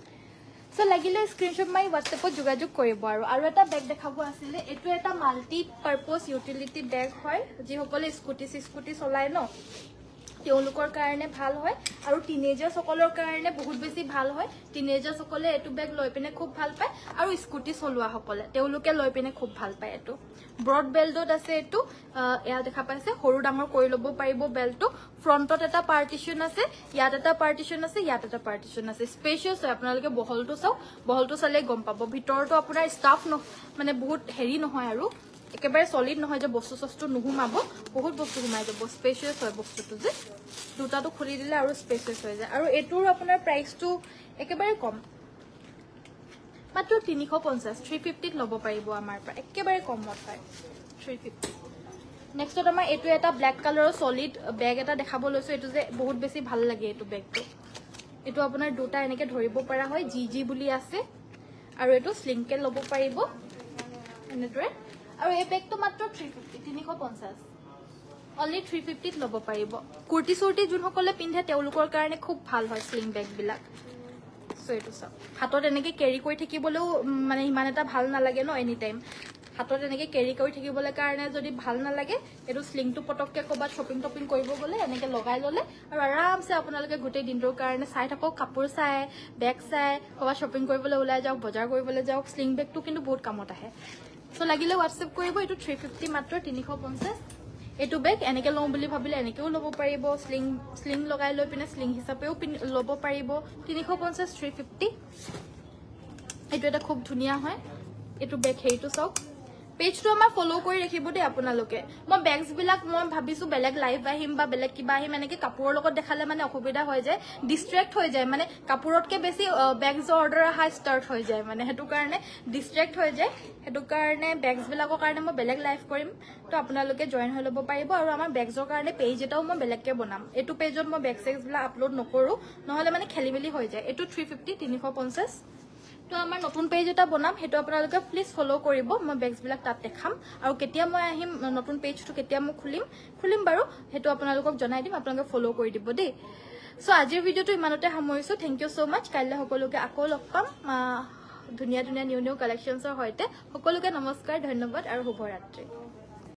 সো লাগিলে স্ক্ৰিনশ্বট মাৰি WhatsApp-ত যোগাযোগ কৰিব আৰু আৰু এটা বেগ দেখাব আছিল এটো এটা মাল্টি পাৰপজ ইউটিলিটি বেগ হয় যি সকলে স্কুটি স্কুটি চলাই ন তেওঁলোকৰ কাৰণে ভাল হয় আৰু টিনেজাৰ সকলৰ কাৰণে বহুত বেছি ভাল হয় টিনেজাৰ সকলে এটো বেগ লৈ পিনে খুব ভাল পায় আৰু স্কুটি চলোৱা সকলে তেওঁলোকে লৈ পিনে খুব ভাল পায় এটো ব্ৰড বেল্টত আছে এটো এয়া দেখা পাইছে সৰু ডাঙৰ কৰি লব পাৰিব বেল্টটো ফ্ৰন্টত এটা পাৰ্টিশন আছে ইয়াত এটা পাৰ্টিশন আছে ইয়াত এটা পাৰ্টিশন আছে স্পেচিয়াছ হয় আপোনালোকে বহলটো চাও বহলটো চালে গম পাব ভিতৰটো আপোনাৰ ষ্টাফ ন মানে বহুত হেৰি নহয় আৰু একেবাৰে সলিড নহয় যে বস্তু সস্তু নুহুমাব বহুত বস্তু হুমাই যাব স্পেচিয়াছ হয় বস্তুটো যে দুটাটো খুলি দিলে আৰু স্পেচিয়াছ হৈ যায় আৰু এটোৰ আপোনাৰ প্ৰাইসটো একেবাৰে কম মাত্ৰ তিনিশ পঞ্চাছ থ্ৰী ফিফটি ত ল'ব পাৰিব আমাৰ পৰা একেবাৰে কমত হয় থ্ৰী ফিফটি নেক্সটত আমাৰ এটো এটা ব্ল্যাক কালাৰৰ সলিড বেগ এটা দেখাব লৈছো এটো যে বহুত বেছি ভাল লাগে এটো বেগটো এটো আপোনাৰ দুটা এনেকে ধৰিব পৰা হয় জি জি বুলি আছে আৰু এটো স্লিংকে ল'ব পাৰিব এনেদৰে আৰু এই বেগটো মাত্ৰ থ্ৰী ফিফটি তিনিশ পঞ্চাছ অনলি থ্ৰী ফিফটি ত ল'ব পাৰিব কুৰ্তি সুৰ্তি যোন সকলে পিন্ধে তেওঁলোকৰ কাৰণে খুব ভাল হয় স্লিং বেগ বিলাক সো এটো সব হাতত এনেকে কেৰি কৰি থাকিবলেও মানে ইমান এটা ভাল নালাগে ন এনি টাইম হাতত এনেকে কেৰি কৰি থাকিবলৈ কাৰণে যদি ভাল নালাগে এটো স্লিংটো পটককে কবা শপিং টপিং কৰিব গলে এনেকে লগাই ললে আৰু আৰামছে আপোনালোকে গোটেই দিনটোৰ কাৰণে চাই থাকক কাপোৰ চাই বেগ চাই কবা শপিং কৰিবলৈ ওলাই যাওক বজাৰ কৰিবলৈ যাওক স্লিং বেগটো কিন্তু বহুত কামত আহে সো লাগিলে WhatsApp কৰিব এটো থ্ৰী ফিফটি মাত্ৰ তিনিশ পঞ্চাছ এটো বেগ এনেকে লওঁ বুলি ভাবিলে এনেকেও ল'ব পাৰিব স্লিং স্লিং লগাই লৈ পিনে স্লিং হিচাপেও ল'ব পাৰিব তিনিশ পঞ্চাছ থ্ৰী ফিফটি এটো এটা খুব ধুনিয়া হয় এটো বেগ হেইটো চাওক পেজটো আমাৰ ফলো কৰি ৰাখিব দে আপোনালোকে মই বেগস বিলাক মই ভাবিছো বেলেগ লাইভ আহিম বা বেলেগ কিবা আহিম এনেকে কাপোৰৰ লগত দেখালে মানে অসুবিধা হৈ যায় ডিস্ট্ৰেক্ট হৈ যায় মানে কাপোৰতকে বেছি বেগস অৰ্ডাৰ আহা ষ্টাৰ্ট হৈ যায় মানে হেতু কাৰণে ডিস্ট্ৰেক্ট হৈ যায় হেতু কাৰণে বেগস বিলাকৰ কাৰণে মই বেলেগ লাইভ কৰিম তো আপোনালোকে জয়েন হৈ ল'ব পাৰিব আৰু আমাৰ বেগসৰ কাৰণে পেজ এটাও মই বেলেগকে বনাম এটো পেজত মই বেগ সেক্স বিলাক আপলোড নকৰো নহলে মানে খেলিমেলি হৈ যায় এটো থ্ৰী ফিফটি তিনিশ পঞ্চাছ তো আমাৰ নতুন পেজ এটা বনাম হেতু আপোনালোকে প্লিজ ফলো কৰিব মই বেগস বিলাক তাত দেখাম আৰু কেতিয়া মই আহিম নতুন পেজটো কেতিয়া মই খুলিম খুলিম বাৰু হেতু আপোনালোকক জনাই দিম আপোনালোকে ফলো কৰি দিব দেই সো আজিৰ ভিডিওটো ইমানতে সামৰিছো থ্যাংক ইউ সো মাচ কাইলৈ সকলোকে আকৌ লগ পাম ধুনিয়া ধুনিয়া নিউ নিউ কালেকশনছৰ হৈতে সকলোকে নমস্কাৰ ধন্যবাদ আৰু শুভ ৰাত্ৰি